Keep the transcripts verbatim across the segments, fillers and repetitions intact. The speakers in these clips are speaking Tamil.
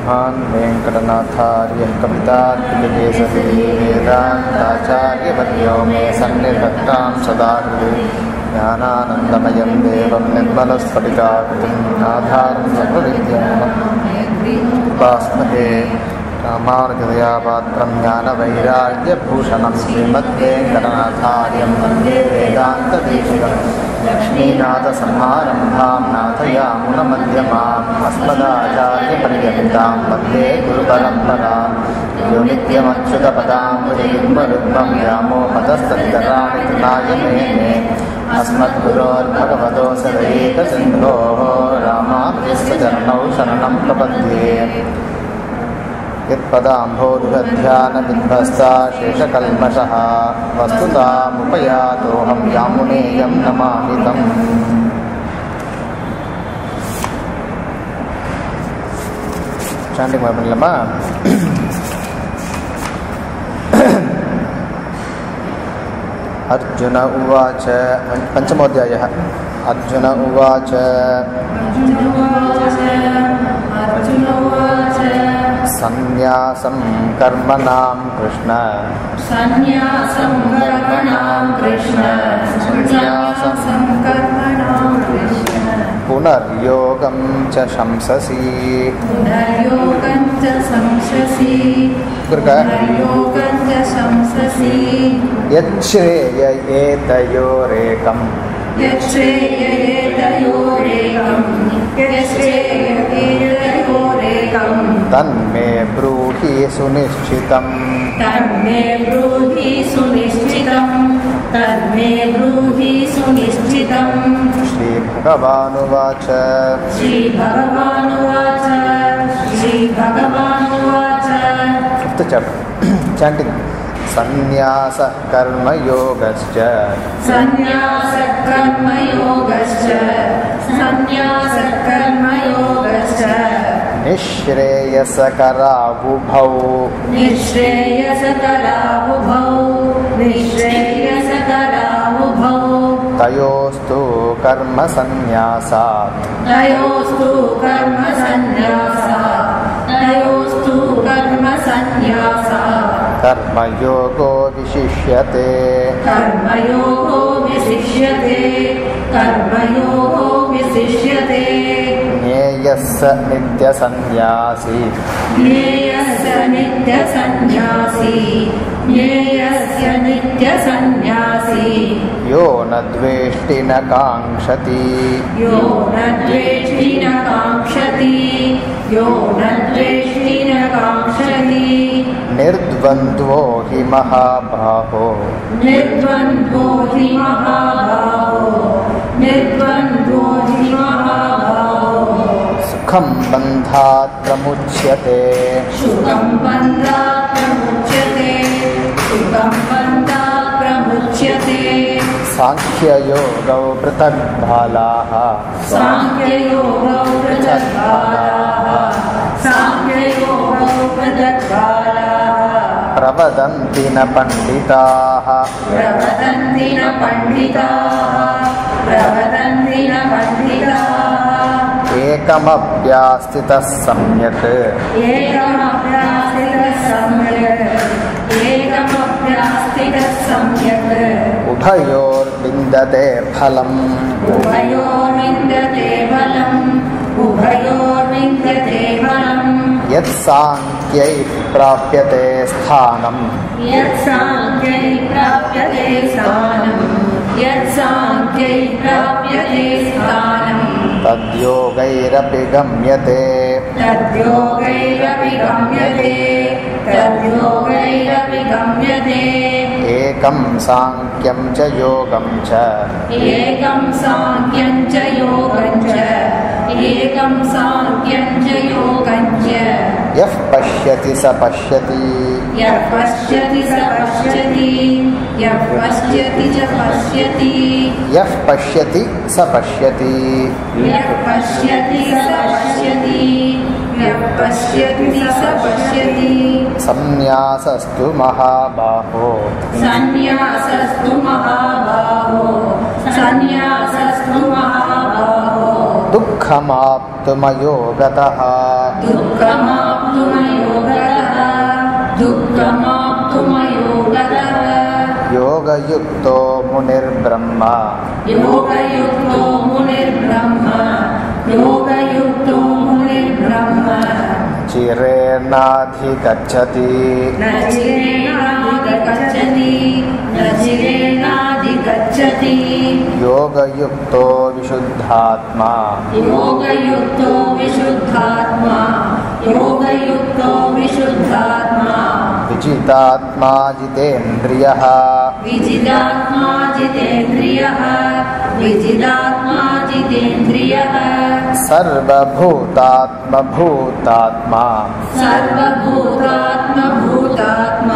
श्रीमान् वेङ्कटनाथार्यः कवितार्किककेसरी वेदान्ताचार्यवर्यो मे सन्निधत्तां सदा हृदि ज्ञानानन्दमयं देवं निर्मलस्फटिकाकृतिम् आधारं सर्वविद्यानां उपास्महे रामानुजदयापात्रं ज्ञानवैराग्यभूषणं श्रीमद् वेङ्कटनाथार्यं वन्दे वेदान्तदेशिकम् लक्ष्मीनाथसमारम्भां नाथयामुनमध्यमाम् अस्मदाचार्यपर्यन्तां वन्दे गुरुपरम्परां यो नित्यमच्युतपदाम्बुजयुग्मरुग्मं व्यामोहतस्तदितराणि तृणायमेने अस्मद्गुरोर्भगवतोऽस्य दयैकसिन्धोः रामानुजस्य चरणौ शरणं प्रपद्ये यत्पदाम्भोरुहध्यानविध्वस्ता शेषकल्मषः वस्तुतामुपयातोऽहं यामुनेयं नमामि तम्। चाण्टिङ्ग् ಮಾಡ್ಬಿಡಲಮ್ಮ? अर्जुन उवाच पञ्चमोऽध्यायः। अर्जुन उवाच सन्न्यासं कर्मणां कृष्ण सन्न्यासं कर्मणां कृष्ण सन्न्यासं कर्मणां कृष्ण पुनर्योगं च शंससि पुनर्योगं च शंससि पुनर्योगं च शंससि यच्छ्रेययेतयोरेकम् यच्छ्रेययेतयोरेकम् यच्छ्रेययेतयोरेकम् तन्मे ब्रूहि सुनिश्चितम् तन्मे ब्रूहि सुनिश्चितम् तन्मे ब्रूहि सुनिश्चितम्। श्रीभगवानुवाच श्रीभगवानुवाच श्रीभगवानुवाच फिफ्थ चैप्टर चैंटिंग सन्न्यासः कर्मयोगश्च सन्न्यासः कर्मयोगश्च सन्न्यासः कर्मयोगश्च निःश्रेयसकरावुभौ निःश्रेयसकरावुभौ निःश्रेयसकरावुभौ तयोस्तु कर्मसन्न्यासात् तयोस्तु कर्मसन्न्यासात् तयोस्तु कर्मसन्न्यासात् कर्मयोगो विशिष्यते कर्मयोगो विशिष्यते कर्मयोगो विशिष्यते। ज्ञेयस्स नित्यसन्न्यासी ज्ञेयस्य नित्यसन्न्यासी ज्ञेयस्य नित्यसन्न्यासी यो न द्वेष्टि न काङ्क्षति यो न द्वेष्टि न काङ्क्षति यो न द्वेष्टि न काङ्क्षति निर्द्वन्द्वो हि महाबाहो निर्द्वन्द्वो हि महाबाहो निर्द्वन्द्वो हि महाबाहो सुखं बन्धात् प्रमुच्यते सुखं बन्धात् प्रमुच्यते सुखं बन्धात् प्रमुच्यते। साङ्ख्ययोगौ पृथग्बालाः साङ्ख्ययोगौ पृथग्बालाः साङ्ख्ययोगौ पृथग्बालाः प्रवदन्ति न पण्डिताः प्रवदन्ति न पण्डिताः प्रवदन्ति न पण्डिताः एकमप्यास्थितः सम्यक् एकमप्यास्थितः सम्यक् एकमप्यास्थितः सम्यक् उभयोर्विन्दते फलम् उभयोर्विन्दते फलम् उभयोर्विन्दते फलम् यत्साङ्ख्यैः प्राप्यते स्थानम् यत्साङ्ख्यैः प्राप्यते स्थानम् यत्साङ्ख्यैः प्राप्यते स्थानम् तद्योगैरपि गम्यते तद्योगैरपि गम्यते तद्योगैरपि गम्यते। एकं साङ्ख्यं च योगं च एकं साङ्ख्यं च योगं च एकं साङ्ख्यं च योगं च यः पश्यति स पश्यति यः पश्यति स पश्यति यः पश्यति च पश्यति यः पश्यति स पश्यति यः पश्यति स पश्यति यः पश्यति स पश्यति। सन्न्यासस्तु महाबाहो सन्न्यासस्तु महाबाहो सन्न्यासस्तु महाबाहो दुःखमाप्तुमयो गतः दुःखमाप्तुमयो दुःखमाप्तुमयोगतः योगयुक्तो मुनिर्ब्रह्मा योगयुक्तो मुनिर्ब्रह्मा योगयुक्तो मुनिर्ब्रह्मा चिरेणाधिगच्छति न चिरेणाधिगच्छति न चिरेणाधिगच्छति योगयुक्तो विशुद्धात्मा योगयुक्तो विशुद्धात्मा योगयुक्तो विशुद्धात्मा विजितात्मा जितेन्द्रियः विजितात्मा जितेन्द्रियः विजितात्मा जितेन्द्रियः सर्वभूतात्मभूतात्मा सर्वभूतात्मभूतात्मा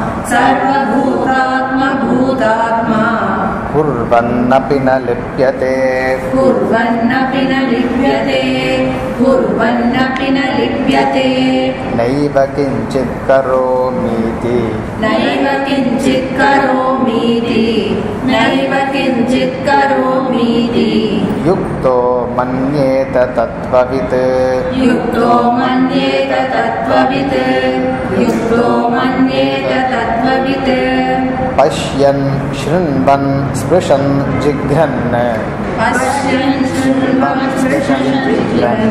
सर्वभूतात्मभूतात्मा कुर्वन्नपि न लिप्यते कुर्वन्नपि न लिप्यते कुर्वन्नपि न लिप्यते नैव किञ्चित् करोमीति नैव किञ्चित् करोमीति नैव किञ्चित् करोमीति युक्तो मन्येत तत्त्ववित् युक्तो मन्येत तत्त्ववित् युक्तो मन्येत तत्त्ववित् पश्यन् शृण्वन् स्पृशन् जिघ्रन् पश्यन् शृण्वन् स्पृशन् जिघ्रन्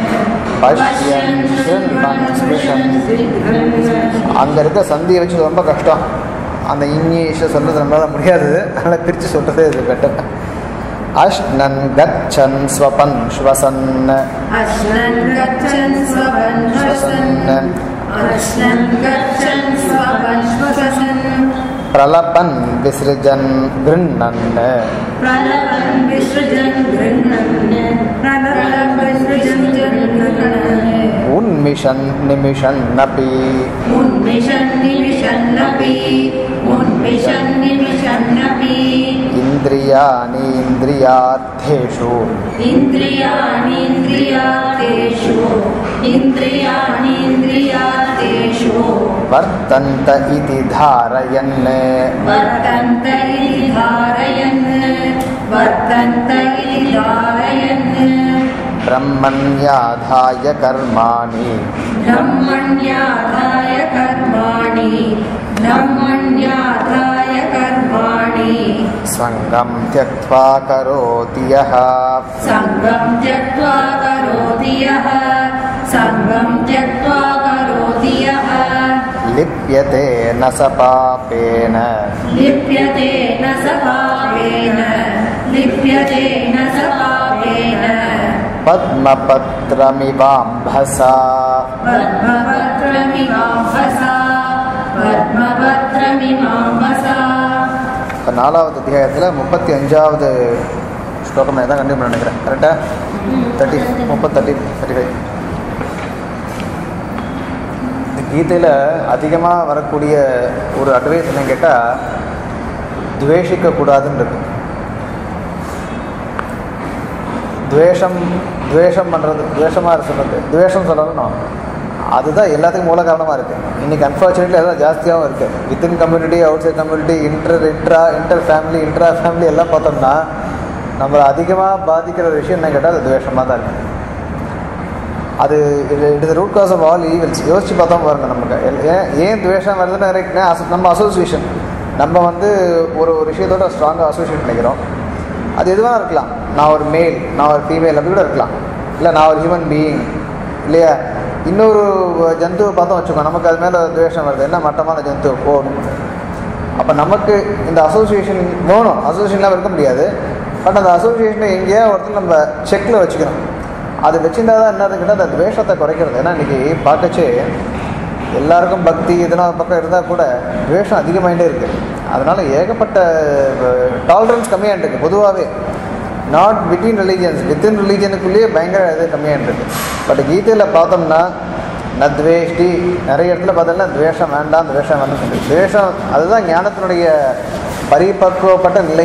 पश्यन् शृण्वन् स्पृशन् அங்கே இருக்க சந்தியை வச்சு ரொம்ப கஷ்டம். அந்த இங்கிலீஷை சொல்கிறது நம்மளால் முடியாது. அதனால் பிரித்து சொல்கிறதே இது பெட்டர். அஷ்ணன் கச்சன் ஸ்வபன் ஸ்வசன் அஷ்ணன் கச்சன் ஸ்வபன் ஸ்வசன் அஷ்ணன் கச்சன் ஸ்வபன் ஸ்வசன் प्रलपन् विसृजन् गृह्णन् प्रलपन् विसृजन् गृह्णन् प्रलपन् विसृजन् गृह्णन् उन्मिषन् निमिषन्नपि उन्मिषन् निमिषन्नपि उन्मिषन् निमिषन्नपि इन्द्रियाणि इन्द्रियार्थेषु इन्द्रियाणि इन्द्रियार्थेषु इन्द्रियाणि इन्द्रियार्थेषु वर्तन्त इति धारयन् वर्तन्त इति धारयन् वर्तन्त इति धारयन् ब्रह्मण्याधाय कर्माणि ब्रह्मण्याधाय कर्माणि ब्रह्मण्याधाय कर्माणि सङ्गं त्यक्त्वा करोति यः सङ्गं त्यक्त्वा करोति यः सङ्गं त्यक्त्वा करोति यः लिप्यते न स पापेन लिप्यते न स पापेन लिप्यते न स पापेन पद्मपत्रमिवाम्भसा पद्मपत्रमिवाम्भसा पद्मपत्रमिवाम्भसा. இப்போ நாலாவது அத்தியாயத்தில் முப்பத்தி அஞ்சாவது ஸ்லோகம் தான் கண்டிப்பாக நினைக்கிறேன். கரெக்டாக தேர்ட்டி முப்பத்தி தேர்ட்டி தேர்ட்டி ஃபைவ் கீதையில் அதிகமாக வரக்கூடிய ஒரு அட்வைஸ் என்னன்னு கேட்டால் துவேஷிக்கக்கூடாதுன்னு இருக்கு. துவேஷம் துவேஷம் பண்ணுறது துவேஷமாக சொல்கிறது துவேஷம் சொல்லணும் அதுதான் எல்லாத்துக்கும் மூல காரணமாக இருக்குது. இன்றைக்கி அன்ஃபார்ச்சுனேட்லி அதெல்லாம் ஜாஸ்தியாகவும் இருக்குது. Within community outside community inter intra inter family intra family எல்லாம் பார்த்தோம்னா நம்மளை அதிகமாக பாதிக்கிற ஒரு விஷயம் என்ன கேட்டால் அது துவேஷமாக தான் இருக்குது. அது இது it is root cause of all evils. யோசிச்சு பார்த்தோம் பாருங்க, நமக்கு ஏன் ஏன் துவேஷம் வருதுன்னு நினைக்கிறேன். நம்ம அசோசியேஷன் நம்ம வந்து ஒரு ஒரு விஷயத்தோட ஸ்ட்ராங்காக அசோசியேட் பண்ணிக்கிறோம். அது எதுவாக இருக்கலாம். நான் ஒரு மேல், நான் ஒரு ஃபீமேல் அப்படி கூட இருக்கலாம். இல்லை நான் ஒரு ஹியூமன் பீயிங் இல்லையா. இன்னொரு ஜந்துவை பார்த்தோம் வச்சுக்கோங்க, நமக்கு அது மேலே துவேஷம் வருது. என்ன மட்டமான ஜந்து போகணும். அப்போ நமக்கு இந்த அசோசியேஷன் வேணும். அசோசியேஷன்லாம் இருக்க முடியாது. பட் அந்த அசோசியேஷனை எங்கேயா ஒருத்தர் நம்ம செக்கில் வச்சுக்கணும். அது வச்சுருந்தா தான் என்னது கேட்டால் அந்த துவேஷத்தை குறைக்கிறது. ஏன்னா இன்றைக்கி பார்க்கச்சே எல்லாருக்கும் பக்தி இதெல்லாம் பக்கம் இருந்தால் கூட துவேஷம் அதிகமாகிட்டே இருக்குது. அதனால் ஏகப்பட்ட டாலரன்ஸ் கம்மியாக இருக்குது பொதுவாகவே. நாட் பிட்வீன் ரிலீஜியன்ஸ், வித்தின் ரிலீஜனுக்குள்ளேயே பயங்கர இது கம்மியாக இருக்குது. பட் கீதையில் பார்த்தோம்னா நத்வேஷ்டி நிறைய இடத்துல பார்த்தோம்னா துவேஷம் வேண்டாம் துவேஷம் வேண்டாம்னு சொல்லி துவேஷம் அதுதான் ஞானத்தினுடைய பரிபக்குவப்பட்ட நிலை.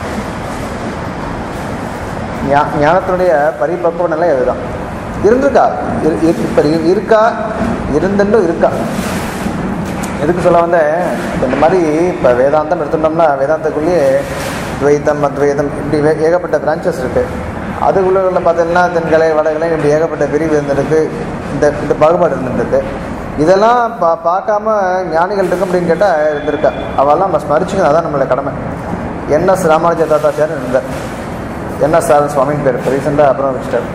ஞானத்தினுடைய பரிபக்குவ நிலை அதுதான். இருந்திருக்கா இப்போ இருக்கா இருந்துட்டும் இருக்கா. எதுக்கு சொல்ல வந்தேன், இந்த மாதிரி இப்போ வேதாந்தம் எடுத்துட்டோம்னா வேதாந்தக்குள்ளேயே துவைத்தம் அத்வைதம் இப்படி ஏகப்பட்ட பிரான்ச்சஸ் இருக்குது. அதுக்குள்ள பார்த்தீங்கன்னா தென்கலை வடகலை இப்படி ஏகப்பட்ட பிரிவு இருந்திருக்கு. இந்த இந்த பாகுபாடு இருந்துருக்கு. இதெல்லாம் பா பார்க்காம ஞானிகள் இருக்கும் அப்படின்னு கேட்டால் இருந்திருக்கா. அவெல்லாம் நம்ம ஸ்மரிச்சுக்கணும், அதான் நம்மளோட கடமை. என்எஸ் ராமானுஜ தாத்தாச்சாரியர் இருந்தார். என்எஸ் ஆர் சுவாமின் பேர் ரீசெண்டாக அப்புறம் வச்சுட்டார்.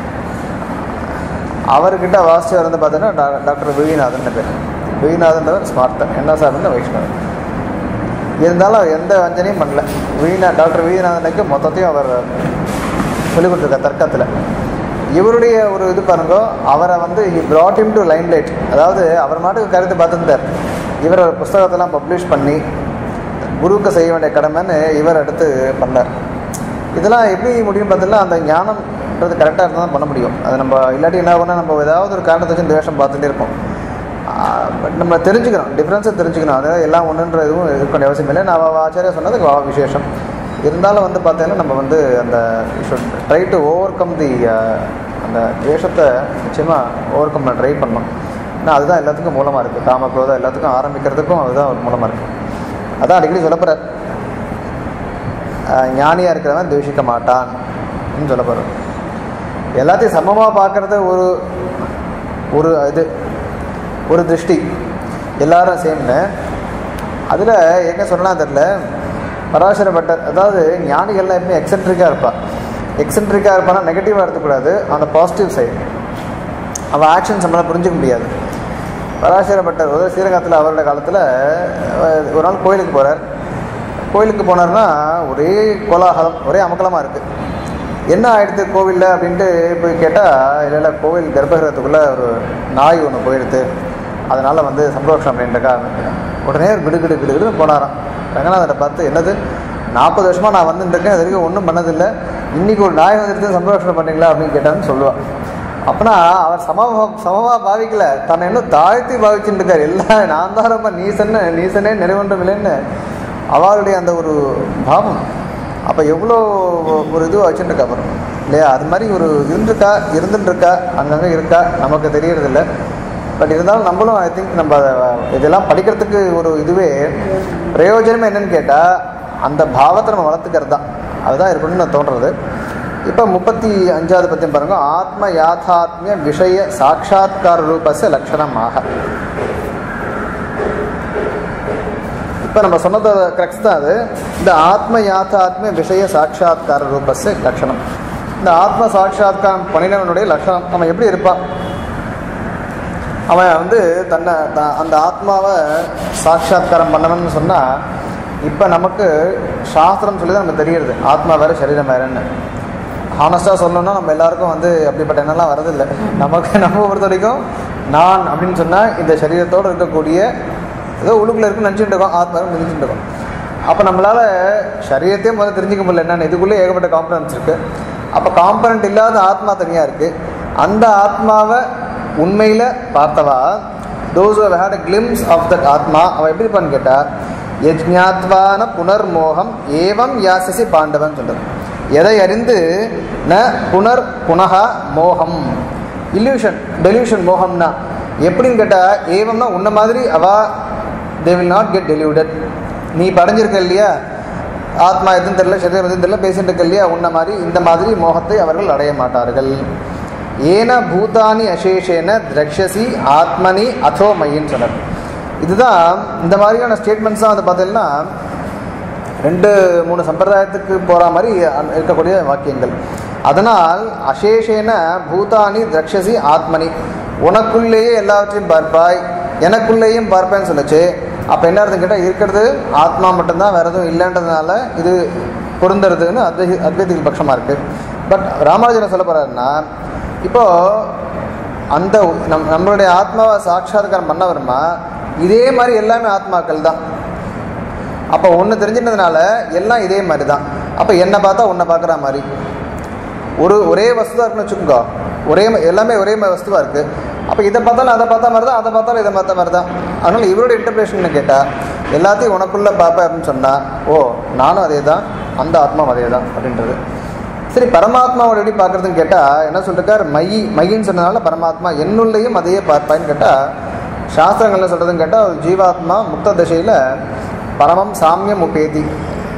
அவர்கிட்ட வாசிச்சவர் வந்து பார்த்தீங்கன்னா டாக்டர் விவிநாதன் பேர். விவிநாதன்றவர் ஸ்மார்த்தன், என்எஸ் ஆர் வந்து வைஷ்ணவன். இருந்தாலும் எந்த வஞ்சனையும் பண்ணல. விவிநா டாக்டர் விவிநாதனுக்கு மொத்தத்தையும் அவர் சொல்லிக் கொடுத்துருக்கார் தர்க்கத்தில். இவருடைய ஒரு இது பாருங்க, அவரை வந்து he brought him to limelight. அதாவது அவர் மாட்டுக்கு கருத்து பார்த்துருந்தார். இவர் ஒரு புஸ்தகத்தெல்லாம் பப்ளிஷ் பண்ணி குருவுக்கு செய்ய வேண்டிய கடமைன்னு இவர் எடுத்து பண்ணார். இதெல்லாம் எப்படி முடியும் பார்த்தீங்கன்னா, அந்த ஞானம்ன்றது கரெக்டாக இருந்தால் தான் பண்ண முடியும். அது நம்ம இல்லாட்டி என்ன பண்ணால் நம்ம ஏதாவது ஒரு காரணத்தை வச்சு துவேஷம் பார்த்துட்டே இருப்போம். பட் நம்ம தெரிஞ்சுக்கணும், டிஃப்ரென்ஸை தெரிஞ்சுக்கணும். அதாவது எல்லாம் ஒன்றுன்ற இதுவும் இருக்க வேண்டிய அவசியம் இல்லை. நான் ஆச்சாரியா சொன்னதுக்கு விசேஷம் இருந்தாலும் வந்து பார்த்தீங்கன்னா நம்ம வந்து அந்த should try to overcome the அந்த துவேஷத்தை நிச்சயமாக ஓவர் கம் ட்ரை பண்ணணும். ஏன்னா அதுதான் எல்லாத்துக்கும் மூலமாக இருக்குது. காமக்ரோதம் எல்லாத்துக்கும் ஆரம்பிக்கிறதுக்கும் அதுதான் ஒரு மூலமாக இருக்குது. அதான் அடிக்கடி சொல்லப்படுறார், ஞானியாக இருக்கிறவன் துவேஷிக்க மாட்டான் அப்படின்னு சொல்லப்படுறார். எல்லாத்தையும் சமமாக பார்க்குறது ஒரு ஒரு இது ஒரு திருஷ்டி, எல்லாரும் சேம்னு. அதில் என்ன சொல்லலாம் தெரில, பராசர பட்டர் அதாவது ஞானிகள்லாம் எப்பவுமே எக்ஸென்ட்ரிக்காக இருப்பாள். எக்ஸென்ட்ரிக்காக இருப்பான்னா நெகட்டிவாக எடுத்துக்கூடாது, அந்த பாசிட்டிவ் சைடு. அவள் ஆக்ஷன்ஸ் நம்மளால் புரிஞ்சிக்க முடியாது. பராசர பட்டர் ஒரு ஸ்ரீரங்கத்தில் அவரோட காலத்தில் ஒரு நாள் கோயிலுக்கு போகிறார். கோயிலுக்கு போனார்னா ஒரே கோலாகலம், ஒரே அமக்கலமாக இருக்குது. என்ன ஆகிடுது கோவிலில் அப்படின்ட்டு போய் கேட்டால், இல்லை இல்லை கோவில் கர்ப்பகிரகத்துக்குள்ளே ஒரு நாய் ஒன்று போயிடுது, அதனால் வந்து சந்தோஷம் அப்படின்றக்கா. உடனே கிடு கிடு கிடு கிடுன்னு போனாராம். ரங்கநாதரை பார்த்து, என்னது நாற்பது வருஷமாக நான் வந்துட்டுருக்கேன், இது வரைக்கும் ஒன்றும் பண்ணதில்லை, இன்றைக்கி ஒரு நாய் வந்துட்டு சந்தோஷம் பண்ணீங்களா அப்படின்னு கேட்டான்னு சொல்லுவாள். அப்படின்னா அவர் சமமா சமமாக பாவிக்கல, தன்னை இன்னும் தாழ்த்தி பாவிச்சுட்டு இருக்கார். எல்லாம் நான் தான் ரொம்ப நீசன்னு நீசனே நிறைவொன்றும் இல்லைன்னு அவளுடைய அந்த ஒரு பாவம். அப்போ எவ்வளோ ஒரு இது வச்சுட்டுருக்கா அப்புறம் இல்லையா? அது மாதிரி ஒரு இருந்துருக்கா இருந்துட்டுருக்கா அங்கங்கே இருக்கா நமக்கு தெரியறதில்லை. பட் இருந்தாலும் நம்மளும் ஐ திங்க் நம்ம இதெல்லாம் படிக்கிறதுக்கு ஒரு இதுவே பிரயோஜனமே என்னன்னு கேட்டால் அந்த பாவத்தை நம்ம வளர்த்துக்கிறது தான். அதுதான் இருக்கணும்னு நான் தோன்றது. இப்போ முப்பத்தி அஞ்சாவது பத்தியம் பாருங்க, ஆத்ம யாத்தாத்மிய விஷய சாட்சாத்கார ரூபஸ்ய லட்சணமாக. இப்போ நம்ம சொன்னது கரெக்ட் தான். அது இந்த ஆத்ம யாத்தாத்மிய விஷய சாட்சாத்கார ரூபஸ்ய லட்சணம். இந்த ஆத்ம சாட்சாத்காரம் பண்ணினவனுடைய லட்சணம் அவன் எப்படி இருப்பான்? அவன் வந்து தன்னை அந்த ஆத்மாவை சாட்சாத்காரம் பண்ணவன்னு சொன்னால், இப்போ நமக்கு சாஸ்திரம் சொல்லி தான் நமக்கு தெரியுது ஆத்மா வேறு சரீரம் வேறுன்னு. ஹானஸ்டாக சொல்லணும்னா நம்ம எல்லாருக்கும் வந்து அப்படிப்பட்ட எண்ணெல்லாம் வரதில்லை. நமக்கு நம்ம பொறுத்த வரைக்கும் நான் அப்படின்னு சொன்னால் இந்த சரீரத்தோடு இருக்கக்கூடிய ஏதோ உள்ளுக்குள்ளே இருக்குன்னு நினச்சிட்டு இருக்கோம், ஆத்மாவும் நினச்சிட்டு இருக்கோம். அப்போ நம்மளால் சரீரத்தையே முதல்ல தெரிஞ்சிக்க முடியல. என்னென்னு இதுக்குள்ளே ஏகப்பட்ட காம்பனன்ட்ஸ் இருக்குது. அப்போ காம்பனன்ட் இல்லாத ஆத்மா தனியாக இருக்குது. அந்த ஆத்மாவை உண்மையில் பார்த்தவா, those have had a glimpse of that ஆத்மா, அவன் எப்படி இருப்பான்னு கேட்டால், யஜ்ஞாத்வான புனர்மோகம் ஏவம் யாசசி பாண்டவன் சொல்கிறது. எதை அறிந்து ந புனர் புனகா மோகம், இல்யூஷன் டெலியூஷன். மோகம்னா எப்படின்னு கேட்டால், ஏவம்னா உன்ன மாதிரி அவா they will not get deluded. நீ படைஞ்சிருக்க இல்லையா, ஆத்மா எதுவும் தெரியல, சரீரம் எதுவும் தெரியல, பேசிட்டு இருக்க இல்லையா, உன்ன மாதிரி இந்த மாதிரி மோகத்தை அவர்கள் அடைய மாட்டார்கள். ஏன பூதானி அசேஷேன திரக்ஷசி ஆத்மனி அதோ மையின்னு சொன்னார். இதுதான் இந்த மாதிரியான ஸ்டேட்மெண்ட்ஸ் தான் வந்து பார்த்தீங்கன்னா ரெண்டு மூணு சம்பிரதாயத்துக்கு போகிற மாதிரி இருக்கக்கூடிய வாக்கியங்கள். அதனால் அசேஷேன பூதானி திரக்ஷசி ஆத்மனி, உனக்குள்ளேயே எல்லாவற்றையும் பார்ப்பாய், எனக்குள்ளேயும் பார்ப்பேன்னு சொல்லிச்சு. அப்போ என்ன அர்த்தம் கேட்டால், இருக்கிறது ஆத்மா மட்டும்தான், வேறு எதுவும் இல்லைன்றதுனால இது பொருந்துறதுன்னு அத்வை அத்வைதிகள் பட்சமாக இருக்குது. பட் ராமானுஜன் சொல்ல போகிறாருன்னா, இப்போது அந்த நம் நம்மளுடைய ஆத்மாவை சாட்சாத்காரம் பண்ண வருமா, இதே மாதிரி எல்லாமே ஆத்மாக்கள் தான். அப்போ ஒன்று தெரிஞ்சிட்டதுனால எல்லாம் இதே மாதிரி தான். அப்போ என்னை பார்த்தா உன்னை பார்க்குற மாதிரி ஒரு ஒரே வஸ்துவாக இருக்குன்னு வச்சுக்கோங்க, ஒரே எல்லாமே ஒரே மாதிரி வஸ்துவாக இருக்குது. அப்போ இதை பார்த்தாலும் அதை பார்த்தா மாதிரி தான், அதை பார்த்தாலும் இதை பார்த்த மாதிரி தான். அதனால் இவரோட இன்டர்பிரேஷன் கேட்டால், எல்லாத்தையும் உனக்குள்ளே பார்ப்பேன் அப்படின்னு சொன்னால், ஓ நானும் அதே தான், அந்த ஆத்மாவும் அதே தான் அப்படின்றது. சரி, பரமாத்மாவோட எப்படி பார்க்குறதுன்னு கேட்டால் என்ன சொல்லிருக்கார், மையி மையின்னு சொன்னதுனால பரமாத்மா என்னுள்ளேயும் அதையே பார்ப்பான்னு கேட்டால், சாஸ்திரங்கள் என்ன சொல்கிறதுன்னு கேட்டால், ஒரு ஜீவாத்மா முக்த தசையில் பரமம் சாமியம் உபேதி,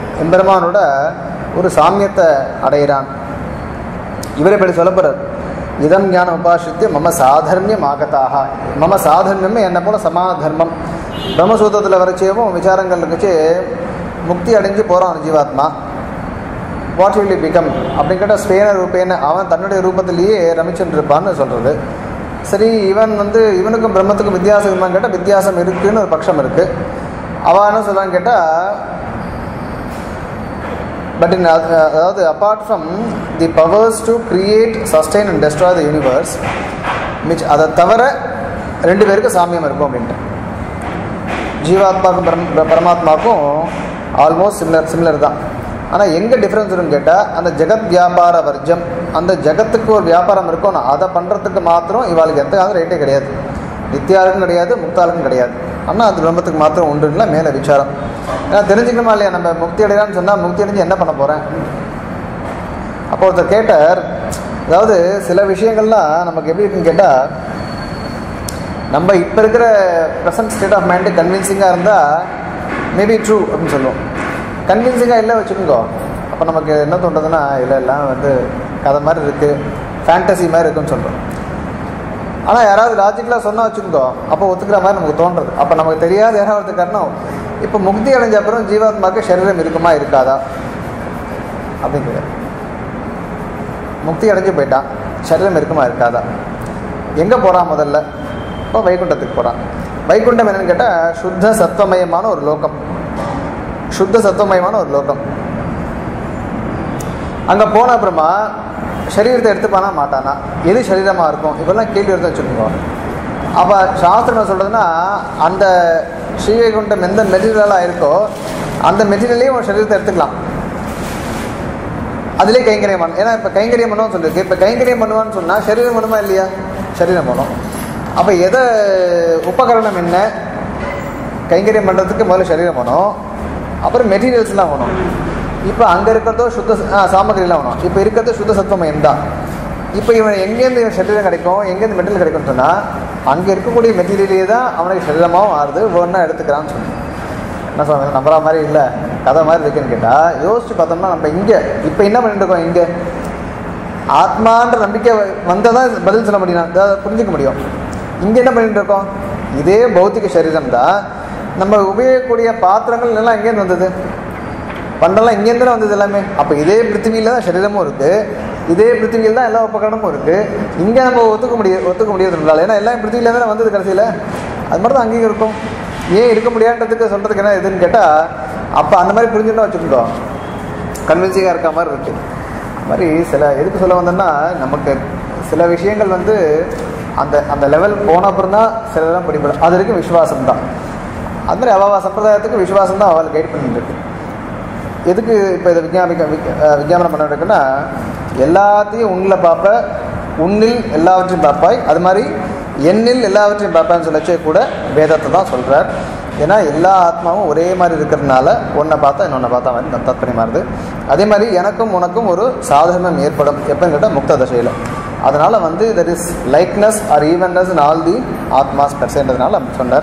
எம்பெருமானோட ஒரு சாமியத்தை அடைகிறான். இவரை இப்படி சொல்லப்படுறார். இதம் ஞானம் உபாசித்து மம சாதர்மியம் ஆகதாக. மம சாதர்மியம் என்ன போல சமாதர்மம். பிரம்மசூத்திரத்தில் வரைச்சேவும் விசாரங்கள் இருக்குச்சு, முக்தி அடைஞ்சு போகிறான் ஜீவாத்மா. வாட் வில் யூ பிகம் அப்படின்னு கேட்டால் ஸ்வேன ரூபேன, அவன் தன்னுடைய ரூபத்திலேயே ரமிச்சுட்டு இருப்பான்னு சொல்கிறது. சரி, இவன் வந்து இவனுக்கும் பிரம்மத்துக்கும் வித்தியாசம் இருமான்னு கேட்டால் வித்தியாசம் இருக்குதுன்னு ஒரு பட்சம் இருக்குது. அவன் என்ன சொல்கிறான்னு கேட்டால், பட் இன் அதாவது apart from the powers to create sustain and destroy the universe, which அதை தவிர ரெண்டு பேருக்கு சாமியம் இருக்கும் அப்படின்ட்டு. ஜீவாத்மாவுக்கும் பரம் பரமாத்மாவுக்கும் ஆல்மோஸ்ட் சிமிலர் சிமிலர் தான். ஆனால் எங்கே டிஃப்ரென்ஸ் இருக்குன்னு கேட்டால், அந்த ஜெகத் வியாபார வர்ஜம், அந்த ஜெகத்துக்கு ஒரு வியாபாரம் இருக்கணும், அதை பண்ணுறதுக்கு மாத்திரம் இவாளுக்கு எந்த காலம் ரேட்டே கிடையாது. நித்தியாளுக்கும் கிடையாது, முக்தாளுக்கும் கிடையாது. ஆனால் அது பிரம்மத்துக்கு மாத்திரம் உண்டுங்களா மேலே விசாரம். ஏன்னா தெரிஞ்சுக்கணுமா இல்லையா, நம்ம முக்தி அடையலான்னு சொன்னால் முக்தி அடைஞ்சு என்ன பண்ண போகிறேன். அப்போ ஒருத்தர் கேட்டார், அதாவது சில விஷயங்கள்லாம் நமக்கு எப்படி இருக்குன்னு கேட்டால், நம்ம இப்போ இருக்கிற ப்ரெசன்ட் ஸ்டேட் ஆஃப் மைண்டு கன்வின்சிங்காக இருந்தால் மேபி ட்ரூ அப்படின்னு சொல்லுவோம். கன்வின்சிங்காக இல்லை வச்சுக்கோங்க, அப்போ நமக்கு என்ன தோன்றதுன்னா, இல்லை எல்லாம் வந்து கதை மாதிரி இருக்குது, ஃபேண்டசி மாதிரி இருக்குன்னு சொல்கிறோம். ஆனால் யாராவது லாஜிக்கலாக சொன்னால் வச்சுக்கோங்க, அப்போ ஒத்துக்கிற மாதிரி நமக்கு தோன்றுறது. அப்போ நமக்கு தெரியாத யாராவது ஒருத்தருக்காருன்னா, இப்போ முக்தி அடைஞ்ச அப்புறம் ஜீவாத்மாவுக்கு சரீரம் இருக்குமா இருக்காதா அப்படின்னு கேட்குறேன். முக்தி அடைஞ்சு போயிட்டான், சரீரம் இருக்குமா இருக்காதா. எங்கே போகிறான் முதல்ல? இப்போ வைகுண்டத்துக்கு போகிறான். வைகுண்டம் என்னென்னு கேட்டால் சுத்த சத்வமயமான ஒரு லோகம், சுத்த சத்துவமயமான ஒரு லோகம். அங்கே போன அப்புறமா சரீரத்தை எடுத்துப்பானா மாட்டானா, எது சரீரமாக இருக்கும், இப்பெல்லாம் கேள்வி எடுத்து வச்சுக்கோங்க. அப்போ சாஸ்திரம் என்ன சொல்கிறதுனா, அந்த ஸ்ரீவைகுண்டம் எந்த மெட்டீரியலாக இருக்கோ அந்த மெட்டீரியலையும் ஒரு சரீரத்தை எடுத்துக்கலாம், அதிலே கைங்கரியம் பண்ணணும். ஏன்னா இப்போ கைங்கரியம் பண்ணுவோம்னு சொல்லியிருக்கு. இப்போ கைங்கரியம் பண்ணுவான்னு சொன்னால் சரீரம் பண்ணுமா இல்லையா, சரீரம் பண்ணும். அப்போ எதை உபகரணம் என்ன, கைங்கரியம் பண்ணுறதுக்கு முதல்ல சரீரம் வேணும், அப்புறம் மெட்டீரியல்ஸ்லாம் வேணும். இப்போ அங்கே இருக்கிறதோ சுத்த சாமகிரிலாம் வேணும். இப்போ இருக்கிறது சுத்த சத்துவமயம் தான். இப்போ இவன் எங்கேருந்து இவன் சரீரம் கிடைக்கும், எங்கேருந்து மெட்டீரியல் கிடைக்கும்னு சொன்னால் அங்கே இருக்கக்கூடிய மெட்டீரியலே தான் அவனுக்கு சரீரமாகவும் ஆறுது, ஒன்றா எடுத்துக்கிறான்னு சொன்னேன். என்ன சொல்ல நம்புற மாதிரி இல்லை, கதை மாதிரி இருக்குன்னு கேட்டால் யோசிச்சு பார்த்தோம்னா, நம்ம இங்கே இப்போ என்ன பண்ணிட்டு இருக்கோம், இங்கே ஆத்மான்ற நம்பிக்கை வந்தால் தான் பதில் சொல்ல முடியும், அதாவது புரிஞ்சிக்க முடியும். இங்கே என்ன பண்ணிட்டு இருக்கோம், இதே பௌத்திக சரீரம் தான். நம்ம உபயோகிக்கக்கூடிய பாத்திரங்கள் எல்லாம் எங்கேருந்து வந்தது, பண்டெல்லாம் இங்கேருந்து தான் வந்தது எல்லாமே. அப்போ இதே பிருத்திவியில் தான் சரீரமும் இருக்குது, இதே பிருத்திவியில் தான் எல்லா உபகரணமும் இருக்குது. இங்கே நம்ம ஒத்துக்க முடியாது ஒத்துக்க முடியாதுனால, ஏன்னா எல்லாம் பிருத்திவியில் தானே வந்தது கடைசியில். அது மாதிரி தான் அங்கேயும் இருக்கும். ஏன் இருக்க முடியாதுன்றதுக்கு சொல்கிறதுக்கு என்ன எதுன்னு கேட்டால், அப்போ அந்த மாதிரி புரிஞ்சுன்னா வச்சுக்கோ, கன்வின்சிங்காக இருக்க மாதிரி இருக்குது. அது மாதிரி சில எதுக்கு சொல்ல வந்தோன்னா, நமக்கு சில விஷயங்கள் வந்து அந்த அந்த லெவல் போன அப்புறம் தான் சிலதெல்லாம் படிப்படும். அது வரைக்கும் விசுவாசம் தான். அது மாதிரி அவாவா சம்பிரதாயத்துக்கு விசுவாசம் தான் அவள் கைட் பண்ணிட்டு இருக்கு. எதுக்கு இப்போ இதை விஞ்ஞாபிக்க விஞ்ஞாபனம் பண்ண இருக்குன்னா, எல்லாத்தையும் உன்னில் பார்ப்ப, உன்னில் எல்லாவற்றையும் பார்ப்பாய், அது மாதிரி எண்ணில் எல்லாவற்றையும் பார்ப்பான்னு சொல்லச்சே கூட வேதத்தை தான் சொல்கிறார். ஏன்னா எல்லா ஆத்மாவும் ஒரே மாதிரி இருக்கிறதுனால ஒன்றை பார்த்தா இன்னொன்று பார்த்தா மாதிரி தத்பரியம் மாறுது. அதே மாதிரி எனக்கும் உனக்கும் ஒரு சாதகமம் ஏற்படும் எப்போன்னு கேட்டால் முக்த தசையில். அதனால் வந்து there is likeness or evenness in all the ஆத்மாஸ் பெர்சன்றதுனால சொன்னார்.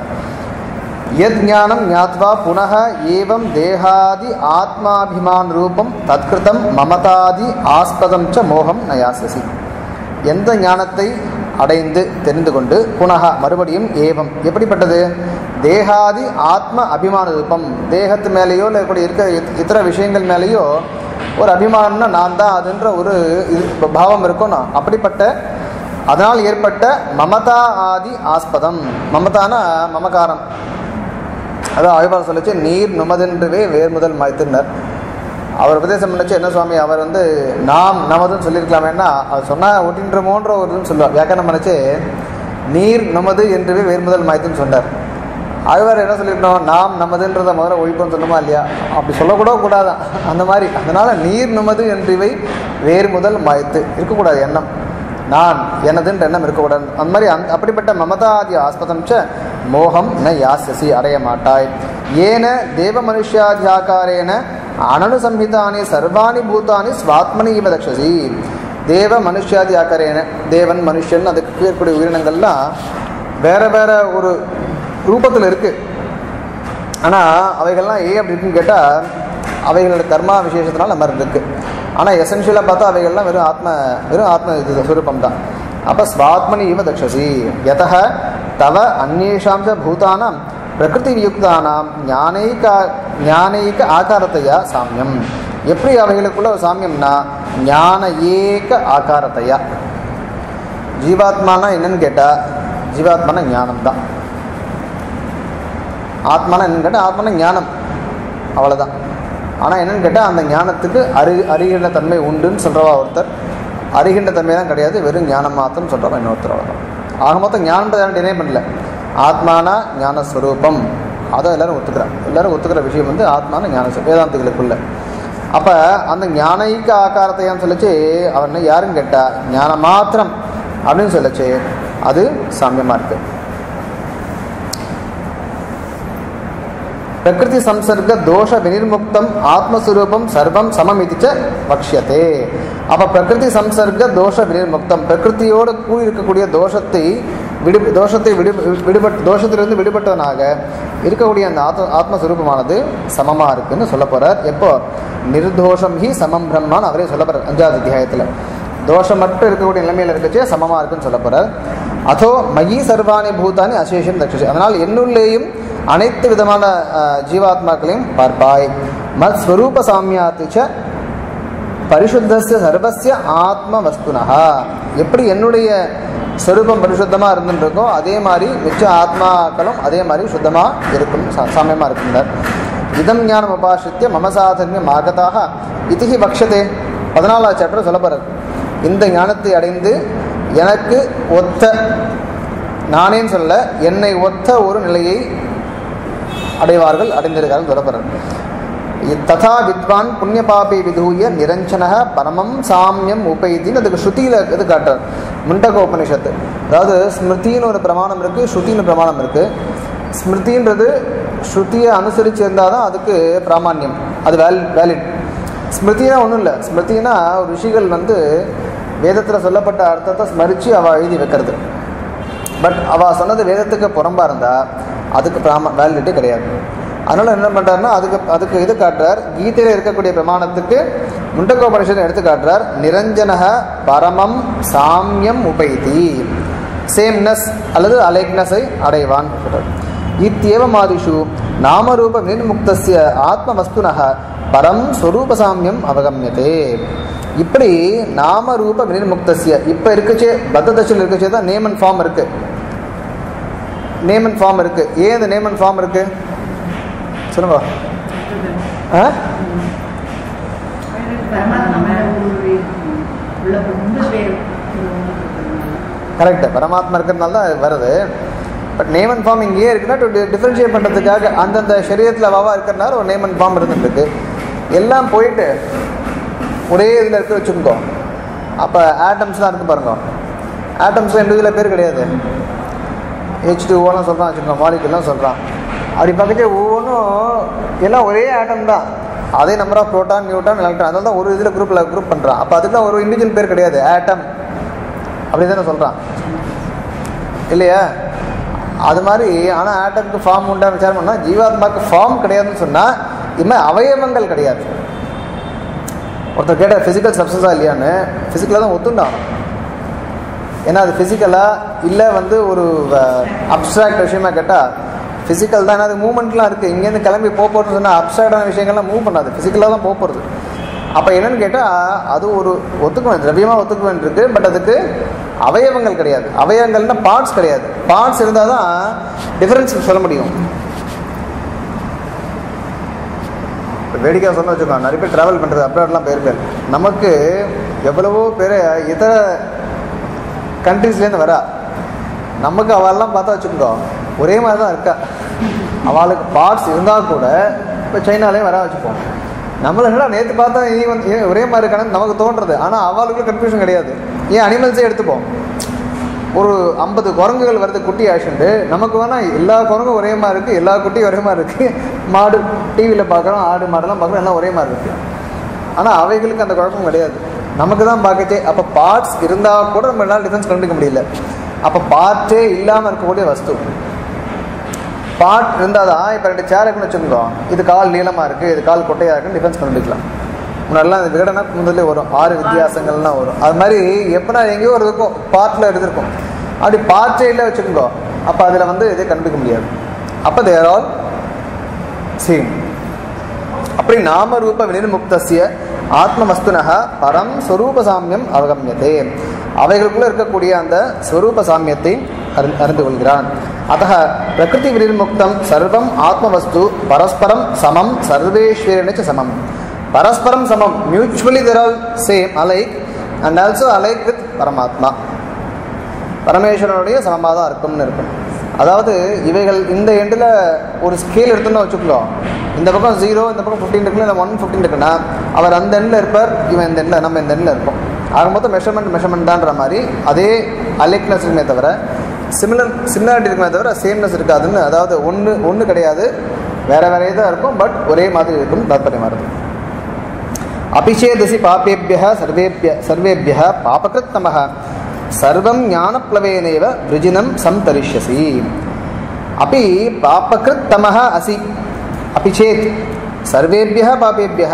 யத் ஞானம் ஞாத்வா புனः ஏவம் தேகாதி ஆத்மாபிமான் ரூபம் தத்கிருதம் மமதாதி ஆஸ்பதம் ச மோகம் நயாசசி. எந்த ஞானத்தை அடைந்து தெரிந்து கொண்டு புனக மறுபடியும் ஏவம் எப்படிப்பட்டது, தேகாதி ஆத்ம அபிமான ரூபம், தேகத்து மேலேயோ இல்லை இப்படி இருக்க இத்தர விஷயங்கள் மேலேயோ ஒரு அபிமானம்னா நான் தான் அதுன்ற ஒரு இது பாவம் இருக்கும்னா, அப்படிப்பட்ட அதனால் ஏற்பட்ட மமதா ஆதி ஆஸ்பதம். மமதானா மமகாரம். அதான் ஆழ்வார் சொல்லிச்சு, நீர் நுமதென்றவே வேர் முதல் மாய்த்துனர். அவர் உபதேசம் பண்ணிச்சு என்ன சுவாமி, அவர் வந்து நாம் நமதுன்னு சொல்லியிருக்கலாமேன்னா, அவர் சொன்னால் ஒட்டின்றமோன்ற ஒரு இதுன்னு சொல்லுவார். வியாக்கரணம் பண்ணிச்சு நீர் நமது என்றவே வேர் முதல் மாய்த்துன்னு சொன்னார். ஆழ்வார் என்ன சொல்லியிருக்கணும், நாம் நமதுன்றதை முதல்ல ஒழிப்போன்னு சொன்னோமா இல்லையா, அப்படி சொல்லக்கூட கூடாதான் அந்த மாதிரி. அதனால் நீர் நமது என்றவை வேர் முதல் மாய்த்து இருக்கக்கூடாது, எண்ணம் நான் எனதுன்ற எண்ணம் இருக்கக்கூடாது. அந்த மாதிரி அந் அப்படிப்பட்ட மமதாதி ஆஸ்பதம் ச மோகம் ந யாசசி அடைய மாட்டாய். ஏன தேவ மனுஷாத்தியாக்காரேன அனனு சம்ஹிதானி சர்வாணி பூதானி ஸ்வாத்மனி இவ தக்ஷசி. தேவ மனுஷாதி ஆக்காரேன, தேவன் மனுஷன் அதுக்கு இருக்கக்கூடிய உயிரினங்கள்லாம் வேற வேற ஒரு ரூபத்தில் இருக்குது. ஆனால் அவைகள்லாம் ஏன் அப்படி இருக்குன்னு கேட்டால், அவைகளோட கர்மா விசேஷத்தினால நம்ம இருக்குது. ஆனால் எசென்ஷியலாக பார்த்தா அவைகள்லாம் வெறும் ஆத்ம வெறும் ஆத்ம இது சுரூபம் தான். அப்போ ஸ்வாத்மனி இவ தக்ஷசி யதஹ தவ அந்நேஷாம் ச பூதானாம் பிரகிருதி வியுக்தானாம் ஞானைக ஞானைக ஆகாரத்தையா சாமியம். எப்படி அவைகளுக்குள்ள ஒரு சாமியம்னா ஞான ஏக ஆகாரத்தையா. ஜீவாத்மானா என்னன்னு கேட்டால் ஜீவாத்மான ஞானம் தான். ஆத்மானா என்னன்னு கேட்டால் ஆத்மான ஞானம், அவ்வளோதான். ஆனால் என்னன்னு கேட்டால் அந்த ஞானத்துக்கு அறி அறிகின்ற தன்மை உண்டுன்னு சொல்கிறவா ஒருத்தர், அறிகின்ற தன்மை தான் கிடையாது, வெறும் ஞானம் மாத்திரம் சொல்கிறவா இன்னொருத்தர். அவ்வளோதான். ஆக மொத்தம் ஞானத்தை யாரும் டினை பண்ணல. ஆத்மானா ஞானஸ்வரூபம், அதை எல்லோரும் ஒத்துக்கிறான். எல்லோரும் ஒத்துக்கிற விஷயம் வந்து ஆத்மான ஞான வேதாந்திகளுக்குள்ள. அப்போ அந்த ஞானைக்க ஆகாரத்தையான்னு சொல்லிச்சு அவன் யாருன்னு கேட்டால் ஞான மாத்திரம் அப்படின்னு சொல்லிச்சு, அது சாமியமாக இருக்கு. பிரகிருதி சம்சர்க தோஷ வினிர்முக்தம் ஆத்மஸ்வரூபம் சர்வம் சமம் இதுச்ச வக்ஷியதே. அப்போ பிரகிருதி சம்சர்க தோஷ வினிர்முக்தம், பிரகிருத்தியோடு கூடி இருக்கக்கூடிய தோஷத்தை விடு தோஷத்தை விடு விடுபட் தோஷத்திலிருந்து விடுபட்டவனாக இருக்கக்கூடிய அந்த ஆத்ம ஆத்மஸ்வரூபமானது சமமாக இருக்குன்னு சொல்ல போகிறார். எப்போ நிர்தோஷம் ஹி சமம் பிரம்மான்னு அவரே சொல்ல போகிறார் அஞ்சாவது அத்தியாயத்தில். தோஷம் மட்டும் இருக்கக்கூடிய நிலைமையில் இருக்கச்சே சமமாக இருக்குன்னு சொல்ல போகிறார். அதோ மயி சர்வாணி பூதானி அசேஷம் தக்ஷசி, அதனால் என்னுள்ளேயும் அனைத்து விதமான ஜீவாத்மாக்களையும் பார்ப்பாய். மத் ஸ்வரூப சாமியாத்துச்ச பரிசுத்தஸ்ய சர்வஸ்ய ஆத்ம வஸ்துனஹா, எப்படி என்னுடைய ஸ்வரூபம் பரிசுத்தமாக இருந்துருக்கோ அதே மாதிரி மிச்ச ஆத்மாக்களும் அதே மாதிரி சுத்தமாக இருக்கும், சாமியமாக இருக்கின்றார். இதம் ஞானம் உபாசித்திய மம சாதன்யம் ஆகதாக இதிகி பக்ஷதே. பதினாலாவது சாப்டர் சொல்ல போகிறார். இந்த ஞானத்தை அடைந்து எனக்கு ஒத்த, நானேன்னு சொல்ல என்னை ஒத்த ஒரு நிலையை அடைவார்கள், அடைந்திருக்கார்கள் சொல்லப்படுறார். ததா வித்வான் புண்ணிய பாபி விதூய நிரஞ்சன பரமம் சாமியம் உபைத்தின்னு அதுக்கு ஸ்ருதியில் இது காட்டுறார் முண்டக உபனிஷத்து. அதாவது ஸ்மிருதின்னு ஒரு பிரமாணம் இருக்குது, ஸ்ருதின்னு பிரமாணம் இருக்குது. ஸ்மிருதின்றது ஸ்ருதியை அனுசரித்து இருந்தால் தான் அதுக்கு பிராமான்யம், அது வேல் வேலிட். ஸ்மிருதினா ஒன்றும் இல்லை. ஸ்மிருதினா ரிஷிகள் வந்து வேதத்தில் சொல்லப்பட்ட அர்த்தத்தை ஸ்மரித்து அவள் எழுதி வைக்கிறது. பட் அவள் சொன்னது வேதத்துக்கு புறம்பாக இருந்தால் அதுக்கு பிராம வேலிடிட்டி கிடையாது. அதனால் என்ன பண்ணுறாருன்னா அதுக்கு அதுக்கு இது காட்டுறார். கீதையில் இருக்கக்கூடிய பிரமாணத்துக்கு முண்டகோபனிஷத்தை எடுத்து காட்டுறார். நிரஞ்சனக பரமம் சாமியம் உபைதி, சேம்னஸ் அல்லது அலைக்னஸை அடைவான் சொல்கிறார். இத்தியேவமாதிஷு நாமரூப வினிர்முக்தஸ்ய ஆத்மவஸ்துனக பரம் ஸ்வரூப சாமியம் அவகமியதே. இப்படி நாமரூப வினிர்முக்தஸ்ய இப்போ இருக்கச்சே பத்த தசையில் இருக்கச்சே தான் நேம் அண்ட் ஃபார்ம் இருக்குது. நேம் அண்ட் ஃபார்ம் இருக்குது. ஏன் இந்த நேம் அண்ட் ஃபார்ம் இருக்குது சொல்லுங்க. ஆ கரெக்டு, பரமாத்மா இருக்கிறதுனால தான் வருது. பட் நேம் அண்ட் ஃபார்ம் இங்கேயே இருக்குன்னா டு டிஃப்ரென்ஷியேட் பண்ணுறதுக்காக அந்தந்த சரீரத்தில் வாவா இருக்கிறனால ஒரு நேம் அண்ட் ஃபார்ம் இருந்துருக்கு. எல்லாம் போயிட்டு ஒரே இதில் இருக்க வச்சுக்கோ. அப்போ ஆட்டம்ஸ்லாம் இருக்குது பாருங்க. ஆட்டம்ஸ்லாம் இண்டிவிஜுவலாக பேர் கிடையாது. ஹெச் டூ ஓலாம் சொல்கிறான் வச்சுக்கோங்க, மாலிகுலாம் சொல்கிறான். அப்படி பார்க்கச்சே ஒவ்வொன்றும் எல்லாம் ஒரே ஆட்டம் தான். அதே number of proton neutron electron, அதனால தான் ஒரு இதில் குரூப்பில் குரூப் பண்ணுறான். அப்போ அதுக்குலாம் ஒரு இண்டிவிஜுவல் பேர் கிடையாது, ஆட்டம் அப்படி தானே சொல்கிறான் இல்லையா? அது மாதிரி. ஆனால் ஆட்டம்க்கு ஃபார்ம் உண்டா விசாரம் பண்ணால் ஜீவாத்மாவுக்கு ஃபார்ம் கிடையாதுன்னு சொன்னால் இனிமேல் அவயவங்கள் கிடையாது. ஒருத்தர் கேட்டால் ஃபிசிக்கல் சப்ஸ்டன்ஸாக இல்லையான்னு, ஃபிசிக்கலாக தான் ஒத்துண்டான். ஏன்னா அது ஃபிசிக்கலாக இல்லை வந்து ஒரு அப்ட்ராக்ட் விஷயமா கேட்டால் ஃபிசிக்கல் தான். ஏன்னா அது மூவ்மெண்ட்லாம் இருக்குது. இங்கேருந்து கிளம்பி போக போகிறதுன்னு சொன்னால் அப்ட்ராக்டான விஷயங்கள்லாம் மூவ் பண்ணாது, ஃபிசிக்கலாக தான் போக போகிறது. அப்போ என்னென்னு கேட்டால் அது ஒரு ஒத்துக்குவேன், திரவியமாக ஒத்துக்குவேன் இருக்குது. பட் அதுக்கு அவயவங்கள் கிடையாது. அவயவங்கள்னால் பார்ட்ஸ் கிடையாது. பார்ட்ஸ் இருந்தால் தான் டிஃப்ரென்ஸ் சொல்ல முடியும். இப்போ வேடிக்கையாக சொன்ன வச்சுக்கோங்க, நிறைய பேர் ட்ராவல் பண்ணுறது அப்ராட்லாம் போயிருக்காரு. நமக்கு எவ்வளவோ பேர் இதர கண்ட்ரீஸ்லேருந்து வரா. நமக்கு அவளெல்லாம் பார்த்தா வச்சுக்கோ ஒரே மாதிரி தான் இருக்கா. அவளுக்கு பார்ட்ஸ் இருந்தால் கூட இப்போ சைனாலேயும் வர வச்சுப்போம். நம்மளை என்னடா நேற்று பார்த்தா நீ வந்து ஒரே மாதிரி இருக்கானு நமக்கு தோன்றது. ஆனால் அவளுக்குள்ள கன்ஃபியூஷன் கிடையாது. ஏன் அனிமல்ஸே எடுத்துப்போம். ஒரு ஐம்பது குரங்குகள் வருது குட்டி ஆக்ஷன்ட்டு, நமக்கு வேணால் எல்லா குரங்கும் ஒரே மாதிரி இருக்குது, எல்லா குட்டியும் ஒரே மாதிரி இருக்குது. மாடு டிவியில் பார்க்குறோம், ஆடு மாடெல்லாம் பார்க்குறோம், எல்லாம் ஒரே மாதிரி இருக்குது. ஆனால் அவைகளுக்கு அந்த குழப்பம் கிடையாது, நமக்கு தான் பார்க்கச்சே. அப்போ பார்ட்ஸ் இருந்தால் கூட நம்ம என்னால் டிஃபரன்ஸ் கண்டுபிடிக்க முடியல. அப்போ பார்ட்டே இல்லாமல் இருக்கக்கூடிய வஸ்து. பார்ட் இருந்தால் தான் இப்போ ரெண்டு சேர் இருக்குன்னு வச்சுக்கோங்க, இது கால் நீளமாக இருக்குது, இது கால் கொட்டையாக இருக்குன்னு டிஃபரன்ஸ் கண்டுபிடிக்கலாம். முன்னாடிலாம் அந்த விகடனா முதல்ல வரும், ஆறு வித்தியாசங்கள்லாம் வரும். அது மாதிரி எப்போனா எங்கேயோ ஒரு இருக்கும் பார்ட்டில் எடுத்திருக்கும். அப்படி பார்ட்டே இல்லை வச்சுக்கோங்க, அப்போ அதில் வந்து இதை கண்டுபிடிக்க முடியாது. அப்போ தேர் ஆல் சேம். அப்படி நாம ரூப வினிர்முக்தஸ்ய ஆத்மவஸ்துனஹ பரம் ஸ்வரூப சாமியம் அவகமியதே. அவைகளுக்குள்ள இருக்கக்கூடிய அந்த ஸ்வரூப சாமியத்தை அறி அறிந்து கொள்கிறான். அத்தः பிரகிருதி வினிர்முக்தம் சர்வம் ஆத்மவஸ்து பரஸ்பரம் சமம் சர்வேஸ்வரேன ச சமம். பரஸ்பரம் சமம், mutually they're all same, alike and also alike with Paramatma. பரமேஸ்வரனுடைய சமமாக தான் இருக்கும்னு இருக்கும். அதாவது இவைகள் இந்த எண்டில் ஒரு ஸ்கேல் எடுத்துன்னு வச்சுக்கலாம். இந்த பக்கம் ஜீரோ, இந்த பக்கம் ஃபிஃப்டீன் இருக்குல்ல, இந்த ஒன் ஃபிஃப்டீன் இருக்குன்னா அவர் அந்த எண்டில் இருப்பார், இவன் இந்த எண்டில், நம்ம இந்த எண்டில் இருப்போம். ஆக மொத்தம் மெஷர்மெண்ட் மெஷர்மெண்ட் தான்ற மாதிரி அதே அலைக்னஸ் இருக்குமே தவிர சிமிலர் சிமிலாரிட்டி இருக்குமே தவிர சேம்னஸ் இருக்காதுன்னு. அதாவது ஒன்று ஒன்று கிடையாது, வேறு வேறே தான் இருக்கும், பட் ஒரே மாதிரி இருக்கும் தாத்பரியமாக இருக்கும். அபிஷேதசி பாப்பேபிய சர்வேபிய சர்வேபிய பாபகிருத்தமஹ சர்வம் ஞானப்ளவேனேவ விருஜினம் சம்தரிஷ்யசி. அப்படி பாபகிருத்தமஹ அசி அபிச்சேத் சர்வேபிய பாப்பேபிய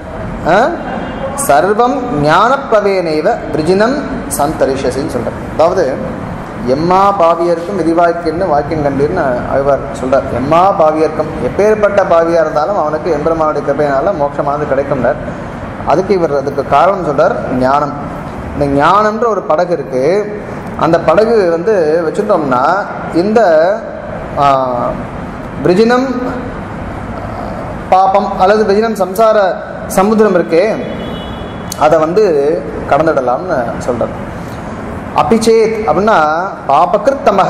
சர்வம் ஞானப்ளவேனேவ விருஜினம் சம்தரிஷ்யசின்னு சொல்கிறார். அதாவது எம்மா பாவியர்க்கும் விதிவாக்கியன்னு வாக்கியம் கண்டீர்னு அவர் சொல்கிறார். எம்மா பாவியர்க்கும், எப்பேற்பட்ட பாவியாக இருந்தாலும் அவனுக்கு எம்பெருமானுடைய கிருபையினால மோட்சமானது கிடைக்கும்னார். அதுக்கு இவர் அதுக்கு காரணம் சொல்கிறார் ஞானம். இந்த ஞானம்ன்ற ஒரு படகு இருக்குது, அந்த படகு வந்து வச்சுட்டோம்னா இந்த பிரிஜினம் பாபம் அல்லது பிரிஜினம் சம்சார சமுத்திரம் இருக்கே அதை வந்து கடந்துடலாம்னு சொல்கிறார். அபிச்சேத் அப்படின்னா பாபகிருத்தமக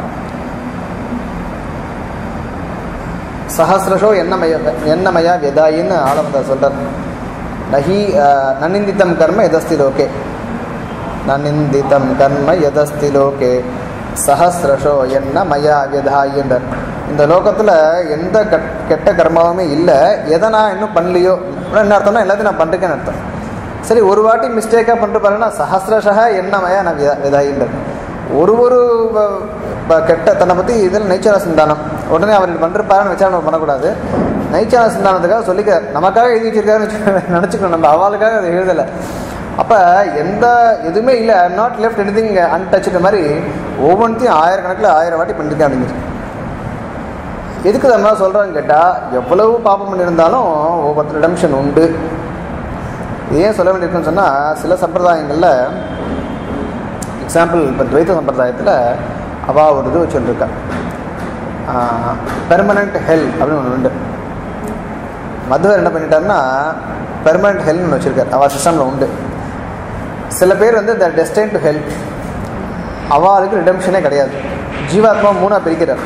சஹசிரஷோ எண்ணமய எண்ணமயா வெதாயின்னு ஆளவந்தார் சொல்கிறார். நஹி நனிந்தித்தம் கர்ம எதஸ்தி லோகே, நனிந்தித்தம் கர்ம எதஸ்தி லோகே சஹசிரஷோ என்ன மயா வியதாயின்றார். இந்த லோகத்தில் எந்த கெட்ட கர்மாவுமே இல்லை, எதை நான் இன்னும் பண்ணலையோ என்ன அர்த்தம்னா எல்லாத்தையும் நான் பண்ணுறேன்னு அர்த்தம். சரி, ஒரு வாட்டி மிஸ்டேக்காக பண்ணிட்டு பாருன்னா சஹசிரஷா என்ன மயா நான் விதாயின்றார். ஒரு ஒரு கெட்ட தன்னை பற்றி இதில் நைச்சார சிந்தானம் உடனே அவர் பண்ணிருப்பாருன்னு வச்சா நம்ம பண்ணக்கூடாது. நைச்சார சிந்தானத்துக்காக சொல்லிக்க நமக்காக எழுதி வச்சிருக்காருன்னு நினச்சிக்கணும், நம்ம அவளுக்காக அதை எழுதலை. அப்போ எந்த எதுவுமே இல்லை, I not left anything அன்டச்சுன்ற மாதிரி ஒவ்வொன்றையும் ஆயிரக்கணக்கில் ஆயிரம் வாட்டி பண்ணிருக்கேன் அப்படிங்கிறது. எதுக்கு நம்ம சொல்கிறான்னு கேட்டால், எவ்வளவு பாப்பம் பண்ணியிருந்தாலும் ஒவ்வொருத்தர் ரிடம்ஷன் உண்டு. ஏன் சொல்ல வேண்டியிருக்குன்னு சொன்னால், சில சம்பிரதாயங்களில் எக்ஸாம்பிள் இப்போ துவைத்த சம்பிரதாயத்தில் அவள் ஒரு இது வச்சுருக்கா, பெர்மனண்ட் ஹெல் அப்படின்னு ஒன்று உண்டு. மதுவர் என்ன பண்ணிட்டாருன்னா பெர்மனண்ட் ஹெல்னு ஒன்று வச்சுருக்கார், அவள் சிஸ்டமில் உண்டு. சில பேர் வந்து த டெஸ்டைன் டு ஹெல், அவளுக்கு ரிடம்ஷனே கிடையாது, ஜீவாத்மா மூணாக பிரிக்கிறார்.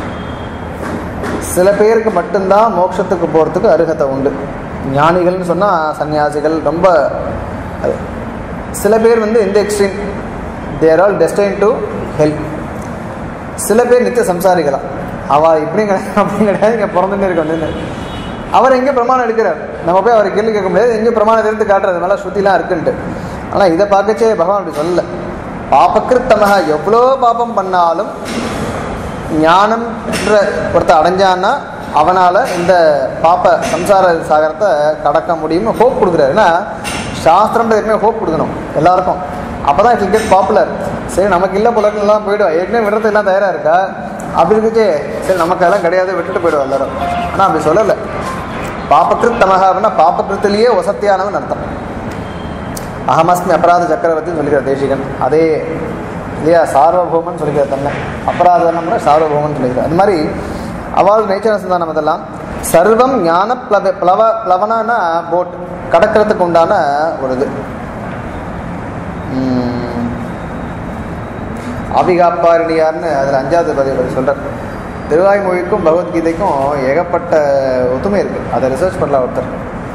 சில பேருக்கு மட்டும்தான் மோட்சத்துக்கு போகிறதுக்கு அருகதை உண்டு. ஞானிகள்னு சொன்னால் சன்னியாசிகள் ரொம்ப. சில பேர் வந்து இந்த extreme, they're all destine to hell. சில பேர் நித்திய சம்சாரிகளா, அவள் இப்படியும் கிடையாது அப்படியும் கிடையாது, இங்கே பிறந்துட்டே இருக்க வந்து அவர் எங்கே பிரமாணம் எடுக்கிறார், நம்ம போய் அவரை கேள்வி கேட்க முடியாது, எங்கே பிரமாணம் இருந்து காட்டுறது மேலே ஸ்ருதிலாம் இருக்குன்ட்டு. ஆனால் இதை பார்க்கச்சே பகவான் அப்படி சொல்லலை. பாபகிருத்தமாக எவ்வளோ பாபம் பண்ணாலும் ஞானம்ன்ற ஒருத்த அடைஞ்சான்னா அவனால் இந்த பாப்ப சம்சார சாகரத்தை கடக்க முடியும்னு ஹோப் கொடுக்குறாரு. ஏன்னா சாஸ்திரம்ன்ற எப்பவுமே ஹோப் கொடுக்கணும் எல்லாருக்கும், அப்போ தான் இட் கெட் பாப்புலர். சரி, நமக்கு இல்லை புலக்கெல்லாம் போய்டும், ஏற்கனவே விடுறது எல்லாம் தயாராக இருக்கா அப்படி இருக்குச்சே, சரி நமக்கு அதெல்லாம் கிடையாது விட்டுட்டு போய்டும் எல்லாரும். ஆனால் அப்படி சொல்லலை. பாபகிருத்தமாக அப்படின்னா பாபகிருத்திலேயே வசத்தியானவன் அர்த்தம். அகமஸ்மி அபராத சக்கரவர்த்தின்னு சொல்லிக்கிற தேசிகன், அதே இல்லையா, சார்வபௌமன் சொல்லிக்கிற தன்னை, அபராதம்னா சார்வபௌமன் சொல்லிக்கிறார். அது மாதிரி அவள் நேச்சர் சந்தானம் இதெல்லாம் சர்வம் ஞான பிளவ பிளவ பிளவனான போட் கடக்கிறதுக்கு உண்டான ஒரு இது. ஆபிகாப்பாரணியார்னு அதில் அஞ்சாவது பதிவு சொல்கிறார். திருவாய்மொழிக்கும் பகவத்கீதைக்கும் ஏகப்பட்ட ஒத்துமை இருக்குது, அதை ரிசர்ச் பண்ணலாம் ஒருத்தர்.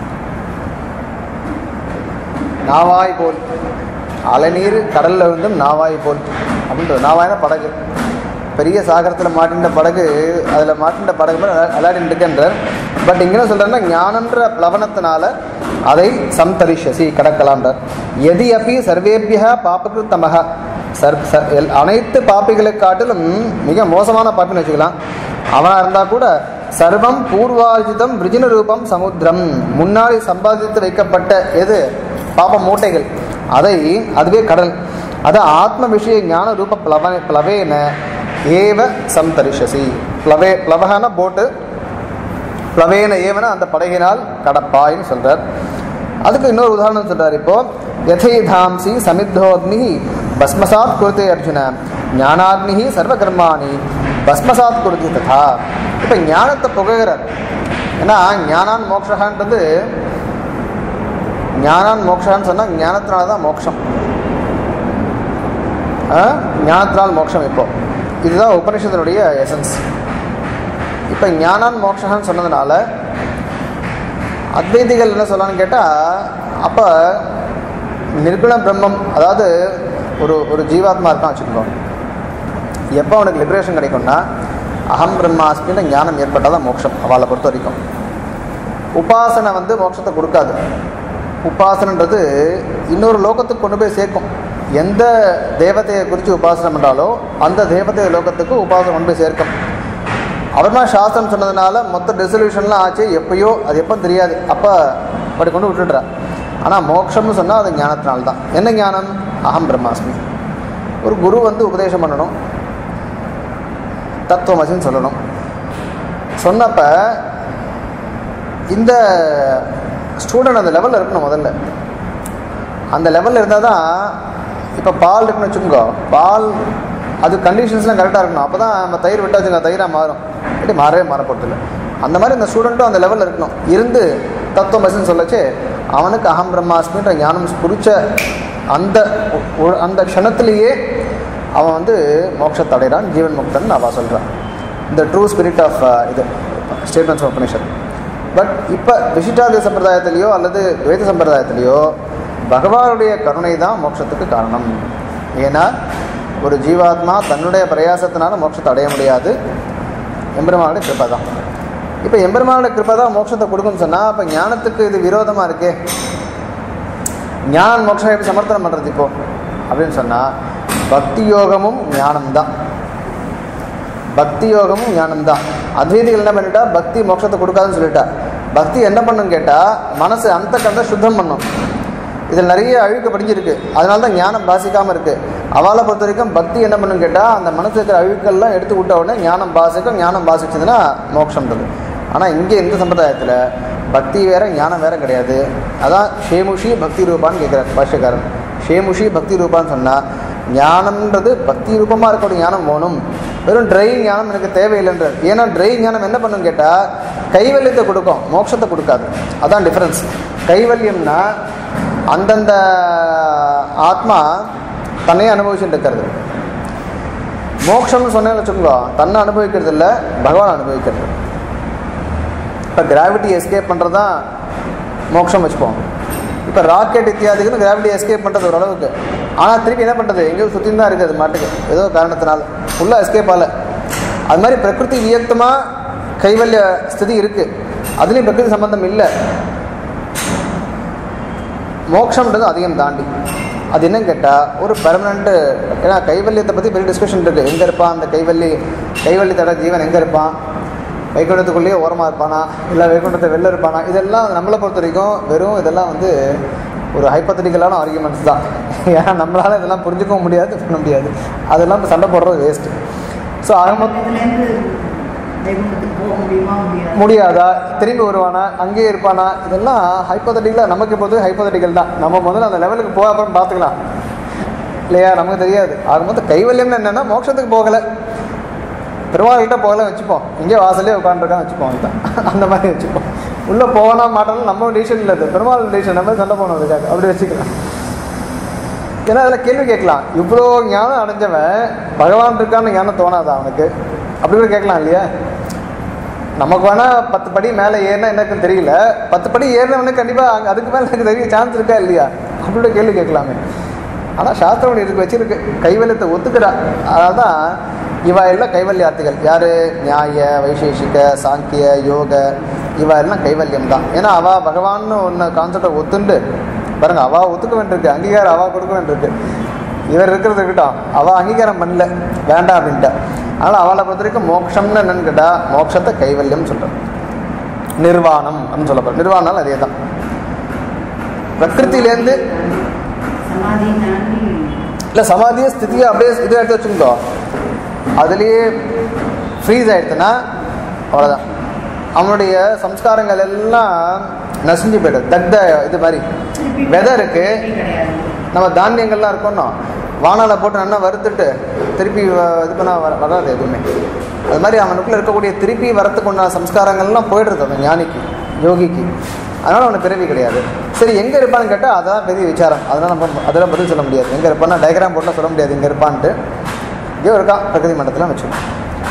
நாவாய் போல் அலைநீர் கடலில் இருந்தும் நாவாய் போல் அப்படின்றது. நாவாய்னா படகு, பெரிய சாகரத்தில் மாட்டின்ற படகு, அதில் மாட்டின்ற படகு மேலே அலாடின்னு இருக்குன்றார். பட் இங்கே சொல்கிறேன்னா ஞானன்ற பிளவனத்தினால அதை சம்தரிஷசி கடக்கலான்றார். எதி அப்பி சர்வேபியா பாபகிருத்தமக சர் அனைத்து பாப்பிகளை காட்டிலும் மிக மோசமான பாப்பின்னு வச்சுக்கலாம். அவனாக இருந்தால் கூட சர்வம் பூர்வார்ஜிதம் விருஜின ரூபம் சமுத்திரம். முன்னாடி சம்பாதித்து வைக்கப்பட்ட எது பாப மூட்டைகள் அதை அதுவே கடல். அது ஆத்ம விஷய ஞான ரூப பிளவ பிளவேன ஏவ சம்தரிஷசி. பிளவே பிளவகான போட்டு, பிளவேன ஏவன அந்த படகினால் கடப்பாயின்னு சொல்றார். அதுக்கு இன்னொரு உதாரணம் சொல்றார். இப்போ யதேதாம்சி சமித்தோக்னி பஸ்மசாத் குருதே அர்ஜுன ஞானாக்னி சர்வகர்மாணி பஸ்மசாத் குருதி ததா. இப்போ ஞானத்தை புகைகிறார். ஏன்னா ஞானான் மோக்ஷகான்றது, ஞானான் மோக்ஷான்னு சொன்னால் ஞானத்தினால தான் மோட்சம். ஞானத்தினால் மோட்சம். இப்போ இதுதான் உபனிஷத்தினுடைய எசன்ஸ். இப்போ ஞானான் மோக்ஷகான்னு சொன்னதுனால அத்வைதிகள் என்ன சொல்லலான்னு கேட்டால், அப்போ நிர்குண பிரம்மம், அதாவது ஒரு ஒரு ஜீவாத்மா இருக்கான் வச்சுக்கோ, எப்போ அவனுக்கு லிபரேஷன் கிடைக்கும்னா அகம் பிரம்மாஸ்மின்ற ஞானம் ஏற்பட்டால் தான் மோட்சம் அவளை பொறுத்த வரைக்கும். உபாசனை வந்து மோட்சத்தை கொடுக்காது. உபாசனன்றது இன்னொரு லோகத்துக்கு கொண்டு போய் சேர்க்கும். எந்த தேவதையை குறித்து உபாசனை பண்ணுறாலோ அந்த தேவதை லோகத்துக்கு உபாசனை கொண்டு போய் சேர்க்கும். அப்புறமா சாஸ்திரம் சொன்னதுனால மொத்த ரெசல்யூஷன்லாம் ஆச்சு, எப்பயோ அது எப்போ தெரியாது, அப்போ அப்படி கொண்டு விட்டுடுறா. ஆனால் மோட்சம்னு சொன்னால் அது ஞானத்தினால்தான். என்ன ஞானம்? அகம் பிரம்மாஸ்மி. ஒரு குரு வந்து உபதேசம் பண்ணணும், தத்துவமசின்னு சொல்லணும். சொன்னப்போ இந்த ஸ்டூடெண்ட் அந்த லெவலில் இருக்கணும். முதல்ல அந்த லெவலில் இருந்தால் தான், இப்போ பால் இருக்குன்னு வச்சுக்கோங்க, பால் அது கண்டிஷன்ஸ்லாம் கரெக்டாக இருக்கணும். அப்போ தான் நம்ம தயிர் விட்டு வச்சுங்க தயிராக மாறும், இப்படி மாறவே மாறப்படுறதில்லை. அந்த மாதிரி இந்த ஸ்டூடெண்ட்டும் அந்த லெவலில் இருக்கணும். இருந்து தத்துவமசின்னு சொல்லச்சு அவனுக்கு அகம் பிரம்மாஸ்மின்ற ஞானம் குறித்த அந்த அந்த க்ஷணத்திலேயே அவன் வந்து மோட்சத்தை அடைகிறான், ஜீவன் முக்தன் அவன் சொல்கிறான். இந்த ட்ரூ ஸ்பிரிட் ஆஃப் இது ஸ்டேட்மெண்ட்ஸ் ஆஃப் உபனிஷத். பட் இப்போ விசிஷ்டாத்வைத சம்பிரதாயத்திலேயோ அல்லது துவைத சம்பிரதாயத்திலேயோ பகவானுடைய கருணை தான் மோட்சத்துக்கு காரணம். ஏன்னா ஒரு ஜீவாத்மா தன்னுடைய பிரயாசத்தினால மோட்சத்தை அடைய முடியாது, எம்பெருமானுடைய கிருப்பை தான். இப்போ எம்பெருமானுடைய கிருப்பை தான் மோட்சத்தை கொடுக்குன்னு சொன்னால், அப்போ ஞானத்துக்கு இது விரோதமாக இருக்கே, ஞானம் மோட்சம் எப்படி சமர்த்தனம் பண்ணுறது இப்போ அப்படின்னு சொன்னால், பக்தி யோகமும் ஞானம்தான். பக்தி யோகமும் ஞானம்தான். அத்வைதிகள் என்ன பண்ணிட்டா, பக்தி மோட்சத்தை கொடுக்காதுன்னு சொல்லிட்டா. பக்தி என்ன பண்ணுன்னு கேட்டால் மனசு அந்த கண்ட சுத்தம் பண்ணும். இதில் நிறைய அழுக்கு படிஞ்சிருக்கு, அதனால தான் ஞானம் பாசிக்காமல் இருக்குது. அவளை பொறுத்த வரைக்கும் பக்தி என்ன பண்ணுன்னு கேட்டால், அந்த மனசு இருக்கிற அழுக்கெல்லாம் எடுத்து விட்ட உடனே ஞானம் பாசிக்கும். ஞானம் பாசிச்சதுன்னா மோட்சம்ன்றது. ஆனால் இங்கே இந்த சம்பிரதாயத்தில் பக்தி வேறு ஞானம் வேறு கிடையாது. அதான் ஷேமுஷி பக்தி ரூபான்னு கேட்குறார் பாஷ்யக்காரன். ஷேமுஷி பக்தி ரூபான்னு சொன்னால் ஞானம்ன்றது பக்தி ரூபமாக இருக்கக்கூடிய ஞானம் போகணும். வெறும் ட்ரை ஞானம் எனக்கு தேவையில்லைன்றது. ஏன்னா ட்ரை ஞானம் என்ன பண்ணுன்னு கேட்டால் கைவல்யத்தை கொடுக்கும், மோட்சத்தை கொடுக்காது. அதான் டிஃப்ரென்ஸ். கைவல்யம்னா அந்தந்த ஆத்மா தன்னையே அனுபவிச்சுட்டு இருக்கிறது. மோட்சம்னு சொன்னேன்னு வச்சுக்கோங்க, தன்னை அனுபவிக்கிறது இல்லை, பகவான் அனுபவிக்கிறது. இப்போ கிராவிட்டி எஸ்கேப் பண்ணுறது தான் மோட்சம் வச்சுப்போம். இப்போ ராக்கெட் இத்தியாதிக்குன்னு கிராவிட்டி எஸ்கேப் பண்ணுறது ஓரளவுக்கு. ஆனால் திருப்பி என்ன பண்ணுறது, எங்கேயோ சுற்றி தான் இருக்குது மாட்டுக்கு, ஏதோ காரணத்தினால ஃபுல்லாக எஸ்கேப் ஆகலை. அது மாதிரி பிரகிருதி வியக்தமாக கைவல்ய ஸ்திதி இருக்குது, அதுலேயும் பிரகிருதி சம்பந்தம் இல்லை. மோட்சம்ன்றது அதையும் தாண்டி. அது என்னன்னு கேட்டால் ஒரு பெர்மனண்ட்டு. ஏன்னா கைவல்யத்தை பற்றி பெரிய டிஸ்கஷன் இருக்குது. எங்கே இருப்பான் அந்த கைவல்லி, கைவல்யத்தோட ஜீவன் எங்கே இருப்பான், வைகுண்டத்துக்குள்ளேயே ஓரமாக இருப்பானா இல்லை வைகுண்டத்தை வெளில இருப்பானா, இதெல்லாம் நம்மளை பொறுத்த வரைக்கும் வெறும் இதெல்லாம் வந்து ஒரு ஹைப்பத்தட்டிக்கலான ஆர்கியூமெண்ட்ஸ் தான். ஏன்னா நம்மளால் இதெல்லாம் புரிஞ்சுக்கவும் முடியாது, பண்ண முடியாது. அதெல்லாம் சண்டை போடுறது வேஸ்ட்டு. ஸோ ஆக முடியாதா, திரும்பி வருவானா, அங்கேயே இருப்பானா, இதெல்லாம் ஹைப்போதட்டிக்கலாக நமக்கு பொறுத்து ஹைப்போதட்டிக்கல் தான். நம்ம முதல்ல அந்த லெவலுக்கு போக அப்புறம் பார்த்துக்கலாம் இல்லையா, நமக்கு தெரியாது. ஆகும்போது கைவல்யம்னு என்னென்னா மோட்சத்துக்கு போகலை, பெருமாள்கிட்ட போகலை வச்சுப்போம், இங்கே வாசலே உட்காந்துருக்கான்னு வச்சுப்போம். அதுதான் அந்த மாதிரி வச்சுப்போம். உள்ளே போனா மாட்டாலும் நம்ம டிசிஷன் இல்லை, பெருமாள் டிசிஷன், நம்ம சண்டை போனோம் அதுக்காக அப்படி வச்சுக்கலாம். ஏன்னா அதில் கேள்வி கேட்கலாம், இவ்வளோ ஞானம் அடைஞ்சவன் பகவான் இருக்கான்னு ஞானம் தோணாதா அவனுக்கு, அப்படி கூட கேட்கலாம் இல்லையா. நமக்கு வேணால் பத்து படி மேலே ஏறினா எனக்குன்னு தெரியல, பத்து படி ஏறினவனுக்கு கண்டிப்பாக அங்கே அதுக்கு மேலே எனக்கு தெரிய சான்ஸ் இருக்கா இல்லையா, அப்படி கேள்வி கேட்கலாமே. ஆனால் சாஸ்திரம் இதுக்கு வச்சிருக்கு, கைவல்யத்தை ஒத்துக்கிறா. அதாவது தான் இவா எல்லாம் கைவல்யார்த்திகள். யார்? நியாய, வைசேஷிக, சாங்கிய, யோக, இவா எல்லாம் கைவல்யம் தான். ஏன்னா அவள் பகவான்னு ஒன்று கான்செப்டை ஒத்துண்டு பாருங்க, அவள் ஒத்துக்க வேண்டியிருக்கு, அங்கீகாரம் அவள் கொடுக்க வேண்டியிருக்கு. இவர் இருக்கிறது இருக்கட்டும், அவள் அங்கீகாரம் பண்ணல, வேண்டாம் அப்படின்ட்டா. அதனால் அவளை பொறுத்த வரைக்கும் மோட்சம்னு என்னன்னு கேட்டால் மோட்சத்தை கைவல்யம் சொல்கிறோம். நிர்வாணம் அப்படின்னு சொல்லப்போம். நிர்வாணம் அதே தான். பிரகிருத்திலேருந்து இல்லை சமாதியை ஸ்திதியை அப்படியே இது எடுத்து வச்சுருந்தோம், அதுலேயே ஃப்ரீஸ் ஆகிடுச்சுன்னா அவ்வளோதான். அவனுடைய சம்ஸ்காரங்கள் எல்லாம் நசிஞ்சு போய்டும். தக்த இது மாதிரி விதை இருக்குது, நம்ம தானியங்கள்லாம் இருக்கோம்னா வானால போட்டு நல்லா வறுத்துட்டு திருப்பி இது பண்ணால் வர வராது எதுவுமே. அது மாதிரி அவனுக்குள்ளே இருக்கக்கூடிய திருப்பி வரத்துக்கு உண்டான சம்ஸ்காரங்கள்லாம் போய்டுறது அந்த ஞானிக்கு, யோகிக்கு. அதனால் அவனுக்கு பிறவி கிடையாது. சரி, எங்கே இருப்பான்னு கேட்டால் அதெல்லாம் பெரிய விசாரம். அதெல்லாம் நம்ம அதெல்லாம் பதில் சொல்ல முடியாது. எங்கே இருப்பான்னா டயக்ராம் போட்டால் சொல்ல முடியாது எங்கே இருப்பான்ட்டு. இங்கே இருக்கான் பிரகிருதி மண்டலத்தில் வச்சுக்கணும்.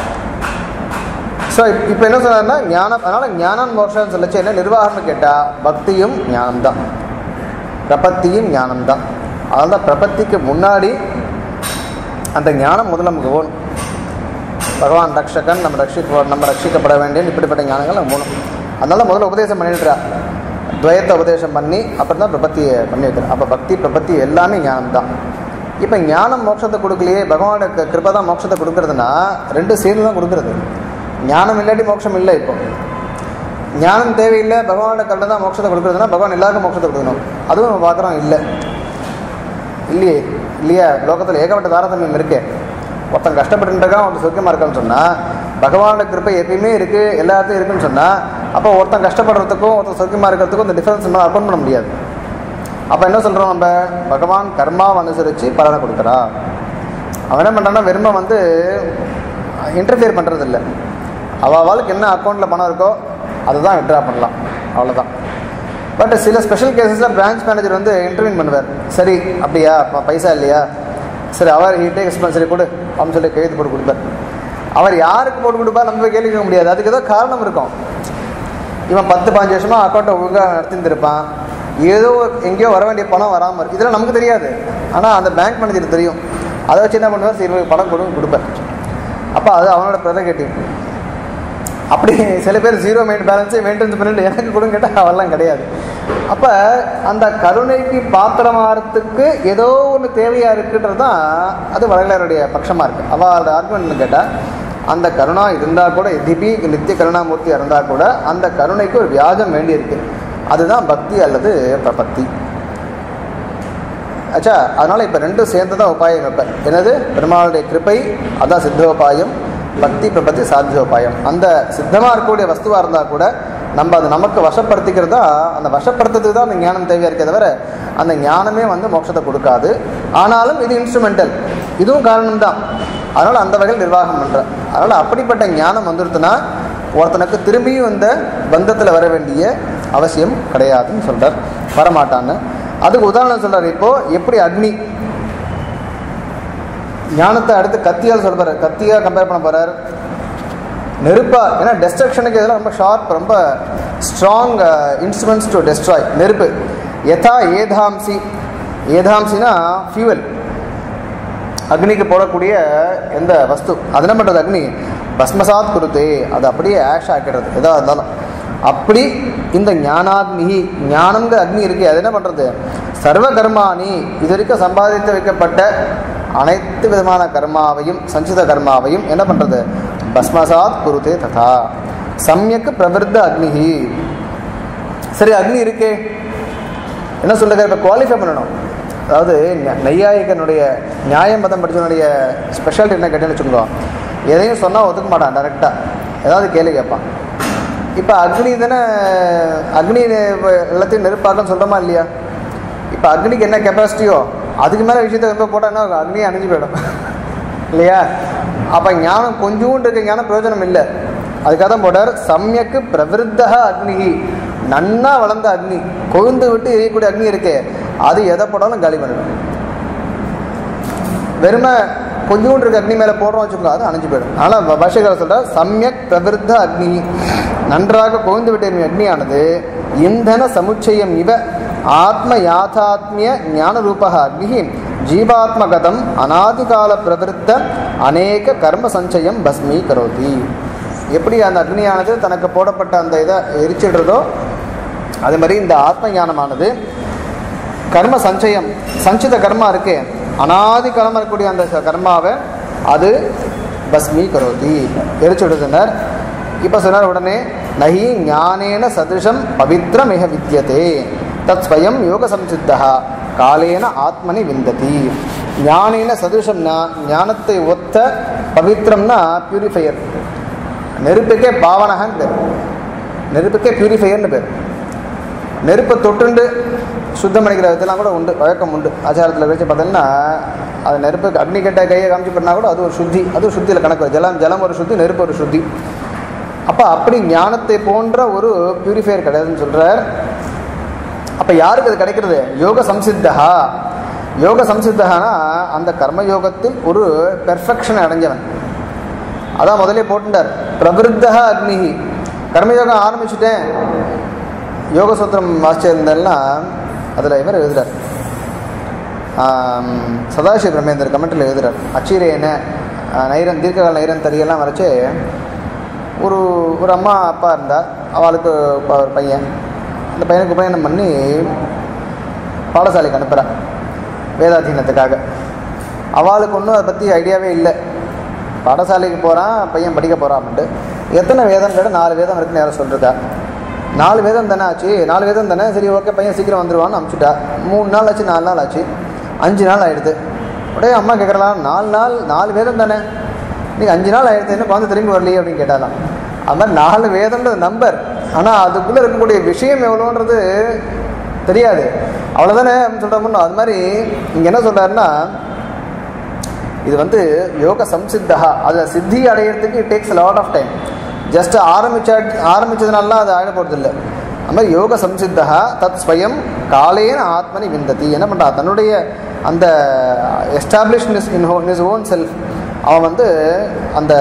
ஸோ இப்போ என்ன சொன்னார்னா ஞானம். அதனால் ஞானம் மோட்சம்னு சொல்லிச்சு. என்ன நிர்வாகம்னு கேட்டால் பக்தியும் ஞானம்தான், பிரபத்தியும் ஞானம்தான். அதனால தான் பிரபத்திக்கு முன்னாடி அந்த ஞானம் முதல்ல நமக்கு வேணும். பகவான் ரக்ஷகன், நம்ம ரட்சிக்க நம்ம ரட்சிக்கப்பட வேண்டிய இப்படிப்பட்ட ஞானங்கள் நம்ம வேணும். அதனால முதல்ல உபதேசம் பண்ணிடுறா, துவயத்தை உபதேசம் பண்ணி அப்புறம் தான் பிரபத்தியை பண்ணி வைக்கிறேன். அப்போ பக்தி பிரபத்தி எல்லாமே ஞானம் தான். இப்போ ஞானம் மோட்சத்தை கொடுக்கலையே, பகவானுக்கு கிருப்பை தான் மோட்சத்தை கொடுக்குறதுனா ரெண்டு சேர்ந்து தான் கொடுக்குறது. ஞானம் இல்லாட்டி மோட்சம் இல்லை. இப்போ ஞானம் தேவையில்லை, பகவானோட கருணை தான் மோட்சத்தை கொடுக்குறதுனா பகவான் எல்லாருக்கும் மோட்சத்தை கொடுக்கணும். அதுவும் நம்ம பார்க்குறோம். இல்லை இல்லையே இல்லையா, லோகத்தில் ஏகப்பட்ட தாரதமியம் இருக்கே. ஒருத்தன் கஷ்டப்பட்டுருக்கான், ஒருத்தன் சுத்தமாக இருக்கான்னு சொன்னால் பகவானோட கிருப்பை எப்பயுமே இருக்குது, எல்லாத்தையும் இருக்குன்னு சொன்னால் அப்போ ஒருத்தன் கஷ்டப்படுறதுக்கும் ஒருத்தன் சுத்தமாக இருக்கிறதுக்கும் இந்த டிஃப்ரென்ஸ் நம்ம அர்ப்பணம் பண்ண முடியாது. அப்போ என்ன சொல்கிறோம், நம்ம பகவான் கர்மாவை அனுசரித்து பலனை கொடுக்குறா. அவன் என்ன பண்ணுறான்னா வெறுமை வந்து இன்டர்ஃபியர் பண்ணுறது இல்லை. அவளுக்கு என்ன அக்கௌண்ட்டில் பணம் இருக்கோ அதை தான் விட்ரா பண்ணலாம், அவ்வளோதான். பட் சில ஸ்பெஷல் கேஸஸில் பிரான்ச் மேனேஜர் வந்து இன்டர்வியூ பண்ணுவார். சரி அப்படியா, பைசா இல்லையா, சரி அவர் ஹீட்டே எக்ஸ்பென்ஸ் சரி கொடு அப்படின்னு சொல்லி கைது போட்டு கொடுப்பார். அவர் யாருக்கு போட்டு கொடுப்பார் நம்ம போய் கேள்வி கேட்க முடியாது. அதுக்கு ஏதோ காரணம் இருக்கும். இவன் பத்து பாஞ்சு வருஷமாக அக்கௌண்ட்டை ஒழுங்காக நடத்திட்டு இருப்பான், ஏதோ எங்கேயோ வர வேண்டிய பணம் வராமல் இருக்குது. இதெல்லாம் நமக்கு தெரியாது, ஆனால் அந்த பேங்க் மேனேஜருக்கு தெரியும். அதை வச்சு என்ன பண்ணுவார், சரி பணம் கொடுங்க கொடுப்பார். அப்போ அது அவனோட ப்ரெரகேட்டிவ். அப்படி சில பேர் ஜீரோ மெயின் பேலன்ஸே மெயின்டெனன்ஸ் பண்ணிட்டு எனக்கு கொடுங்க கேட்டால் அவெல்லாம் கிடையாது. அப்போ அந்த கருணைக்கு பாத்திரமாகறதுக்கு ஏதோ ஒன்று தேவையாக இருக்குன்றது தான் அது வள்ளலாருடைய பட்சமாக இருக்குது. அவளோட ஆர்குமெண்ட்னு கேட்டால் அந்த கருணா இருந்தால் கூட, திபி நித்திய கருணாமூர்த்தி இருந்தால் கூட அந்த கருணைக்கு ஒரு வியாஜம் வேண்டியிருக்கு. அதுதான் பக்தி அல்லது பிரபத்தி. ஆச்சா, அதனால் இப்போ ரெண்டும் சேர்ந்து தான் உபாயம் வைப்பேன். என்னது, பெருமாளுடைய கிருப்பை அதான் சித்தோபாயம், பக்தி பிரபத்தி சாத்தியோபாயம். அந்த சித்தமாக இருக்கக்கூடிய வஸ்துவாக இருந்தால் கூட நம்ம அதை நமக்கு வசப்படுத்திக்கிறது தான், அந்த வசப்படுத்துறதுக்கு தான் அந்த ஞானம் தேவையாக இருக்கே தவிர அந்த ஞானமே வந்து மோட்சத்தை கொடுக்காது. ஆனாலும் இது இன்ஸ்ட்ருமெண்டல், இதுவும் காரணம்தான். அதனால் அந்த வகையில் நிர்வாகம் பண்ணுறேன். அதனால் அப்படிப்பட்ட ஞானம் வந்துடுத்துனா ஒருத்தனுக்கு திரும்பியும் இந்த பந்தத்தில் வர வேண்டிய அவசியம் கிடையாதுன்னு சொல்கிறார், வரமாட்டான்னு. அதுக்கு உதாரணம் சொல்கிறார். இப்போது எப்படி அக்னி ஞானத்தை அடுத்து கத்தியால் சொல்கிறார், கத்தியாக கம்பேர் பண்ண போகிறார். நெருப்பா, ஏன்னா டெஸ்ட்ரக்ஷனுக்கு இதெல்லாம் ரொம்ப ஷார்ப், ரொம்ப ஸ்ட்ராங் இன்ஸ்ட்ருமெண்ட்ஸ் டு டெஸ்ட்ராய். நெருப்பு யதா ஏதாம்சி, ஏதாம்சினா ஃபியூவல், அக்னிக்கு போடக்கூடிய எந்த வஸ்து, அது என்ன பண்ணுறது, அக்னி பஸ்மசாத் குருத்தே, அது அப்படியே ஆஷ் ஆக்கிடுறது எதாக இருந்தாலும். அப்படி இந்த ஞானாக்னி, ஞானம்ங்கிற அக்னி இருக்கு, அது என்ன பண்ணுறது, சர்வ கர்மானி, இது வரைக்கும் சம்பாதித்து வைக்கப்பட்ட அனைத்து விதமான கர்மாவையும் சஞ்சித கர்மாவையும் என்ன பண்ணுறது, பஸ்மசாத் குருத்தே ததா சம்யக்கு பிரவிருத்த அக்னிஹி. சரி, அக்னி இருக்கே என்ன சொல்லுங்க, இப்போ குவாலிஃபை பண்ணணும். அதாவது நையாயிகனுடைய நியாயம் மதம் படித்தவனுடைய ஸ்பெஷாலிட்டி என்ன கேட்டேன்னு வச்சுக்கோ, எதையும் சொன்னால் ஒத்துக்க மாட்டான், டேரெக்டாக ஏதாவது கேள்வி கேட்பான். இப்போ அக்னி தானே, அக்னி எல்லாத்தையும் நெருப்பாக்கன்னு சொல்கிறோமா இல்லையா? இப்போ அக்னிக்கு என்ன கெப்பாசிட்டியோ அதுக்கு மேலே விஷயத்தை ரொம்ப போட்டாங்கன்னா அக்னியை அணிஞ்சு போயிடும் இல்லையா? அப்போ ஞானம் கொஞ்சோண்டு இருக்க ஞானம் பிரயோஜனம் இல்லை. அதுக்காக தான் போட்டார் சம்யக்கு பிரவிருத்த அக்னிஹி, நன்னா வளர்ந்த அக்னி, கொழுந்து விட்டு எரியக்கூடிய அக்னி இருக்கே, அது எதை போட்டாலும் காலி பண்ணிடும். வெறுமை கொஞ்சோண்டு இருக்க அக்னி மேலே போடுறோம் வச்சுக்கோங்க, அது அணைஞ்சு போயிடும். ஆனால் பாஷ்யக்காரர் சொல்கிறார் சம்யக் பிரவிருத்த அக்னி, நன்றாக கொழுந்து விட்ட அக்னியானது இந்தன சமுச்சயம் இவ ஆத்ம யாத்தாத்மிய ஞான ரூபக அக்னி ஜீவாத்மகதம் அநாதிகால பிரவிருத்த அநேக கர்ம சஞ்சயம் பஸ்மீ கரோதி. எப்படி அந்த அக்னியானது தனக்கு போடப்பட்ட அந்த இதை எரிச்சிடுறதோ அதே மாதிரி இந்த ஆத்ம ஞானமானது கர்ம சஞ்சயம், சஞ்சித கர்மா இருக்கே, அநாதி காலமாக இருக்கக்கூடிய அந்த கர்மாவை அது பஸ்மீ கரோதி, எரிச்சு விடுதுனர். இப்போ சொன்னார் உடனே, நஹி ஞானேன சதிருஷம் பவித்ரம் மிக வித்தியதே தத் ஸ்வயம் யோக சம்சித்தா காலேன ஆத்மனி விந்ததி. ஞானேன சதிருஷம்னா ஞானத்தை ஒத்த, பவித்ரம்னா பியூரிஃபையர். நெருப்புக்கே பாவனகன்னு பேர், நெருப்புக்கே பியூரிஃபையர்னு பேர். நெருப்பை தொட்டுண்டு சுத்தம் பண்ணிக்கிற விதத்தெல்லாம் கூட உண்டு, வழக்கம் உண்டு. ஆச்சாரத்தில் கழிச்சு பார்த்தீங்கன்னா அது நெருப்புக்கு அக்னி கட்ட கையை காமிச்சு பண்ணால் கூட அது ஒரு சுத்தி, அது ஒரு சுத்தியில் கணக்கு. ஜலம் ஜலம் ஒரு சுத்தி, நெருப்பு ஒரு சுத்தி. அப்போ அப்படி ஞானத்தை போன்ற ஒரு பியூரிஃபையர் கிடையாதுன்னு சொல்கிறார். அப்போ யாருக்கு அது கிடைக்கிறது? யோக சம்சித்தா. யோக சம்சித்தகானா அந்த கர்மயோகத்தில் ஒரு பெர்ஃபெக்ஷனை அடைஞ்சவன். அதான் முதலே போட்டுட்டார், பிரவிருத்தா அக்னிஹி. கர்மயோகம் ஆரம்பிச்சுட்டேன், யோக சூத்திரம் வாசிச்சிருந்தேன்னா அதில் இவர் எழுதுறார், சதாசிவ பிரமேந்தர் கமெண்ட்டில் எழுதுறார். அச்சிரேன நைரன் தீர்க்ககால நைரன் தரியெல்லாம் வரைச்சு ஒரு ஒரு அம்மா அப்பா இருந்தால் அவளுக்கு ஒரு பையன், அந்த பையனுக்கு உபநயனம் பண்ணி பாடசாலைக்கு அனுப்புகிறான் வேதாதீனத்துக்காக. அவளுக்கு ஒன்றும் அதை பற்றி ஐடியாவே இல்லை. பாடசாலைக்கு போகிறான், பையன் படிக்க போகிறான் அப்படின்ட்டு. எத்தனை வேதம் கேட்டால் நாலு வேதம் இருக்குன்னு யாரும் சொல்லிருக்கா. நாலு வேதம் தானே ஆச்சு, நாலு வேதம் தானே, சரி ஓகே பையன் சீக்கிரம் வந்துடுவான்னு அனுப்பிச்சுட்டா. மூணு நாள் ஆச்சு, நாலு நாள் ஆச்சு, அஞ்சு நாள் ஆகிடுது. உடனே அம்மா கேட்குறலாம், நாலு நாள் நாலு வேதம் தானே, நீங்கள் அஞ்சு நாள் ஆகிடுது, என்ன குழந்தை திரும்பி வரலையே அப்படின்னு கேட்டாலாம். அது மாதிரி நாலு வேதம்ன்றது நம்பர், ஆனால் அதுக்குள்ளே இருக்கக்கூடிய விஷயம் எவ்வளோன்றது தெரியாது. அவ்வளோதானே அப்படின்னு சொல்கிறோம்னா, அது மாதிரி இங்கே என்ன சொல்கிறாருன்னா, இது வந்து யோக சம்சித்தா, அதில் சித்தி அடையிறதுக்கு it takes lot of time. Just ஆரம்பிச்சா ஆரம்பித்ததுனாலாம் அது ஆக போகிறது இல்லை. அது மாதிரி யோக சம்சித்தா தத் ஸ்வயம் காலேன ஆத்மனி விந்ததி. என்ன பண்ணுறா, தன்னுடைய அந்த எஸ்டாப்ளிஷ்னஸ் இன் ஹோ இன் ஹிஸ் ஓன் செல்ஃப், அவன் வந்து அந்த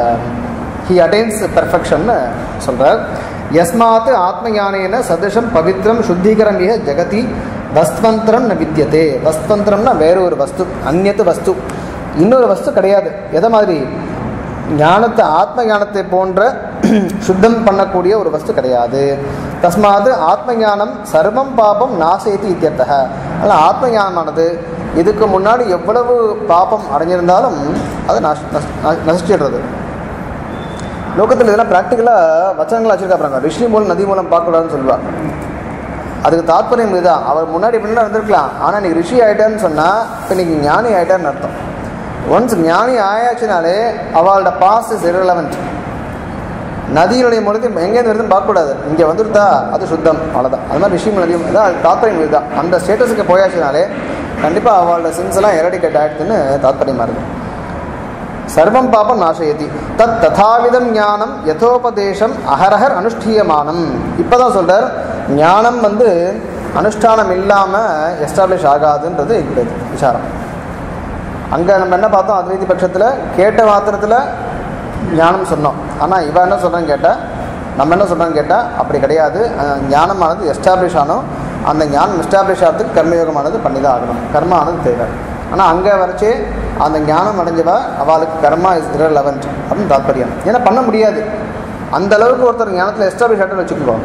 ஹி அடைன்ஸ் பெர்ஃபெக்ஷன்னு சொல்கிறார். யஸ்மாத் ஆத்மஞானேன சதிருஷம் பவித்ரம் சுத்திகரம் இஹ ஜெகதி வஸ்துவந்திரம் ந வித்தியதே. வஸ்துவந்திரம்னா வேறு ஒரு வஸ்து, அந்நியத்து வஸ்து, இன்னொரு வஸ்து கிடையாது. எதை மாதிரி? ஞானத்தை, ஆத்ம ஞானத்தை போன்ற சுத்தம் பண்ணக்கூடிய ஒரு வஸ்து கிடையாது. தஸ்மாது ஆத்ம ஞானம் சர்வம் பாபம் நாசயதி இத்தியர்த்தக. அதனால் ஆத்ம ஞானமானது இதுக்கு முன்னாடி எவ்வளவு பாபம் அடைஞ்சிருந்தாலும் அதை நஷ் நசிச்சிடுறது. லோகத்தில் இதெல்லாம் ப்ராக்டிக்கலாக வச்சனங்களாக வச்சுருக்காங்க. ரிஷி மூலம் நதி மூலம் பார்க்கக்கூடாதுன்னு சொல்லுவாள். அதுக்கு தாத்பரியம் இதுதான். அவர் முன்னாடி பின்னாடி இருந்திருக்கலாம், ஆனால் இன்றைக்கி ரிஷி ஆகிட்டான்னு சொன்னால் இப்போ இன்றைக்கி ஞானி ஆகிட்டான்னு அர்த்தம். ஒன்ஸ் ஞானி ஆயாச்சுனாலே அவளோட பாஸ்ட் இஸ் இர்ரெலவெண்ட். நதியினுடைய மூலத்தை எங்கேருந்து வருதுன்னு பார்க்கக்கூடாது, இங்கே வந்துருதா அது சுத்தம், அவ்வளோதான். அது மாதிரி ரிஷி நதியும் தான், அது தாத்பரியம் இதுதான். அந்த ஸ்டேட்டஸுக்கு போயாச்சுனாலே கண்டிப்பாக அவளோட சின்ஸ் எல்லாம் எரடிகேட் ஆகிடுதுன்னு தாத்பரியமாக இருக்குது. சர்வம் பாபம் நாசயதி தத் ததாவிதம் ஞானம் யதோபதேசம் அஹரஹர் அனுஷ்டீயமானம். இப்போ தான் சொல்கிறார், ஞானம் வந்து அனுஷ்டானம் இல்லாமல் எஸ்டாப்ளிஷ் ஆகாதுன்றது இப்போ விசாரம். அங்கே நம்ம என்ன பார்த்தோம், அத்வைதி பட்சத்தில் கேட்ட மாத்திரத்தில் ஞானம் சொன்னோம். ஆனால் இவன் என்ன சொல்கிறான்னு கேட்டால், நம்ம என்ன சொல்கிறோன்னு கேட்டால் அப்படி கிடையாது. ஞானமானது எஸ்டாப்ளிஷ் ஆனோம், அந்த ஞானம் எஸ்டாப்ளிஷ் ஆகிறதுக்கு கர்மயோகமானது பண்ணி தான் ஆகணும், கர்மானது தேவை. ஆனால் அங்கே வரைச்சே அந்த ஞானம் அடைஞ்சவா அவளுக்கு கர்மா இஸ் இரலவெண்ட் அப்படின்னு தாத்பரியம். ஏன்னா பண்ண முடியாது, அந்த அளவுக்கு ஒருத்தர் ஞானத்தில் எஸ்டாப்ளிஷ் ஆகிட்டு வச்சுக்குவோம்.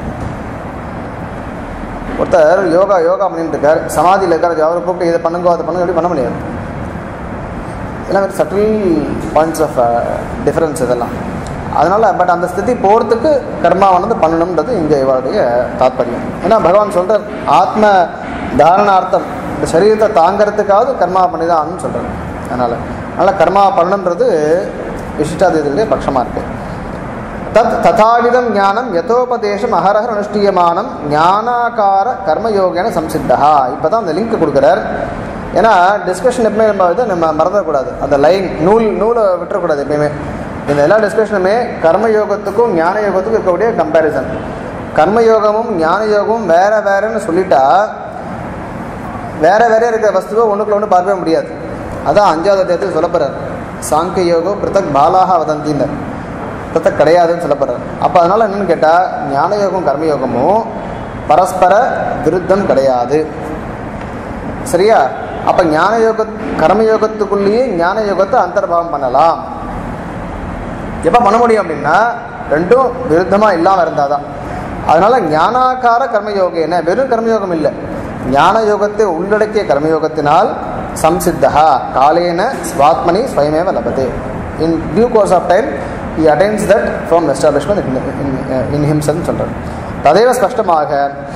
ஒருத்தர் யோகா யோகா பண்ணிட்டு இருக்கார், சமாதியில் இருக்கார், அவரை கூப்பிட்டு இதை பண்ணுங்க அதை பண்ணுங்க எப்படி பண்ண முடியாது. எல்லாம் very subtle points of difference இதெல்லாம். அதனால் பட் அந்த ஸ்திதி போகிறதுக்கு கர்மாவானது பண்ணணுன்றது இங்கே இவருடைய தாத்பரியம். ஏன்னா பகவான் சொல்கிறார், ஆத்ம தாரணார்த்தம், இந்த சரீரத்தை தாங்கிறதுக்காவது கர்மா பண்ணி தான் ஆகணும்னு சொல்கிறார். அதனால் அதனால் கர்மா பண்ணணுன்றது விசிஷ்டாதிகளுடைய பட்சமாக இருக்குது. தத் ததாவிதம் ஞானம் யதோபதேசம் அஹரஹர் அனுஷ்டீயமானம் ஞானாகார கர்மயோகேன சம்சித்தா. இப்போ தான் அந்த லிங்க் கொடுக்குறார். ஏன்னா டிஸ்கஷன் எப்பவுமே நம்ம இது நம்ம மறந்துடக்கூடாது, அந்த லைன் நூல் நூலை விட்டுறக்கூடாது எப்பயுமே. இந்த எல்லா டிஸ்கஷனுமே கர்மயோகத்துக்கும் ஞான யோகத்துக்கும் இருக்கக்கூடிய கம்பேரிசன். கர்மயோகமும் ஞான யோகமும் வேற வேறன்னு சொல்லிட்டா வேற வேற இருக்கிற வஸ்துவை ஒன்றுக்குள்ள ஒன்று பார்க்கவே முடியாது. அதான் அஞ்சாவது அத்தியாயத்தில் சொல்லப்படுறார், சாங்கிய யோகம் பிருத்தக் பாலாக வதந்தின்னு, பிருத்தக் கிடையாதுன்னு சொல்லப்படுறார். அப்போ அதனால் என்னென்னு கேட்டால் ஞான யோகம் கர்மயோகமும் பரஸ்பர விருத்தம் கிடையாது, சரியா? அப்போ ஞான யோக கர்மயோகத்துக்குள்ளேயே ஞான யோகத்தை அந்தர்பாவம் பண்ணலாம். எப்போ பண்ண முடியும் அப்படின்னா ரெண்டும் விருத்தமாக இல்லாமல் இருந்தால் தான். அதனால் ஞானாக்கார கர்மயோகம் என்ன, வெறும் கர்மயோகம் இல்லை, ஞான யோகத்தை உள்ளடக்கிய கர்மயோகத்தினால் சம்சித்தா காலேன ஸ்வாத்மனி ஸ்வயமேவ லபதே. in due course of time he attains that firm establishment in, in, uh, in himself சொல்றார். ததேவ ஸ்பஷ்டமாக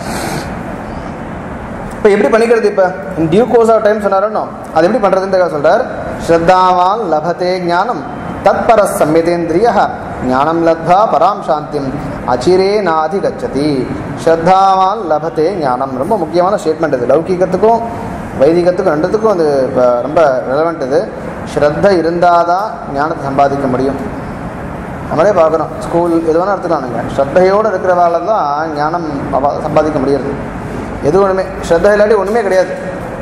இப்போ எப்படி பண்ணிக்கிறது? இப்போ in due course of time சொன்னாரோ அது எப்படி பண்ணுறதுன்னு சொல்கிறார். ஸ்ரத்தாவான் லபத்தே ஞானம் தத்பர சம்யதேந்திரிய ஞானம் லத்வா பராம் சாந்திம் அச்சிரே நாதி கச்சதி. ஸ்ரத்தாவான் லபத்தே ஞானம் ரொம்ப முக்கியமான ஸ்டேட்மெண்ட் இது. லௌகிகத்துக்கும் வைதிகத்துக்கும் ரெண்டுத்துக்கும் அது இப்போ ரொம்ப ரெலவெண்ட். இது ஸ்ரத்த இருந்தால் தான் ஞானத்தை சம்பாதிக்க முடியும். நம்மளே பார்க்குறோம், ஸ்கூல் எது வேணால் எடுத்துக்கலானுங்க, ஸ்ரத்தையோடு இருக்கிறவால தான் ஞானம் சம்பாதிக்க முடியாது. எது ஒன்றுமே ஸ்ரத்த இல்லாட்டி ஒன்றுமே கிடையாது.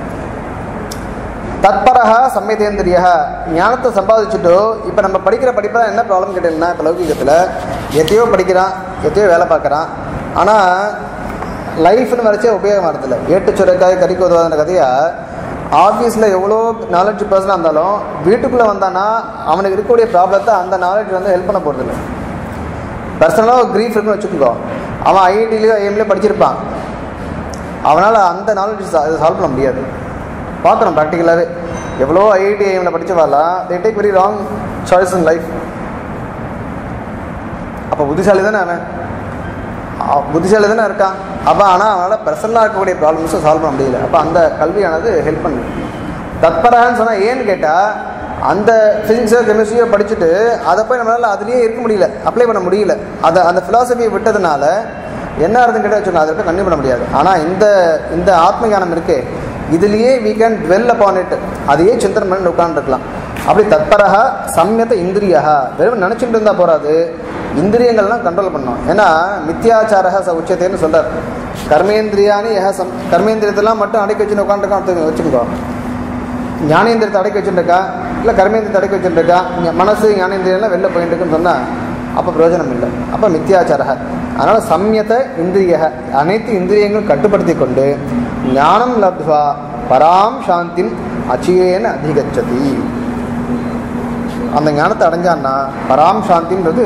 தத்பரக சம்யதேந்திரிய ஞானத்தை சம்பாதிச்சுட்டோ இப்போ நம்ம படிக்கிற படிப்பை என்ன ப்ராப்ளம் கேட்டீங்கன்னா, இப்போ லௌகிகத்தில் எத்தையோ படிக்கிறான், எத்தையோ வேலை பார்க்குறான், ஆனால் லைஃப்னு வரைச்சே உபயோகம் வரதில்லை. ஏட்டு சுரைக்காய் கறிக்கு உதவாத கதையாக ஆஃபீஸில் எவ்வளோ நாலேஜ் பர்சனாக இருந்தாலும் வீட்டுக்குள்ளே வந்தானா அவனுக்கு இருக்கக்கூடிய ப்ராப்ளத்தை அந்த நாலேஜ் வந்து ஹெல்ப் பண்ண போகிறதில்லை. பர்சனலாக ஒரு க்ரீஃப் இருக்குன்னு வச்சுக்கோ, அவன் ஐஐடிலேயோ ஐஎம்லேயோ படிச்சிருப்பான், அவனால் அந்த நாலேஜ் சால்வ் பண்ண முடியாது. பார்க்குறோம் ப்ராக்டிக்கலாகவே எவ்வளோ ஐஐடி ஐஎம்ல படித்தவாலாம் they take very wrong choice in life. அப்போ புத்திசாலி தானே அவன், புத்திசாலி தானே இருக்கான். அப்போ ஆனால் அவனால் பர்சனலாக இருக்கக்கூடிய ப்ராப்ளம்ஸை சால்வ் பண்ண முடியல. அப்போ அந்த கல்வியானது ஹெல்ப் பண்ணுது. தத்பரகன்னு சொன்னால் ஏன்னு கேட்டால், அந்த ஃபிசிக்ஸோ கெமிஸ்ட்ரியோ படிச்சுட்டு அதை போய் நம்மளால் அதுலேயே இருக்க முடியல, அப்ளை பண்ண முடியல. அதை அந்த ஃபிலாசபியை விட்டதுனால என்ன அர்த்தம் கேட்டால் வச்சுக்கோங்க, அதை கண்டிப்பாக பண்ண முடியாது. ஆனால் இந்த இந்த ஆத்ம ஞானம் இருக்கே, இதுலேயே we can twelve upon it, அதையே சிந்தனை பண்ணி உட்காந்துருக்கலாம். அப்படி தத்பரக சம்யத இந்திரியா, வெறும் நினச்சிட்டு இருந்தால் போகாது, இந்திரியங்கள்லாம் கண்ட்ரோல் பண்ணோம். ஏன்னா மித்யாச்சாரக ச உச்சத்தைன்னு சொல்கிறார். கர்மேந்திரியானி ஏக சம் கர்மேந்திரியத்தெல்லாம் மட்டும் அடக்கி வச்சுன்னு உட்காந்துருக்கான் வச்சுக்கோ. ஞானேந்திரத்தை அடக்கி வச்சுருக்கா, இல்லை கர்மேந்திரத்தை அடக்கி வச்சுருக்கா, மனசு ஞானேந்திரியெல்லாம் வெளில போயிட்டு இருக்குன்னு சொன்னால் அப்போ பிரயோஜனம் இல்லை. அப்போ மித்யாச்சாரக. அதனால் சம்யத இந்திரிய, அனைத்து இந்திரியங்களும் கட்டுப்படுத்தி கொண்டு ஞானம் லப்த்வா பராம் சாந்தின் அச்சியேன அதிகச்சதி. அந்த ஞானத்தை அடைஞ்சான்னா பராம் சாந்தின்றது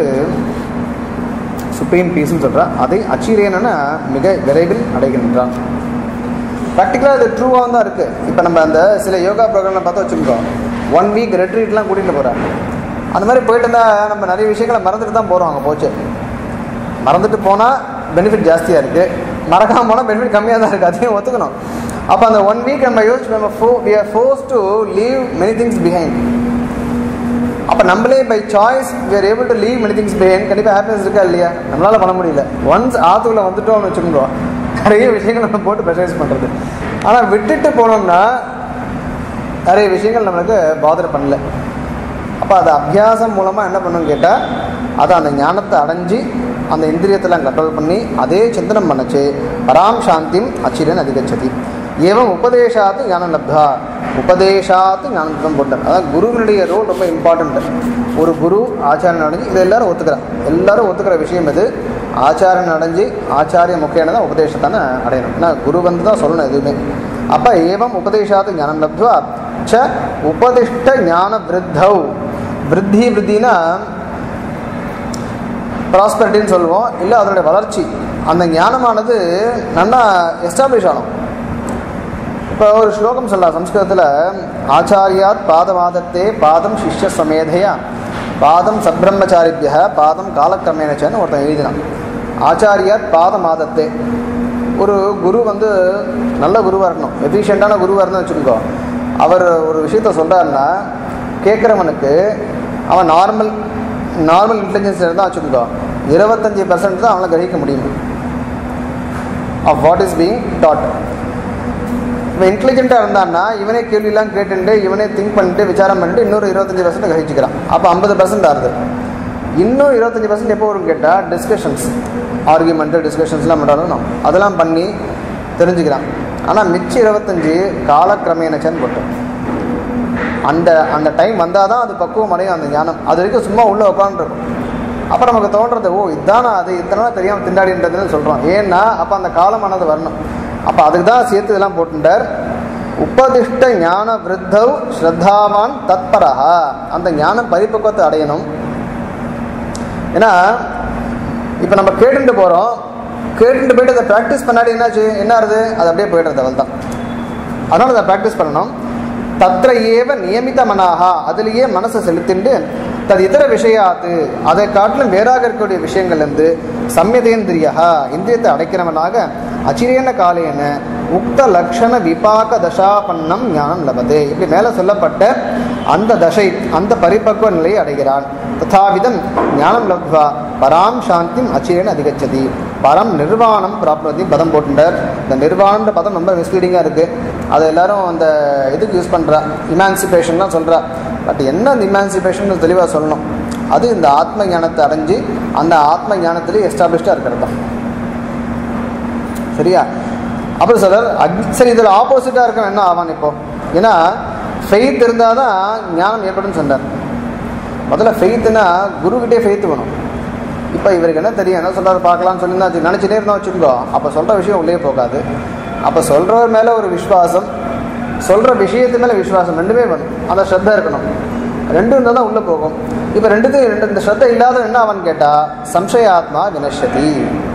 சுப்ரீம் பீஸ்ன்னு சொல்கிறான். அதை அச்சிரேனா மிக விரைவில் அடைகின்றான். ப்ராக்டிக்கலாக அது ட்ரூவாக தான் இருக்குது. இப்போ நம்ம அந்த சில யோகா ப்ரோக்ராம்லாம் பார்த்தா வச்சுருக்கோம், ஒன் வீக் ரெட்ரீட்லாம் கூட்டிகிட்டு போகிறாங்க. அந்த மாதிரி போயிட்டு இருந்தால் நம்ம நிறைய விஷயங்களை மறந்துட்டு தான் போகிறோம். அங்கே போச்சு மறந்துட்டு போனால் பெனிஃபிட் ஜாஸ்தியாக இருக்குது, மறக்காமல் போனால் பெனிஃபிட் கம்மியாக தான் இருக்குது, அதையும் ஒத்துக்கணும். அப்போ அந்த ஒன் வீக் நம்ம யோசிச்சு நம்ம ஃபோ we are force to leave many things behind. அப்போ நம்மளே by choice we are able to leave many things behind. கண்டிப்பாக ஹாப்பினஸ் இருக்கா இல்லையா? நம்மளால் பண்ண முடியல. ஒன்ஸ் ஆற்றுக்குள்ளே வந்துட்டோம்னு வச்சுக்கோங்க, நிறைய விஷயங்கள் நம்ம போட்டு ப்ரெஷரைஸ் பண்ணுறது. ஆனால் விட்டுட்டு போனோம்னா நிறைய விஷயங்கள் நம்மளுக்கு பாதர் பண்ணல. அப்போ அது அபியாசம் மூலமாக என்ன பண்ணணும்னு கேட்டால், அதை அந்த ஞானத்தை அடைஞ்சி அந்த இந்திரியத்தெல்லாம் கண்ட்ரோல் பண்ணி அதே சிந்தனம் பண்ணச்சு பராம் சாந்திம் அச்சிரன் அதிகச்சதி. ஏவம் உபதேசாத்து ஞானம் லப்தா, உபதேசாத்து ஞானம் போட்டார். அதாவது குருவினுடைய ரோல் ரொம்ப இம்பார்ட்டண்ட். ஒரு குரு ஆச்சாரியன் அடைஞ்சு இதை எல்லாரும் ஒத்துக்கிறான், எல்லாரும் ஒத்துக்கிற விஷயம் இது. ஆச்சாரியன் அடைஞ்சு ஆச்சாரிய முக்கியமான தான் உபதேசத்தானே அடையணும். ஏன்னா குரு வந்து தான் சொல்லணும் எதுவுமே. அப்போ ஏவம் உபதேசாத்து ஞானம் லப்துவா ச உபதிஷ்ட ஞான விருத்தௌ. விருத்தி விருத்தினா ப்ராஸ்பரிட்டின்னு சொல்லுவோம், இல்லை அதனுடைய வளர்ச்சி. அந்த ஞானமானது நல்லா எஸ்டாப்ளிஷ் ஆகும். இப்போ ஒரு ஸ்லோகம் சொல்லலாம் சம்ஸ்கிருதத்தில், ஆச்சாரியாத் பாதமாதத்தே பாதம் சிஷ்ய சமேதையா பாதம் சப்ரம்மச்சாரிபிய பாதம் காலக்கிரமேனச்சன்னு ஒருத்தன் எழுதினான். ஆச்சாரியாத் பாதமாதத்தே, ஒரு குரு வந்து நல்ல குருவாக இருக்கணும், எஃபிஷியண்டான குருவாக இருந்தால் வச்சுக்கோ. அவர் ஒரு விஷயத்த சொல்கிறாருன்னா கேட்குறவனுக்கு அவன் நார்மல் நார்மல் இன்டெலிஜென்ஸ் இருந்தால் வச்சுக்கோ, இருபத்தஞ்சி பர்சன்ட் தான் அவனை கிரகிக்க முடியும் of what is being taught. இப்போ இன்டெலிஜென்ட்டாக இருந்தான்னா இவனே கேள்வியெல்லாம் கேட்டுட்டு இவனே திங்க் பண்ணிட்டு விசாரம் பண்ணிட்டு இன்னொரு இருபத்தஞ்சி பர்சன்ட் கிரகிச்சிக்கிறான். அப்போ ஐம்பது பர்சன்ட் ஆகுது. இன்னும் இருபத்தஞ்சி பர்சன்ட் எப்போ வரும்னு கேட்டால் டிஸ்கஷன்ஸ், ஆர்கியூமெண்ட்டு டிஸ்கஷன்ஸ்லாம் பண்ணணும், அதெல்லாம் பண்ணி தெரிஞ்சுக்கிறான். ஆனால் மிச்சம் இருபத்தஞ்சி காலக்கிரமேனச்சன்னு போட்டோம். அந்த அந்த டைம் வந்தால் தான் அது பக்குவம் அடையும் அந்த ஞானம். அது வரைக்கும் சும்மா உள்ளே உட்காந்துருக்கும். அப்போ நமக்கு தோன்றது, ஓ இதுதானா அது இத்தனை தெரியாமல் திண்டாடின்றதுன்னு சொல்கிறோம். ஏன்னா அப்போ அந்த காலமானது வரணும். அப்போ அதுக்கு தான் சேர்த்து இதெல்லாம் போட்டுட்டார். உபதிஷ்ட ஞான விருத்தௌ ஸ்ரத்தாவான் தத்பரஹா, அந்த ஞானம் பரிபக்குவத்தை அடையணும். ஏன்னா இப்போ நம்ம கேட்டுட்டு போகிறோம், கேட்டுட்டு போய்ட்டு அதை ப்ராக்டிஸ் பண்ணாடி என்னாச்சு என்ன ஆகுது, அது அப்படியே போய்டுறது. அவள் தான். அதனால் அதை ப்ராக்டிஸ் பண்ணணும். தத்ர ஏவ நியமித மனாகா, அதுலேயே மனசை செலுத்திண்டு தது இதர விஷயாத்து அதை காட்டிலும் வேறாக இருக்கக்கூடிய விஷயங்கள்லேருந்து சம்யதேந்திரியா இந்திரியத்தை அடைக்கிறவனாக அச்சிரேன காலேன உக்த லக்ஷண விபாக தசாபன்னம் ஞானம் லபதே. இப்படி மேலே சொல்லப்பட்ட அந்த தசை அந்த பரிபக்குவ நிலையை அடைகிறான். ததாவிதம் ஞானம் லப்வா பராம் சாந்திம் அச்சிரேன அதிகச்சதி. பரம் நிர்வாணம் பிராப்தி பதம் போட்டுட்டார். இந்த நிர்வாணன்ற பதம் ரொம்ப மிஸ்லீடிங்காக இருக்குது. அதை எல்லாரும் அந்த இதுக்கு யூஸ் பண்ணுறா, இமான்சிபேஷன்லாம் சொல்கிறா. பட் என்ன அந்த இமான்சிபேஷன் தெளிவாக சொல்லணும். அது இந்த ஆத்ம ஞானத்தை அடைஞ்சு அந்த ஆத்ம ஞானத்திலே எஸ்டாப்ளிஷ்டாக இருக்கிறது தான். சரியா? அப்புறம் சொல்றார் அக் சரி இதில் ஆப்போசிட்டாக இருக்க என்ன ஆவான் இப்போ? ஏன்னா ஃபெய்த் இருந்தால் தான் ஞானம் ஏற்படும் சொன்னார். முதல்ல ஃபெய்த்துனா குருக்கிட்டே ஃபெய்த்து வேணும். இப்போ இவருக்கு என்ன தெரியும், என்ன சொல்கிறாரு பார்க்கலாம்னு சொல்லியிருந்தா அது நினச்சிட்டே இருந்தால் வச்சுருக்கோ, அப்போ சொல்கிற விஷயம் உள்ளே போகாது. அப்போ சொல்கிறவர் மேலே ஒரு விஸ்வாசம், சொல்கிற விஷயத்து மேலே விஸ்வாசம், ரெண்டுமே வேணும். அந்த ஸ்ரத்தா இருக்கணும். ரெண்டும் இருந்தால் தான் உள்ளே போகும். இப்போ ரெண்டுத்தையும் ரெண்டு இந்த ஸ்ரத்தை இல்லாத என்ன ஆவான்னு கேட்டால் சம்சயாத்மா வினஷ்யதி.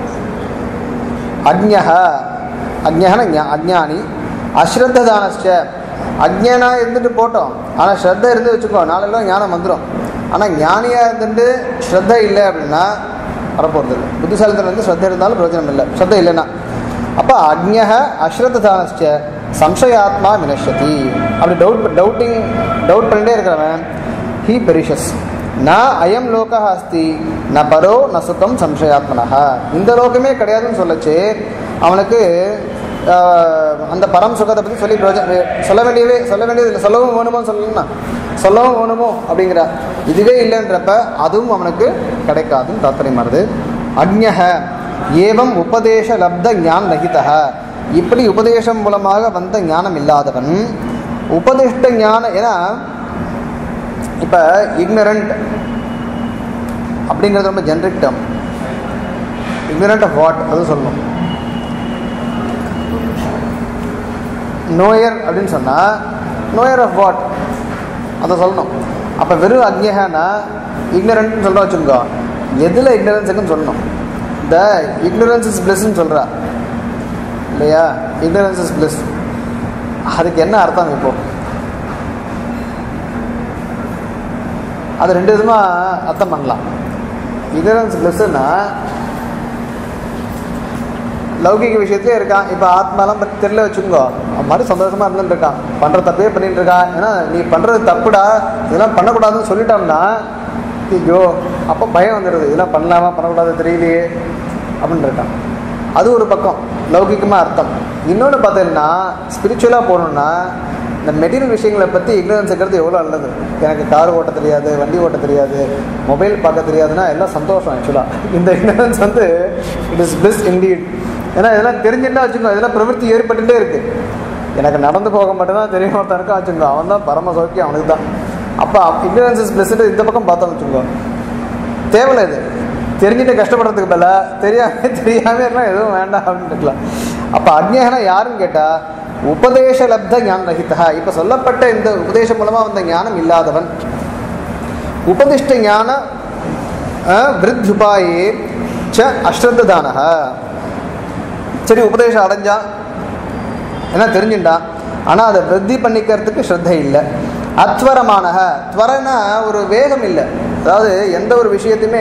அக்ஞஹ அக்ஞஹன அஜ்ஞானி அஸ்ரத்ததானச்ச. அஜ்ஞானா இருந்துட்டு போட்டோம், ஆனால் ஸ்ரத்தை இருந்து வச்சுக்கோ, நாளெல்லாம் ஞானம் வந்துடும். ஆனால் ஞானியாக இருந்துட்டு ஸ்ரத்தை இல்லை அப்படின்னா வரப்போகிறது இல்லை. புத்திசாலித்தனம் வந்து ஸ்ரத்தை இருந்தாலும் பிரயோஜனம் இல்லை, ஸ்ரத்தை இல்லைன்னா. அப்போ அக்ஞஹ அஸ்ரத்ததானச்ச சம்சயாத்மா வினஷ்யதி. அப்படி டவுட் டவுட்டிங் டவுட் பண்ணிட்டே இருக்கிறவன் ஹீ பெரிஷஸ். ந அயம் லோகா அஸ்தி ந பரோ ந சுகம் சம்சயாத்மனஹ. இந்த லோகமே கிடையாதுன்னு சொல்லச்சு அவனுக்கு அந்த பரம் சுகத்தை பற்றி சொல்லி சொல்ல வேண்டியவே சொல்ல வேண்டியது இல்லை. சொல்லவும் வேணுமோ சொல்லணும்னா சொல்லவும் வேணுமோ அப்படிங்கிற இதுவே இல்லைன்றப்ப அதுவும் அவனுக்கு கிடைக்காதுன்னு தாத்பரியமானது. அக்ஞஹ ஏவம் உபதேச லப்த ஞான் ரஹிதஹ. இப்படி உபதேசம் மூலமாக வந்த ஞானம் இல்லாதவன் உபதிஷ்ட ஞானம். ஏன்னா இப்போ இக்னரண்ட் அப்படிங்கிறது ரொம்ப generic term. Ignorant of what அது சொல்லணும். நோயர் அப்படின்னு சொன்னால் நோயர் ஆஃப் வாட் அதை சொல்லணும். அப்போ வெறும் அக்ஞஹனா இக்னரண்ட்னு சொல்ல வச்சுருக்கோ, எதில் இக்னரன்ஸ் இருக்குன்னு சொல்லணும். த இக்னரன்ஸ் இஸ் பிளஸ்ன்னு சொல்கிறா இல்லையா? Ignorance is bliss. அதுக்கு என்ன அர்த்தம்? இப்போ அது ரெண்டு விதமாக அர்த்தம் பண்ணலாம். இக்னரன்ஸ் பிளஸ்ன்னா லௌகிக விஷயத்துலேயே இருக்கான். இப்போ ஆத்மாலாம் பற்றி தெரியல வச்சுக்கோ, அது மாதிரி சந்தோஷமாக இருந்துட்டு இருக்கான். பண்ணுற தப்பே பண்ணிட்டு இருக்கான். ஏன்னா நீ பண்ணுறது தப்புடா, இதெல்லாம் பண்ணக்கூடாதுன்னு சொல்லிட்டோம்னா ஐயோ அப்போ பயம் வந்துடுது, இதெல்லாம் பண்ணலாமா பண்ணக்கூடாது தெரியலையே அப்படின்னு இருக்கான். அது ஒரு பக்கம் லௌகிகமாக அர்த்தம். இன்னொன்று பார்த்தீங்கன்னா ஸ்பிரிச்சுவலாக போகணுன்னா இந்த மெட்டீரியல் விஷயங்களை பற்றி இக்னரன்ஸ் இருக்கிறது எவ்வளோ நல்லது. எனக்கு கார் ஓட்ட தெரியாது, வண்டி ஓட்ட தெரியாது, மொபைல் பார்க்க தெரியாதுன்னா எல்லாம் சந்தோஷம். ஆக்சுவலாக இந்த இக்னரன்ஸ் வந்து இட் இஸ் பிளஸ் இண்டீட். ஏன்னா இதெல்லாம் தெரிஞ்சுட்டா வச்சுக்கோ, இதெல்லாம் பிரவருத்தி ஏற்பட்டுகிட்டே இருக்குது. எனக்கு நடந்து போக மட்டும்தான் தெரியும் ஒருத்தனுக்கும் வச்சுக்கோ, அவன் தான் பரம சௌக்கியம் அவனுக்கு தான். அப்போ இக்னரன்ஸ் இஸ் பிளஸ்ன்றது இந்த பக்கம் பார்த்தோம் வச்சுக்கோ, தேவையில்லை. இது தெரிஞ்சுட்டு கஷ்டப்படுறதுக்கு பதிலா தெரியாம தெரியாமல் இருந்தால் எதுவும் வேண்டாம் அப்படின்னு இருக்கலாம். அப்போ அக்ஞஹனா யாருன்னு கேட்டால் உபதேச லப்த ஞான ரஹிதா. இப்போ சொல்லப்பட்ட இந்த உபதேசம் மூலமாக வந்த ஞானம் இல்லாதவன். உபதிஷ்ட ஞான விருத்யுபாயே ச அஸ்ரத்ததானஹ. சரி உபதேசம் அடைஞ்சான், ஏன்னா தெரிஞ்சுட்டான், ஆனால் அதை விருத்தி பண்ணிக்கிறதுக்கு ஸ்ரத்தை இல்லை. அத்வரமானஹ. துவரனா ஒரு வேகம் இல்லை. அதாவது எந்த ஒரு விஷயத்தையுமே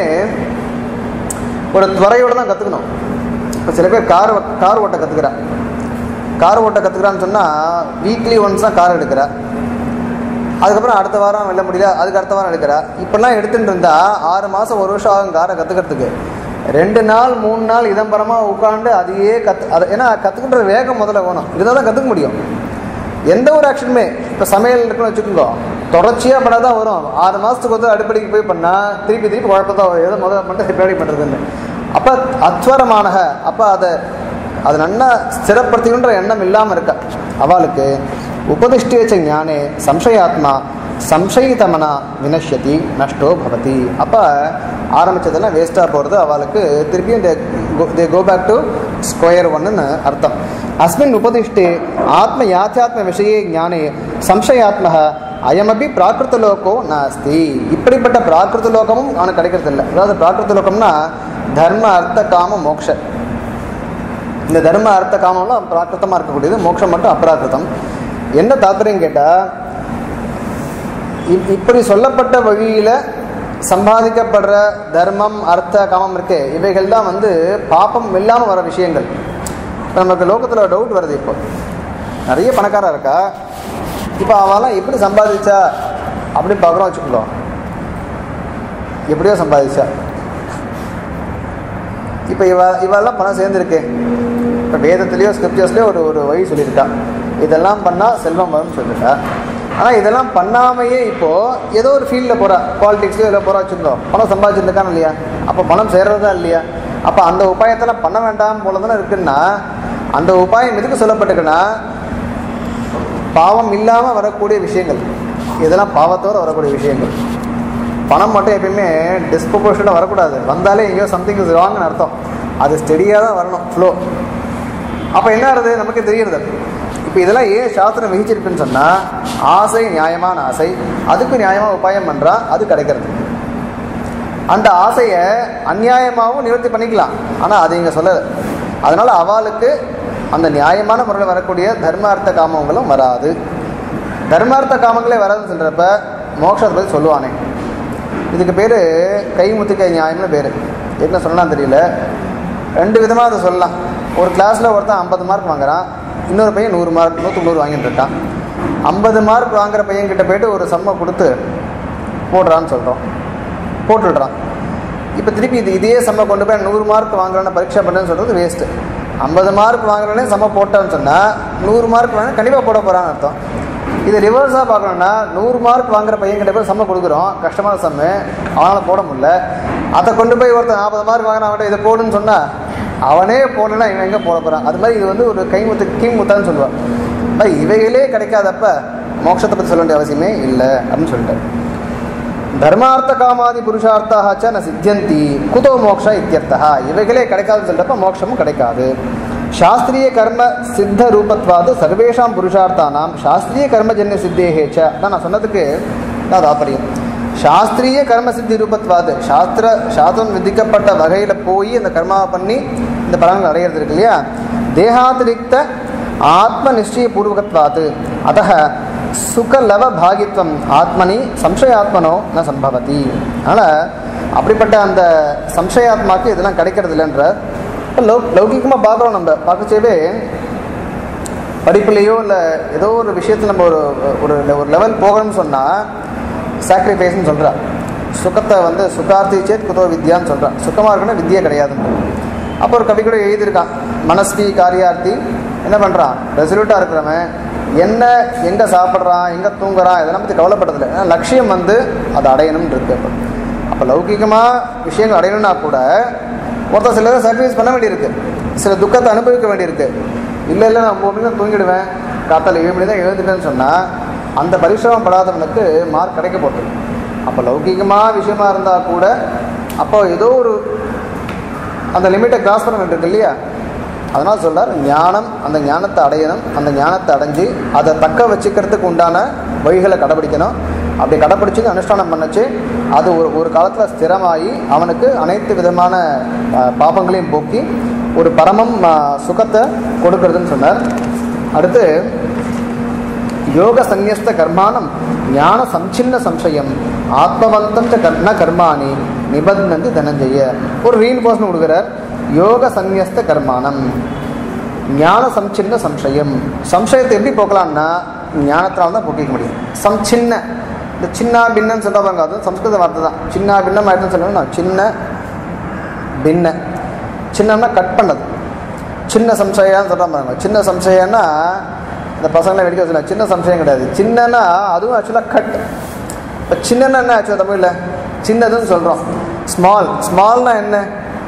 ஒரு துவரையோடு தான் கற்றுக்கணும். இப்போ சில பேர் கார் கார் ஓட்ட கற்றுக்கிறா. கார் ஓட்ட கற்றுக்கிறான்னு சொன்னால் வீக்லி ஒன்ஸ் தான் கார் எடுக்கிறா. அதுக்கப்புறம் அடுத்த வாரம் வெல்ல முடியல, அதுக்கு அடுத்த வாரம் எடுக்கிறா. இப்போல்லாம் எடுத்துகிட்டு இருந்தால் ஆறு மாதம் ஒரு வருஷம் ஆகும் காரை கற்றுக்கிறதுக்கு. ரெண்டு நாள் மூணு நாள் இதம்பரமாக உட்காந்து அதையே கற்று அதை ஏன்னா கற்றுக்கின்ற வேகம் முதல்ல வேணும், இருந்தால் தான் கற்றுக்க முடியும். எந்த ஒரு ஆக்ஷனுமே இப்போ சமையல் இருக்குன்னு வச்சுக்கோங்க, தொடர்ச்சியாக பண்ணால் தான் வரும். ஆறு மாதத்துக்கு வந்து அடுப்படிக்கு போய் பண்ணால் திருப்பி திருப்பி குழப்பம் தான் வரும், எதை முதல்ல மட்டும் எப்படி பண்ணுறதுன்னு. அப்போ அத்வரமான அப்போ அதை அது நல்லா ஸ்திரப்படுத்திக்கின்ற எண்ணம் இல்லாமல் இருக்கா அவளுக்கு உபதிஷ்டேச்ச ஞானே சம்சயாத்மா சம்சயிதமனா வினஷ்யதி நஷ்டோ பவதி. அப்போ ஆரம்பித்ததெல்லாம் வேஸ்ட்டாக போகிறது, அவளுக்கு திருப்பியும் they go back to square ஒன்னுன்னு அர்த்தம். அஸ்மின் உபதிஷ்டே ஆத்ம யாத்தியாத்ம விஷயே ஞானே சம்சயாத்மக அயமபி பிராகிருத லோகோ நாஸ்தி. இப்படிப்பட்ட பிராகிருத லோகமும் அவனுக்கு கிடைக்கிறது இல்லை. அதாவது பிராகிருத லோகம்னா தர்ம அர்த்த காம மோக்ஷ. இந்த தர்ம அர்த்த காமம்லாம் பிராகிருத்தமாக இருக்கக்கூடியது, மோட்சம் மட்டும் அப்ராகிருத்தம். என்ன தாத்பரியம் கேட்டால் இப்படி சொல்லப்பட்ட வழியில் சம்பாதிக்கப்படுற தர்மம் அர்த்த காமம் இருக்கே, இவைகள் தான் வந்து பாப்பம் இல்லாமல் வர விஷயங்கள். இப்போ நமக்கு லோகத்தில் டவுட் வருது. இப்போ நிறைய பணக்காரா இருக்கா, இப்போ அவெல்லாம் எப்படி சம்பாதிச்சா அப்படின்னு பார்க்குறோம் வச்சுக்கோங்க. எப்படியோ சம்பாதிச்சா, இப்போ இவ இவெல்லாம் பணம் சேர்ந்துருக்கு. இப்போ வேதத்துலேயோ ஸ்கிரிப்சர்ஸ்லேயோ ஒரு ஒரு வழி சொல்லியிருக்கா, இதெல்லாம் பண்ணால் செல்வம் வரும்னு சொல்லியிருக்கா. ஆனால் இதெல்லாம் பண்ணாமையே இப்போது ஏதோ ஒரு ஃபீல்டில் போகிறா, பாலிடிக்ஸ்லையோ இல்லை போகிறா வச்சுருந்தோம், பணம் சம்பாதிச்சிருக்கான்னு இல்லையா, அப்போ பணம் சேர்றதா இல்லையா? அப்போ அந்த உபாயத்தெல்லாம் பண்ண வேண்டாம் போல தானே இருக்குன்னா, அந்த உபாயம் எதுக்கு சொல்லப்பட்டிருக்குன்னா பாவம் இல்லாமல் வரக்கூடிய விஷயங்கள், இதெல்லாம் பாவத்தோடு வரக்கூடிய விஷயங்கள். பணம் மட்டும் எப்பயுமே டிஸ்ப்ரொபோர்ஷனாக வரக்கூடாது. வந்தாலே எங்கேயோ சம்திங் இஸ் ராங்னு அர்த்தம். அது ஸ்டெடியாக தான் வரணும், ஃப்ளோ. அப்போ என்ன ஆகுது நமக்கு தெரியுறது. இப்போ இதெல்லாம் ஏன் சாஸ்திரம் விதிச்சிருக்குன்னு சொன்னால், ஆசை நியாயமான ஆசை, அதுக்கு நியாயமாக உபாயம் பண்ணுறான், அது கிடைக்கிறது. அந்த ஆசையை அந்நியாயமாகவும் நிவர்த்தி பண்ணிக்கலாம், ஆனால் அது இங்கே சொல்லலை. அதனால் அவளுக்கு அந்த நியாயமான முறையில் வரக்கூடிய தர்மார்த்த காமங்களும் வராது. தர்மார்த்த காமங்களே வராதுன்னு சொல்கிறப்ப மோட்சத்தை பற்றி சொல்லுவானே, இதுக்கு பேர் கைமுத்திக்கை நியாயம்னு பேர். என்ன சொல்லலாம் தெரியல, ரெண்டு விதமாக அதை சொல்லலாம். ஒரு கிளாஸில் ஒருத்தன் ஐம்பது மார்க் வாங்குறான், இன்னொரு பையன் நூறு மார்க் நூற்றி நூறு வாங்கிட்டு இருக்கான். ஐம்பது மார்க் வாங்குற பையன்கிட்ட போய்ட்டு ஒரு சம்மை கொடுத்து போடுறான்னு சொல்கிறோம், போட்டுடுறான். இப்போ திருப்பி இது இதே சம்மை கொண்டு போய் நூறு மார்க் வாங்குறான்னு பரீட்சை பண்ணுறேன்னு சொல்கிறது வேஸ்ட்டு. ஐம்பது மார்க் வாங்குறோன்னே சம்மை போட்டான்னு சொன்னால் நூறு மார்க் வாங்க கண்டிப்பாக போட போகிறான்னு அர்த்தம். இது ரிவர்ஸாக பார்க்கணுன்னா, நூறு மார்க் வாங்குற பையன்கிட்ட போய் சம்மை கொடுக்குறோம், கஷ்டமான சம்மை, அவனால் போட முடியல. அதை கொண்டு போய் ஒருத்தன் நாற்பது மார்க் வாங்கினா அவன்கிட்ட இதை போடுன்னு சொன்னால் அவனே போடலன்னா இவன் எங்கே போட போகிறான். அது மாதிரி இது வந்து ஒரு கைமுத்து கீமுத்தான்னு சொல்லுவான். மாதிரி இவைகளே கிடைக்காதப்ப மோட்சத்தை பற்றி சொல்ல வேண்டிய அவசியமே இல்லை அப்படின்னு சொல்லிட்டார். தர்மார்த்த காமாதி புருஷார்த்தாச்ச ந சித்தியந்தி குதோ மோக்ஷா இத்தியர்த்தா. இவைகளே கிடைக்காதுன்னு சொல்கிறப்ப மோட்சமும் கிடைக்காது. சாஸ்திரிய கர்ம சித்த ரூபத்வாது சர்வேஷாம் புருஷார்த்தானாம் சாஸ்திரிய கர்மஜன்ய சித்தேஹேச்ச. தான் நான் சொன்னதுக்கு தான் தாற்பயம். சாஸ்திரிய கர்ம சித்தி ரூபத்வாது, சாஸ்திர சாஸ்திரம் விதிக்கப்பட்ட வகையில் போய் அந்த கர்மாவை பண்ணி இந்த பலன்கள் அடையிறது இருக்கு இல்லையா, தேகாதிரிக்த ஆத்ம நிச்சய பூர்வகத்வாது அத சுகலவ பாகித்வம் ஆத்மனி சம்சயாத்மனோ ந சம்பவதி. அதனால் அப்படிப்பட்ட அந்த சம்சயாத்மாக்கு இதெல்லாம் கிடைக்கிறது இல்லைன்ற லௌ லௌகிகமாக பார்க்குறோம். நம்ம பார்க்கச்சேவே படிப்புலேயோ இல்லை ஏதோ ஒரு விஷயத்தில் நம்ம ஒரு ஒரு ஒரு லெவல் போகணும்னு சொன்னால் சாக்ரிஃபைஸ்ன்னு சொல்கிறா. சுகத்தை வந்து சுகார்த்தி சேத் குதோ வித்யான்னு சொல்கிறான். சுகமாக இருக்குன்னா வித்தியை கிடையாதுன்னு. அப்போ ஒரு கவி கூட எழுதியிருக்கான், மனஸ்வி காரியார்த்தி என்ன பண்ணுறான், ரெசல்யூட்டாக இருக்கிறவன் என்ன எங்கே சாப்பிட்றான் எங்கே தூங்குறான் இதெல்லாம் பற்றி கவலைப்பட்டதில்லை. ஏன்னா லட்சியம் வந்து அதை அடையணும்னு இருக்கு. அப்போ அப்போ லௌகிகமாக விஷயங்கள் அடையணும்னா கூட ஒருத்தர் சில சாக்ரிஃபைஸ் பண்ண வேண்டியிருக்கு, சில துக்கத்தை அனுபவிக்க வேண்டியிருக்கு. இல்லை இல்லை நான் ஒம்பது மணி தான் தூங்கிடுவேன், காத்தால் ஏழு மணி தான் எழுதுட்டேன்னு சொன்னால் அந்த பரிசிரமம் படாதவனுக்கு மார்க் கிடைக்க போட்டுருக்கு. அப்போ லௌகிகமாக விஷயமா இருந்தால் கூட அப்போ ஏதோ ஒரு அந்த லிமிட்டை கிராஸ் பண்ண வேண்டியிருக்கு இல்லையா. அதனால் சொல்கிறார், ஞானம் அந்த ஞானத்தை அடையணும், அந்த ஞானத்தை அடைஞ்சு அதை தக்க வச்சுக்கிறதுக்கு உண்டான வழிகளை கடைப்பிடிக்கணும். அப்படி கடைப்பிடிச்சு அனுஷ்டானம் பண்ணச்சு அது ஒரு ஒரு காலத்தில் ஸ்திரமாகி அவனுக்கு அனைத்து விதமான பாபங்களையும் போக்கி ஒரு பரமம் சுகத்தை கொடுக்கறதுன்னு சொன்னார். அடுத்து யோக சந்நியஸ்த கர்மானம் ஞான சம்சின்ன சம்சயம் ஆத்மவந்தம் ச கர்ண கர்மாணி நிபந்தந்தி தனஞ்செய்ய. ஒரு ரீஇன்ஃபோர்ஸ்மென்ட் கொடுக்குறார். யோக சந்நியஸ்த கர்மானம் ஞான சம்சின்ன சம்சயம். சம்சயத்தை எப்படி போக்கலாம்னா ஞானத்தினால தான் போக்கிக்க முடியும். சம்சின்ன இந்த சின்ன பின்னன்னு சொல்ல பாருங்க, அது சம்ஸ்கிருத வார்த்தை தான். சின்ன பின்னம் ஆயிடுன்னு சொல்லணும். சின்ன பின்ன, சின்னம்னா கட் பண்ணது. சின்ன சம்சயான்னு சொல்ல பாருங்க. சின்ன சம்சயம்னா இந்த பசங்களை வெடிக்க வச்சுனா சின்ன சம்சயம் கிடையாது. சின்னன்னா அதுவும் ஆக்சுவலாக கட். இப்போ சின்னன்னா என்ன ஆக்சுவலாக தமிழில் சின்னதுன்னு சொல்கிறோம். ஸ்மால் ஸ்மால்னா என்ன,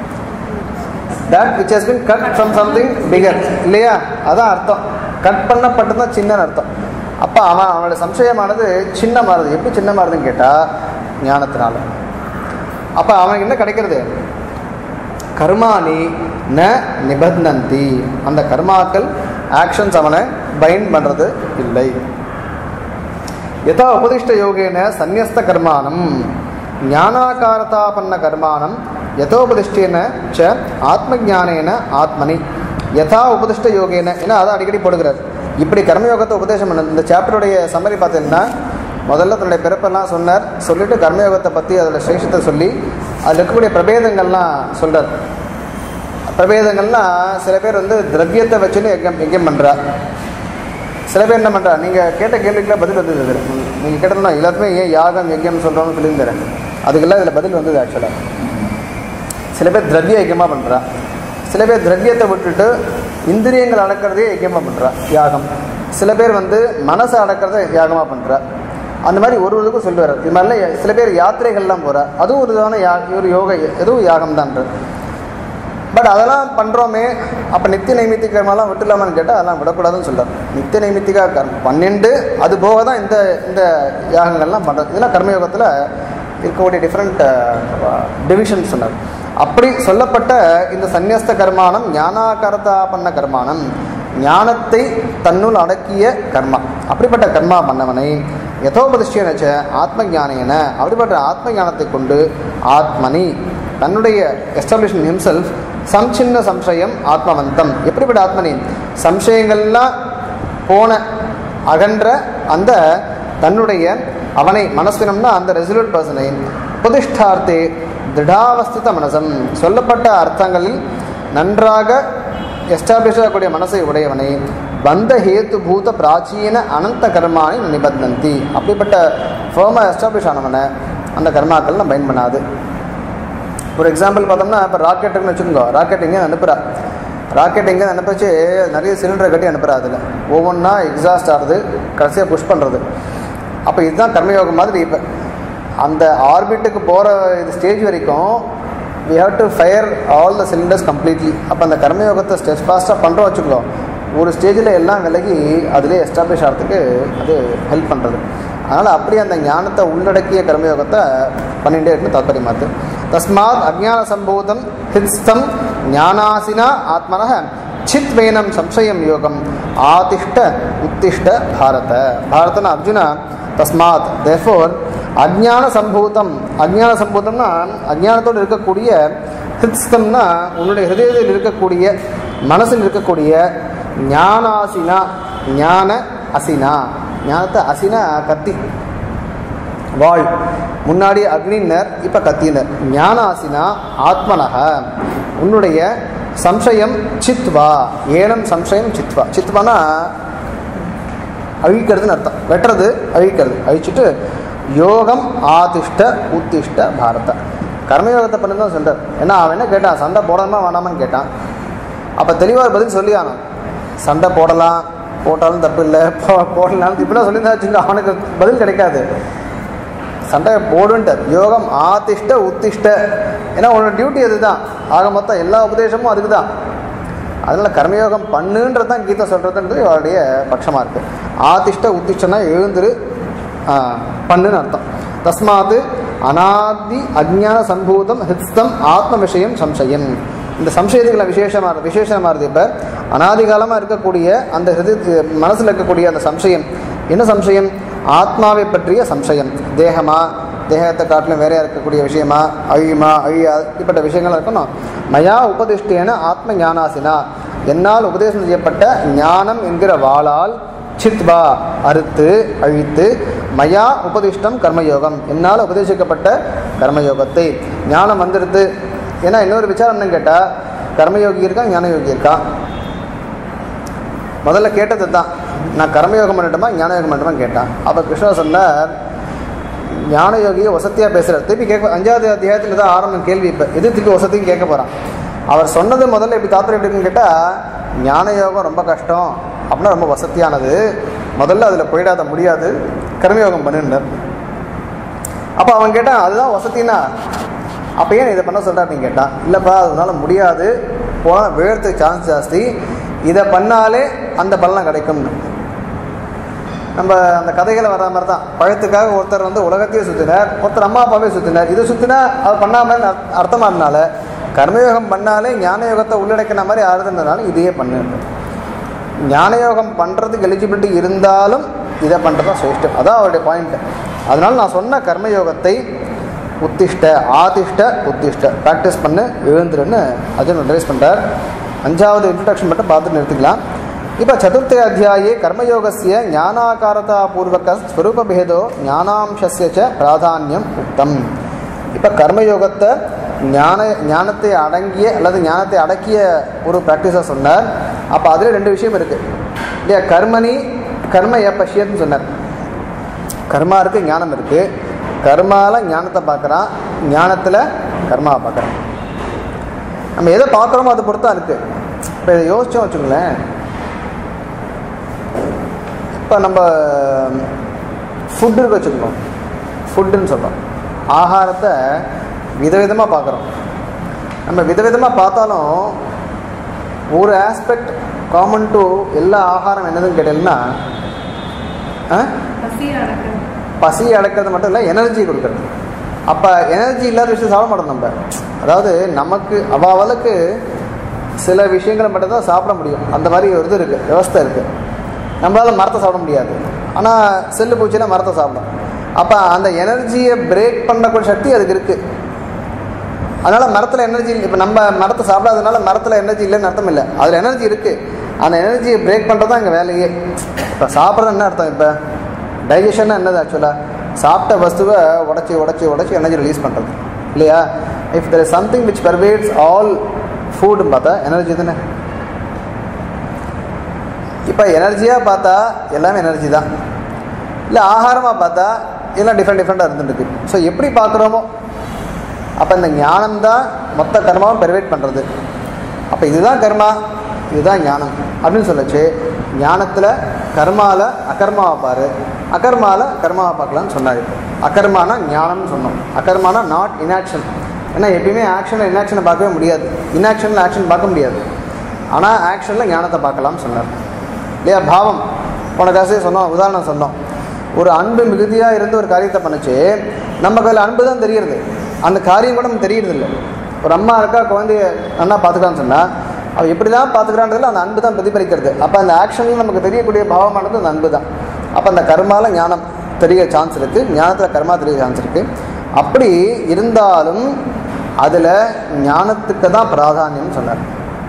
that which has been cut from something bigger இல்லையா, அதான் அர்த்தம். கட் பண்ணப்பட்டது தான் சின்னன்னு அர்த்தம். அப்போ அவன் அவனோட சம்சயமானது சின்ன மாறுது. எப்படி சின்ன மாறுதுன்னு கேட்டால் ஞானத்தினால. அப்போ அவனுக்கு என்ன கிடைக்கிறது, கர்மானி ந நிபந்தந்தி, அந்த கர்மாக்கள் ஆக்ஷன்ஸ் அவனை பைண்ட் பண்ணுறது இல்லை. யதா உபதிஷ்ட யோகேன சந்நியஸ்த கர்மானம் ஞானாகாரதாபன்ன கர்மானம் யதோபதிஷ்டேன ச ஆத்மஜானேன ஆத்மனி யதா உபதிஷ்ட யோகேன. ஏன்னா அதான் அடிக்கடி போடுகிறார். இப்படி கர்மயோகத்தை உபதேசம் பண்ண இந்த சாப்டருடைய சம்மரி பார்த்தீங்கன்னா முதல்ல தன்னுடைய பிறப்பெல்லாம் சொன்னார். சொல்லிட்டு கர்மயோகத்தை பற்றி அதில் சேஷத்தை சொல்லி அதில் இருக்கக்கூடிய பிரபேதங்கள்லாம் சொல்கிறார். பிரபேதங்கள்லாம் சில பேர் வந்து திரவியத்தை வச்சுன்னு யஜ்யம் யஜ்யம் பண்ணுறா. சில பேர் என்ன பண்ணுறா, நீங்கள் கேட்ட கேள்விக்கெல்லாம் பதில் வந்தது. நீங்கள் கேட்டோம்னா எல்லாத்துமே ஏன் யாகம் யஜ்யம் சொல்கிறோன்னு சொல்லியிருந்தேன். அதுக்கெல்லாம் இதில் பதில் வந்தது. ஆக்சுவலாக சில பேர் திரவிய யஜ்யமாக பண்ணுறா. சில பேர் திரவியத்தை விட்டுட்டு இந்திரியங்கள் அடக்கிறதே யஜ்யமாக பண்ணுறா யாகம். சில பேர் வந்து மனசை அடக்கிறத யாகமாக பண்ணுறா. அந்த மாதிரி ஒரு இதுக்கும் சொல்லுவார். இது மாதிரிலாம் சில பேர் யாத்திரைகள்லாம் போகிறா. அதுவும் ஒரு விதமான யா ஒரு யோக எதுவும் யாகம் தான்றது. பட் அதெல்லாம் பண்ணுறோமே, அப்போ நித்திய நைமித்திக கர்மாலாம் விட்டுலாமான்னு கேட்டால் அதெல்லாம் விடக்கூடாதுன்னு சொல்கிறார். நித்திய நைமித்திகா கர்ம பன்னெண்டு அது போக தான் இந்த இந்த யாகங்கள்லாம் பண்ணுறது. இதெல்லாம் கர்மயோகத்தில் இருக்கக்கூடிய டிஃப்ரெண்ட் டிவிஷன்ஸ் சொன்னார். அப்படி சொல்லப்பட்ட இந்த சந்நியஸ்த கர்மானம் ஞானாகரதா பண்ண கர்மானம், ஞானத்தை தன்னுள் அடக்கிய கர்மா. அப்படிப்பட்ட கர்மா பண்ணவனை யதோபதிஷ்யனச்ச ஆத்ம ஞானேன, அப்படிப்பட்ட ஆத்ம ஞானத்தை கொண்டு ஆத்மனி தன்னுடைய எஸ்டாப்ளிஷ் ஹிம்செல்ஃப் சம்சின்ன சம்சயம் ஆத்மவந்தம். எப்படிப்பட்ட ஆத்மனி, சம்சயங்கள்லாம் போன அகன்ற அந்த தன்னுடைய அவனை மனஸ்வினம்னா அந்த ரெசல்யூட் பர்சனை உபதிஷ்டார்த்தே திடாவஸ்தித மனசம், சொல்லப்பட்ட அர்த்தங்களில் நன்றாக எஸ்டாப்ளிஷ் ஆகக்கூடிய மனசை உடையவனை பந்த ஹேத்து பூத பிராச்சீன அனந்த கர்மானி நிபந்தந்தி. அப்படிப்பட்ட ஃபேமாக எஸ்டாப்ளிஷ் ஆனவனை அந்த கர்மாக்கள்லாம் பயன் பண்ணாது. ஒரு எக்ஸாம்பிள் பார்த்தோம்னா, இப்போ ராக்கெட்டுன்னு வச்சுக்கோங்க. ராக்கெட் எங்கே அனுப்புகிறா, ராக்கெட் எங்கே அனுப்பிச்சு நிறைய சிலிண்டரை கட்டி அனுப்புகிறா. அதில் ஒவ்வொன்றா எக்ஸாஸ்ட் ஆகுது, கடைசியாக புஷ் பண்ணுறது. அப்போ இதுதான் கர்மயோகம் மாதிரி. இப்போ அந்த ஆர்பிட்டுக்கு போகிற இது ஸ்டேஜ் வரைக்கும் we have to fire all the cylinders completely. அப்போ அந்த கர்மயோகத்தை ஸ்டெப் ஃபாஸ்ட்டாக பண்ணுறோம் வச்சுக்கோ, ஒரு ஸ்டேஜில் எல்லாம் விலகி அதிலே எஸ்டாப்ளிஷ் ஆகிறதுக்கு அது ஹெல்ப் பண்ணுறது. அதனால் அப்படி அந்த ஞானத்தை உள்ளடக்கிய கர்மயோகத்தை பண்ணிகிட்டே இருக்குன்னு தாத்பரியமாக இருக்குது. தஸ்மாத் அஜ்ஞான சம்பூதம் ஹித்ஸ்தம் ஞானாசினா ஆத்மனः சித்வேனம் சம்சயம் யோகம் ஆதிஷ்ட உத்திஷ்ட பாரத. பாரதனா அர்ஜுனா தஸ்மாத் தேர்ஃபோர் அஜ்ஞான சம்பூதம், அஜ்ஞான சம்பூதம்னா அஜ்ஞானத்தோடு இருக்கக்கூடிய, ஹித்ஸ்தம்னா உன்னுடைய ஹிருதயத்தில் இருக்கக்கூடிய மனசில் இருக்கக்கூடிய, ஞானாசினா ஞான அசினா, ஞானத்தை அசினா கத்தி வாழ், முன்னாடி அக்னினர் இப்போ கத்தினர். ஞானாசினா ஆத்மனக உன்னுடைய சம்சயம் சித்வா, ஏனம் சம்சயம் சித்வா. சித்வானா அழிக்கிறதுன்னு அர்த்தம், வெட்டுறது அழிக்கிறது. அழிச்சுட்டு யோகம் ஆதிஷ்ட உத்திஷ்ட பாரத, கர்மயோகத்தை பண்ணி தான் சொல்கிறார். ஏன்னா அவன் என்ன கேட்டான், சண்டை போடணுமா வேணாமான்னு கேட்டான். அப்போ தெளிவாக பதில் சொல்லி ஆனான். சண்டை போடலாம், போட்டாலும் தப்பு இல்லை, போ போடலாம் இப்படிலாம் சொல்லியிருந்தா வச்சுங்க, அவனுக்கு பதில் கிடைக்காது. சண்டையை போடுன்ட்டார். யோகம் ஆதிஷ்ட உத்திஷ்ட, ஏன்னா உன்னோட டியூட்டி அது தான். ஆக மொத்தம் எல்லா உபதேசமும் அதுக்கு தான். அதனால் கர்மயோகம் பண்ணுன்றது தான் கீதை சொல்கிறதுன்றது அவருடைய பட்சமாக இருக்குது. ஆதிஷ்ட உத்திஷ்டனா எழுந்துரு பண்ணுன்னு அர்த்தம். தஸ்மாத் அநாதி அஜ்ஞான சம்பூதம் ஹித்ஸ்தம் ஆத்ம விஷயம் சம்சயம். இந்த சம்சயத்துக்குள்ள விசேஷமாக விசேஷமாக இருக்குது. இப்போ அநாதிகாலமாக இருக்கக்கூடிய அந்த ஹிருதய மனசில் இருக்கக்கூடிய அந்த சம்சயம் என்ன சம்சயம், ஆத்மாவை பற்றிய சம்சயம். தேகமா, தேகத்தை காட்டிலும் வேறையாக இருக்கக்கூடிய விஷயமா, அழியுமா அழியா, இப்பட்ட விஷயங்கள் இருக்கணும். மயா உபதிஷ்டேன ஆத்ம ஞானாசினா, என்னால் உபதேசம் செய்யப்பட்ட ஞானம் என்கிற வாளால் சித்வா அறுத்து அழித்து, மயா உபதிஷ்டம் கர்மயோகம் என்னால் உபதேசிக்கப்பட்ட கர்மயோகத்தை. ஞானம் வந்துடுது. ஏன்னா இன்னொரு விசாரம் என்னன்னு கேட்டால், கர்மயோகி இருக்கா ஞானயோகி இருக்கா. முதல்ல கேட்டது தான், நான் கர்மயோகம் பண்ணட்டுமா ஞானயோகம் பண்ணட்டுமா கேட்டான். அப்போ கிருஷ்ணா சொன்னார், ஞானயோகியை வசதியாக பேசுகிறார். திருப்பி கேட்க அஞ்சாவது அத்தியாயத்தில் தான் ஆரம்பம் கேள்வி. இப்போ எது திருப்பி வசதியும் கேட்க போகிறான். அவர் சொன்னது முதல்ல எப்படி தாத்பரியம் எப்படின்னு கேட்டால், ஞானயோகம் ரொம்ப கஷ்டம் அப்படின்னா ரொம்ப வசதியானது, முதல்ல அதில் போயிடாத முடியாது, கர்மயோகம் பண்ணுன்னார். அப்போ அவன் கேட்டான், அதுதான் வசதினா அப்போ ஏன் இதை பண்ண சொல்கிறார் நீங்கள் கேட்டான். இல்லைப்பா அதனால முடியாது, போனால் விழறதுக்கு சான்ஸ் ஜாஸ்தி, இதை பண்ணாலே அந்த பலனை கிடைக்கும்னு. நம்ம அந்த கதைகளை வர மாதிரி தான், பழத்துக்காக ஒருத்தர் வந்து உலகத்தையே சுற்றினார், ஒருத்தர் அம்மா அப்பாவே சுற்றினார். இது சுற்றினா அது பண்ணாமல் அர்த்தமானால கர்மயோகம் பண்ணாலே ஞானயோகத்தை உள்ளடக்கின மாதிரி ஆறுதுன்றதுனால இதையே பண்ணு. ஞானயோகம் பண்ணுறதுக்கு எலிஜிபிலிட்டி இருந்தாலும் இதை பண்ணுறது தான் சிரேஷ்டம். அதான் அவருடைய பாயிண்ட். அதனால் நான் சொன்ன கர்மயோகத்தை உத்திஷ்ட ஆதிஷ்ட உத்திஷ்ட ப்ராக்டிஸ் பண்ணு, எழுந்துருன்னு அர்ஜுன் அட்வைஸ் பண்ணுறார். அஞ்சாவது இன்ட்ரடக்ஷன் மட்டும் பார்த்துட்டு நிறுத்திக்கலாம். இப்போ சதுர்த்தே அத்தியாயே கர்மயோகஸ்ய ஞானாகாரதா பூர்வக ஸ்வரூபபேதோ ஞானாம்சஸ்ய ச பிராதானியம் உக்தம். இப்போ கர்மயோகத்தை ஞான ஞானத்தை அடங்கிய அல்லது ஞானத்தை அடக்கிய ஒரு ப்ராக்டிஸாக சொன்னார். அப்போ அதில் ரெண்டு விஷயம் இருக்குது இல்லையா? கர்மனி கர்ம ஏ பஷ்யன்னு சொன்னார். கர்மா இருக்குது, ஞானம் இருக்குது. கர்மாவில் ஞானத்தை பார்க்குறான், ஞானத்தில் கர்மாவை பார்க்குறான். நம்ம எதை பார்க்குறோமோ அதை பொறுத்தா இருக்குது. இப்போ இதை யோசிச்சோம் வச்சுங்களேன். இப்போ நம்ம ஃபுட்டு இருக்கு வச்சுக்கணும், ஃபுட்டுன்னு சொல்கிறோம். ஆகாரத்தை விதவிதமாக பார்க்குறோம். நம்ம விதவிதமாக பார்த்தாலும் ஒரு ஆஸ்பெக்ட் காமன் டு எல்லா ஆகாரம் என்னதுன்னு கேட்டீங்கன்னா பசி அடக்கிறது மட்டும் இல்லை, எனர்ஜி கொடுக்குறது. அப்போ எனர்ஜி இல்லாத விஷயம் சாப்பிட மாட்டோம் நம்ம. அதாவது நமக்கு அவாவலுக்கு சில விஷயங்களை மட்டும்தான் சாப்பிட முடியும். அந்த மாதிரி ஒரு இது இருக்குது, விவஸ்தை இருக்குது. நம்மளால் மரத்தை சாப்பிட முடியாது, ஆனால் செல்லு பூச்சினா மரத்தை சாப்பிடும். அப்போ அந்த எனர்ஜியை பிரேக் பண்ணக்கூடிய சக்தி அதுக்கு இருக்குது. அதனால் மரத்தில் எனர்ஜி, இப்போ நம்ம மரத்தை சாப்பிடாததுனால மரத்தில் எனர்ஜி இல்லைன்னு அர்த்தம் இல்லை, அதில் எனர்ஜி இருக்குது. அந்த எனர்ஜியை பிரேக் பண்ணுறது தான் எங்கள் வேலையே. இப்போ சாப்பிட்றது என்ன அர்த்தம்? இப்போ டைஜஷன்னா என்னது? ஆக்சுவலாக சாப்பிட்ட வஸ்துவை உடச்சி உடச்சி உடச்சி எனர்ஜி ரிலீஸ் பண்ணுறது இல்லையா? If there is something which pervades all ஃபுட்னு பார்த்தா எனர்ஜி தானே. இப்போ எனர்ஜியாக பார்த்தா எல்லாமே எனர்ஜி தான், இல்லை ஆகாரமாக பார்த்தா எல்லாம் டிஃப்ரெண்ட் டிஃப்ரெண்ட்டாக இருந்துருக்கு. ஸோ எப்படி பார்க்குறோமோ அப்போ இந்த ஞானம்தான் மொத்த கர்மாவும் பெர்வேட் பண்ணுறது. அப்போ இதுதான் கர்மா, இதுதான் ஞானம் அப்படின்னு சொல்லச்சு. ஞானத்தில் கர்மாவில் அகர்மாவை பாரு, அகர்மாவில் கர்மாவை பார்க்கலான்னு சொன்னார். அகர்மானா ஞானம்னு சொன்னோம். அகர்மானா நாட் இன்ஆக்ஷன். ஏன்னா எப்பயுமே ஆக்ஷனில் இன்ஆக்ஷனை பார்க்கவே முடியாது, இன்ஆக்ஷனில் ஆக்ஷன் பார்க்க முடியாது. ஆனால் ஆக்ஷனில் ஞானத்தை பார்க்கலாம்னு சொன்னார் இல்லையா? பாவம் போன காசே சொன்னோம், உதாரணம் சொன்னோம். ஒரு அன்பு மிகுதியாக இருந்து ஒரு காரியத்தை பண்ணிச்சு, நம்ம கையில் அன்பு தான் தெரியுது, அந்த காரியம் கூட நமக்கு தெரியறது இல்லை. ஒரு அம்மா இருக்கா, குழந்தைய நல்லா பார்த்துக்கலான்னு சொன்னால் அவள் எப்படி தான் பார்த்துக்கிறான்றதில் அந்த அன்பு தான் பிரதிபலிக்கிறது. அப்போ அந்த ஆக்ஷனில் நமக்கு தெரியக்கூடிய பாவமானது அந்த அன்பு தான். அப்போ அந்த கர்மாவில் ஞானம் தெரிய சான்ஸ் இருக்குது, ஞானத்தில் கர்மா தெரிய சான்ஸ் இருக்குது. அப்படி இருந்தாலும் அதில் ஞானத்துக்கு தான் பிராதானியம் சொன்னார்.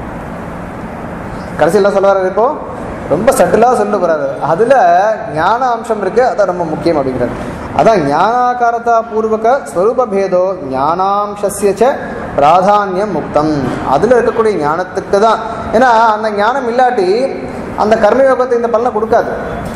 கடைசியில் சொல்கிறார், இப்போது ரொம்ப சட்டிலாக சொல்ல போகிறாரு. அதில் ஞான அம்சம் இருக்குது, அதான் ரொம்ப முக்கியம் அப்படிங்கிறார். அதான் ஞானாகாரதா பூர்வக ஸ்வரூபபேதோ ஞானாம்சஸ்ய ச பிராதானியம் முக்தம். அதில் இருக்கக்கூடிய ஞானத்துக்கு தான். ஏன்னா அந்த ஞானம் இல்லாட்டி அந்த கர்மயோகத்தை இந்த பலனை கொடுக்காது.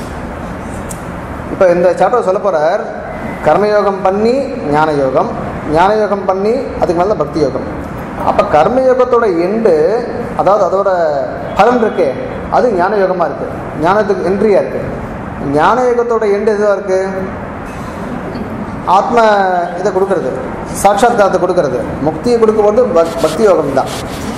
இப்போ இந்த சாப்டர் சொல்ல போகிறார், கர்மயோகம் பண்ணி ஞான யோகம், ஞான யோகம் பண்ணி அதுக்கு மேலே பக்தி யோகம். அப்போ கர்மயோகத்தோட எண்டு, அதாவது அதோட பலன் இருக்கே, அது ஞான யோகமாக இருக்குது, ஞானத்துக்கு என்ட்ரியாக இருக்குது. ஞான யோகத்தோட எண்டு எதுவாக இருக்குது? ஆத்ம இதை கொடுக்கறது, சாட்சாத்காரத்தை கொடுக்கறது. முக்தியை கொடுக்கும்போது பக் பக்தி யோகம் தான்.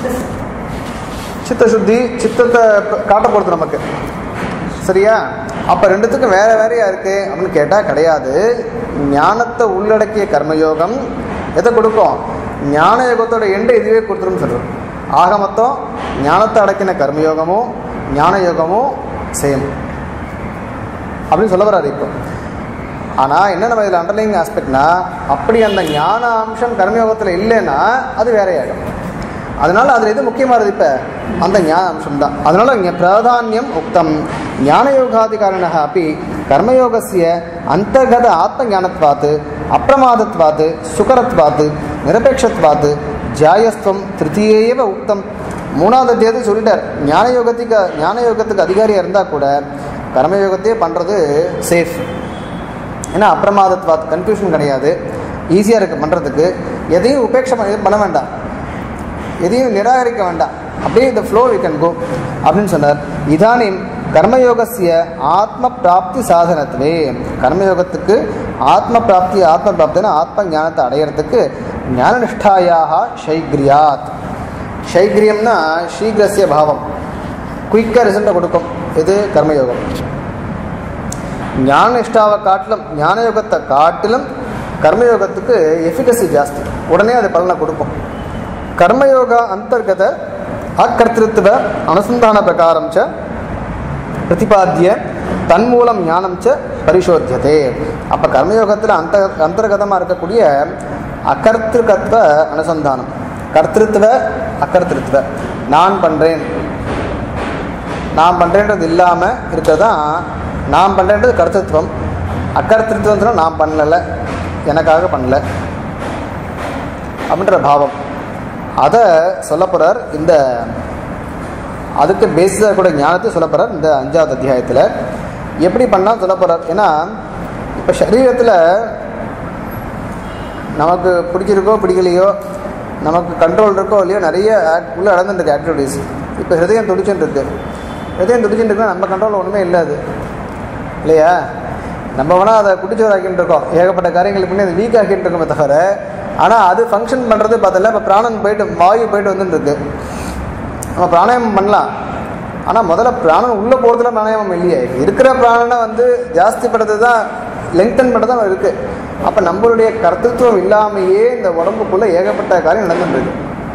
சித்த சுத்தி, சித்தத்தை காட்ட போகிறது நமக்கு, சரியா? அப்போ ரெண்டுத்துக்கும் வேறு வேறையாக இருக்குது அப்படின்னு கேட்டால் கிடையாது. ஞானத்தை உள்ளடக்கிய கர்மயோகம் எதை கொடுக்கும்? ஞான யோகத்தோட எண்டை இதுவே கொடுத்துருன்னு சொல்கிறோம். ஆக மொத்தம் ஞானத்தை அடக்கின கர்மயோகமும் ஞான யோகமும் சேம் அப்படின்னு சொல்ல வராது இப்போ. ஆனால் என்ன நம்ம இதில் அண்டர்லைங் ஆஸ்பெக்ட்னா, அப்படி அந்த ஞான அம்சம் கர்மயோகத்தில் இல்லைன்னா அது வேறையாகும். அதனால் அதில் எது முக்கியமானது? இப்போ அந்த ஞான அம்சம் தான். அதனால் இங்கே பிராதானியம் உக்தம். ஞானயோகாதிகாரிண அப்படி கர்மயோகசிய அந்தர்கத ஆத்ம ஞானத்வாத்து அப்பிரமாதத்வாத்து சுகரத்வாத்து நிரபேட்சத்வாத்து ஜாயஸ்துவம் திருத்தியேவ உக்தம். மூணாவது அத்தியாயத்தை சொல்லிட்டார். ஞான யோகத்துக்கு ஞான யோகத்துக்கு அதிகாரியாக இருந்தால் கூட கர்மயோகத்தையே பண்ணுறது சேஃப். ஏன்னா அப்பிரமாதத்வாத், கன்ஃபியூஷன் கிடையாது, ஈஸியாக இருக்குது பண்ணுறதுக்கு. எதையும் உபேட்சம் பண்ண வேண்டாம், எதையும் நிராகரிக்க வேண்டாம், அப்படியே இந்த ஃப்ளோ வி கேன் கோ அப்படின்னு சொன்னார். இதானிம் கர்மயோகசிய ஆத்ம பிராப்தி சாதனத்திலே, கர்மயோகத்துக்கு ஆத்ம பிராப்தி, ஆத்ம பிராப்தினா ஆத்ம ஞானத்தை அடையிறதுக்கு ஞானநிஷ்டாயாக ஷைக்ரியாத். ஷைக்ரியம்னா சீக்கிரசிய பாவம், குயிக்காக ரிசல்ட்டை கொடுக்கும். இது கர்மயோகம். ஞானநிஷ்டாவை காட்டிலும், ஞான யோகத்தை காட்டிலும் கர்மயோகத்துக்கு எஃபிகசி ஜாஸ்தி, உடனே அது பலனை கொடுக்கும். கர்மயோக அந்தர்கத அக்கர்த்திருத்துவ அனுசந்தான பிரகாரம் ச பிரதிபாத்திய தன்மூலம் ஞானம் ச பரிசோத்தியதே. அப்போ கர்மயோகத்தில் அந்த அந்தர்கதமாக இருக்கக்கூடிய அகர்த்திருக்கத்துவ அனுசந்தானம், கர்த்திருத்துவ அக்கர்த்திருத்துவ, நான் பண்ணுறேன் நான் பண்ணுறேன்றது இல்லாமல் இருக்கிறது தான் நான் பண்ணுறேன்றது கர்த்தத்துவம். அக்கர்த்தத்துவம் சொன்னால் நான் பண்ணலை, எனக்காக பண்ணலை அப்படின்ற பாவம். அதை சொல்ல போகிறார். இந்த அதுக்கு பேஸாக கூட ஞானத்தை சொல்ல போகிறார் இந்த அஞ்சாவது அத்தியாயத்தில். எப்படி பண்ணால் சொல்ல போகிறார். ஏன்னா இப்போ சரீரத்தில் நமக்கு பிடிச்சிருக்கோ பிடிக்கலையோ, நமக்கு கண்ட்ரோல் இருக்கோ இல்லையோ, நிறைய உள்ளே நடந்துருக்கு ஆக்டிவிட்டீஸ். இப்போ ஹிருதயம் துடிச்சுட்டு இருக்கு. ஹிருதயம் துடிச்சுட்டு இருக்குன்னா நம்ம கண்ட்ரோலில் ஒன்றுமே இல்லை அது இல்லையா. நம்ம வேணால் அதை குடிச்சோர் ஆக்கிட்டு இருக்கோம், ஏகப்பட்ட காரியங்களுக்கு முன்னே அது வீக் ஆக்கிட்டு இருக்கோமே தவிர, ஆனால் அது ஃபங்க்ஷன் பண்ணுறது பார்த்தல. இப்போ பிராணன் போயிட்டு வாயு போயிட்டு வந்துட்டுருக்கு. நம்ம பிராணாயாமம் பண்ணலாம், ஆனால் முதல்ல பிராணன் உள்ளே போகிறதுல பிராணாயாமம் இல்லையே. இருக்கிற பிராணனை வந்து ஜாஸ்தி பண்ணுறது தான், லெங்க்தன் பண்ணுறது தான் இருக்குது. அப்போ நம்மளுடைய கர்த்தத்துவம் இல்லாமையே இந்த உடம்புக்குள்ளே ஏகப்பட்ட காரியம் நடந்துட்டுருக்கு.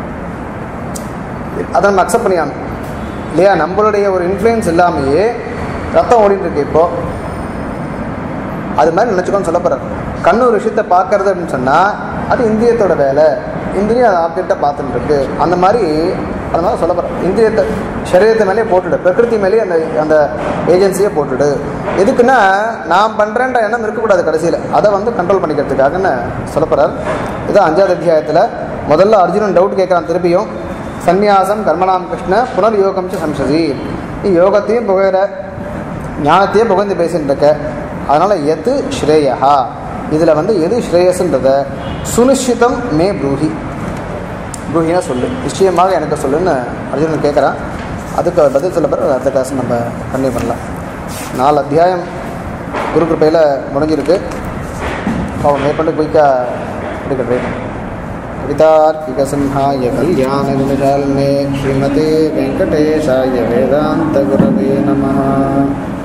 அதை நம்ம அக்செப்ட் பண்ணியானோம் இல்லையா. நம்மளுடைய ஒரு இன்ஃப்ளூயன்ஸ் இல்லாமையே ரத்தம் ஓடிட்டு இருக்கு. இப்போது அது மாதிரி நினச்சிக்கோன்னு சொல்ல போகிறார். கண்ணு ஒரு விஷயத்தை பார்க்கறது அப்படின்னு சொன்னால் அது இந்திரியத்தோட வேலை. இந்திரியம் அதை ஆப்ஜெக்டை பார்த்துட்டு இருக்கு. அந்த மாதிரி அதனால சொல்ல போகிறேன். இந்திரியத்தை சரீரத்தை மேலேயே போட்டுடு, பிரகிருதி மேலேயே அந்த அந்த ஏஜென்சியை போட்டுடு. எதுக்குன்னா நான் பண்ணுறேன்ற எண்ணம் இருக்கக்கூடாது கடைசியில், அதை வந்து கண்ட்ரோல் பண்ணிக்கிறதுக்காகன்னு சொல்ல போகிறார். இதுதான் அஞ்சாவது அத்தியாயத்தில். முதல்ல அர்ஜுனன் டவுட் கேட்குறான் திருப்பியும். சந்நியாசம் கர்மணாம் கிருஷ்ண புனர் யோகம் சம்சதி. நீ யோகத்தையும் புகையிற, ஞானத்தையும் புகழ்ந்து பேசின்னு இருக்க. அதனால் எது ஸ்ரேயா, இதில் வந்து எது ஸ்ரேயஸ்ன்றதை சுனிஷ்டிதம் மே ப்ரூஹி, ப்ரூஹினா சொல்லு, நிச்சயமாக எனக்கு சொல்லுன்னு அர்ஜுனன் கேட்குறான். அதுக்கு பதில் சொல்ல பிறகு அடுத்த கிளாஸ் நம்ம கண்டினியூ பண்ணலாம். நாலு அத்தியாயம் குரு கிருப்பையில் முடிஞ்சிருக்கு. அவன் மேற்கொண்டு குயிக்காக எடுக்கிறேன். கவிதார்க்கிகசிம்ஹாய கல்யாணகுணசாலினே ஸ்ரீமதே வெங்கடேஷாய வேதாந்த குரவே நமஹ.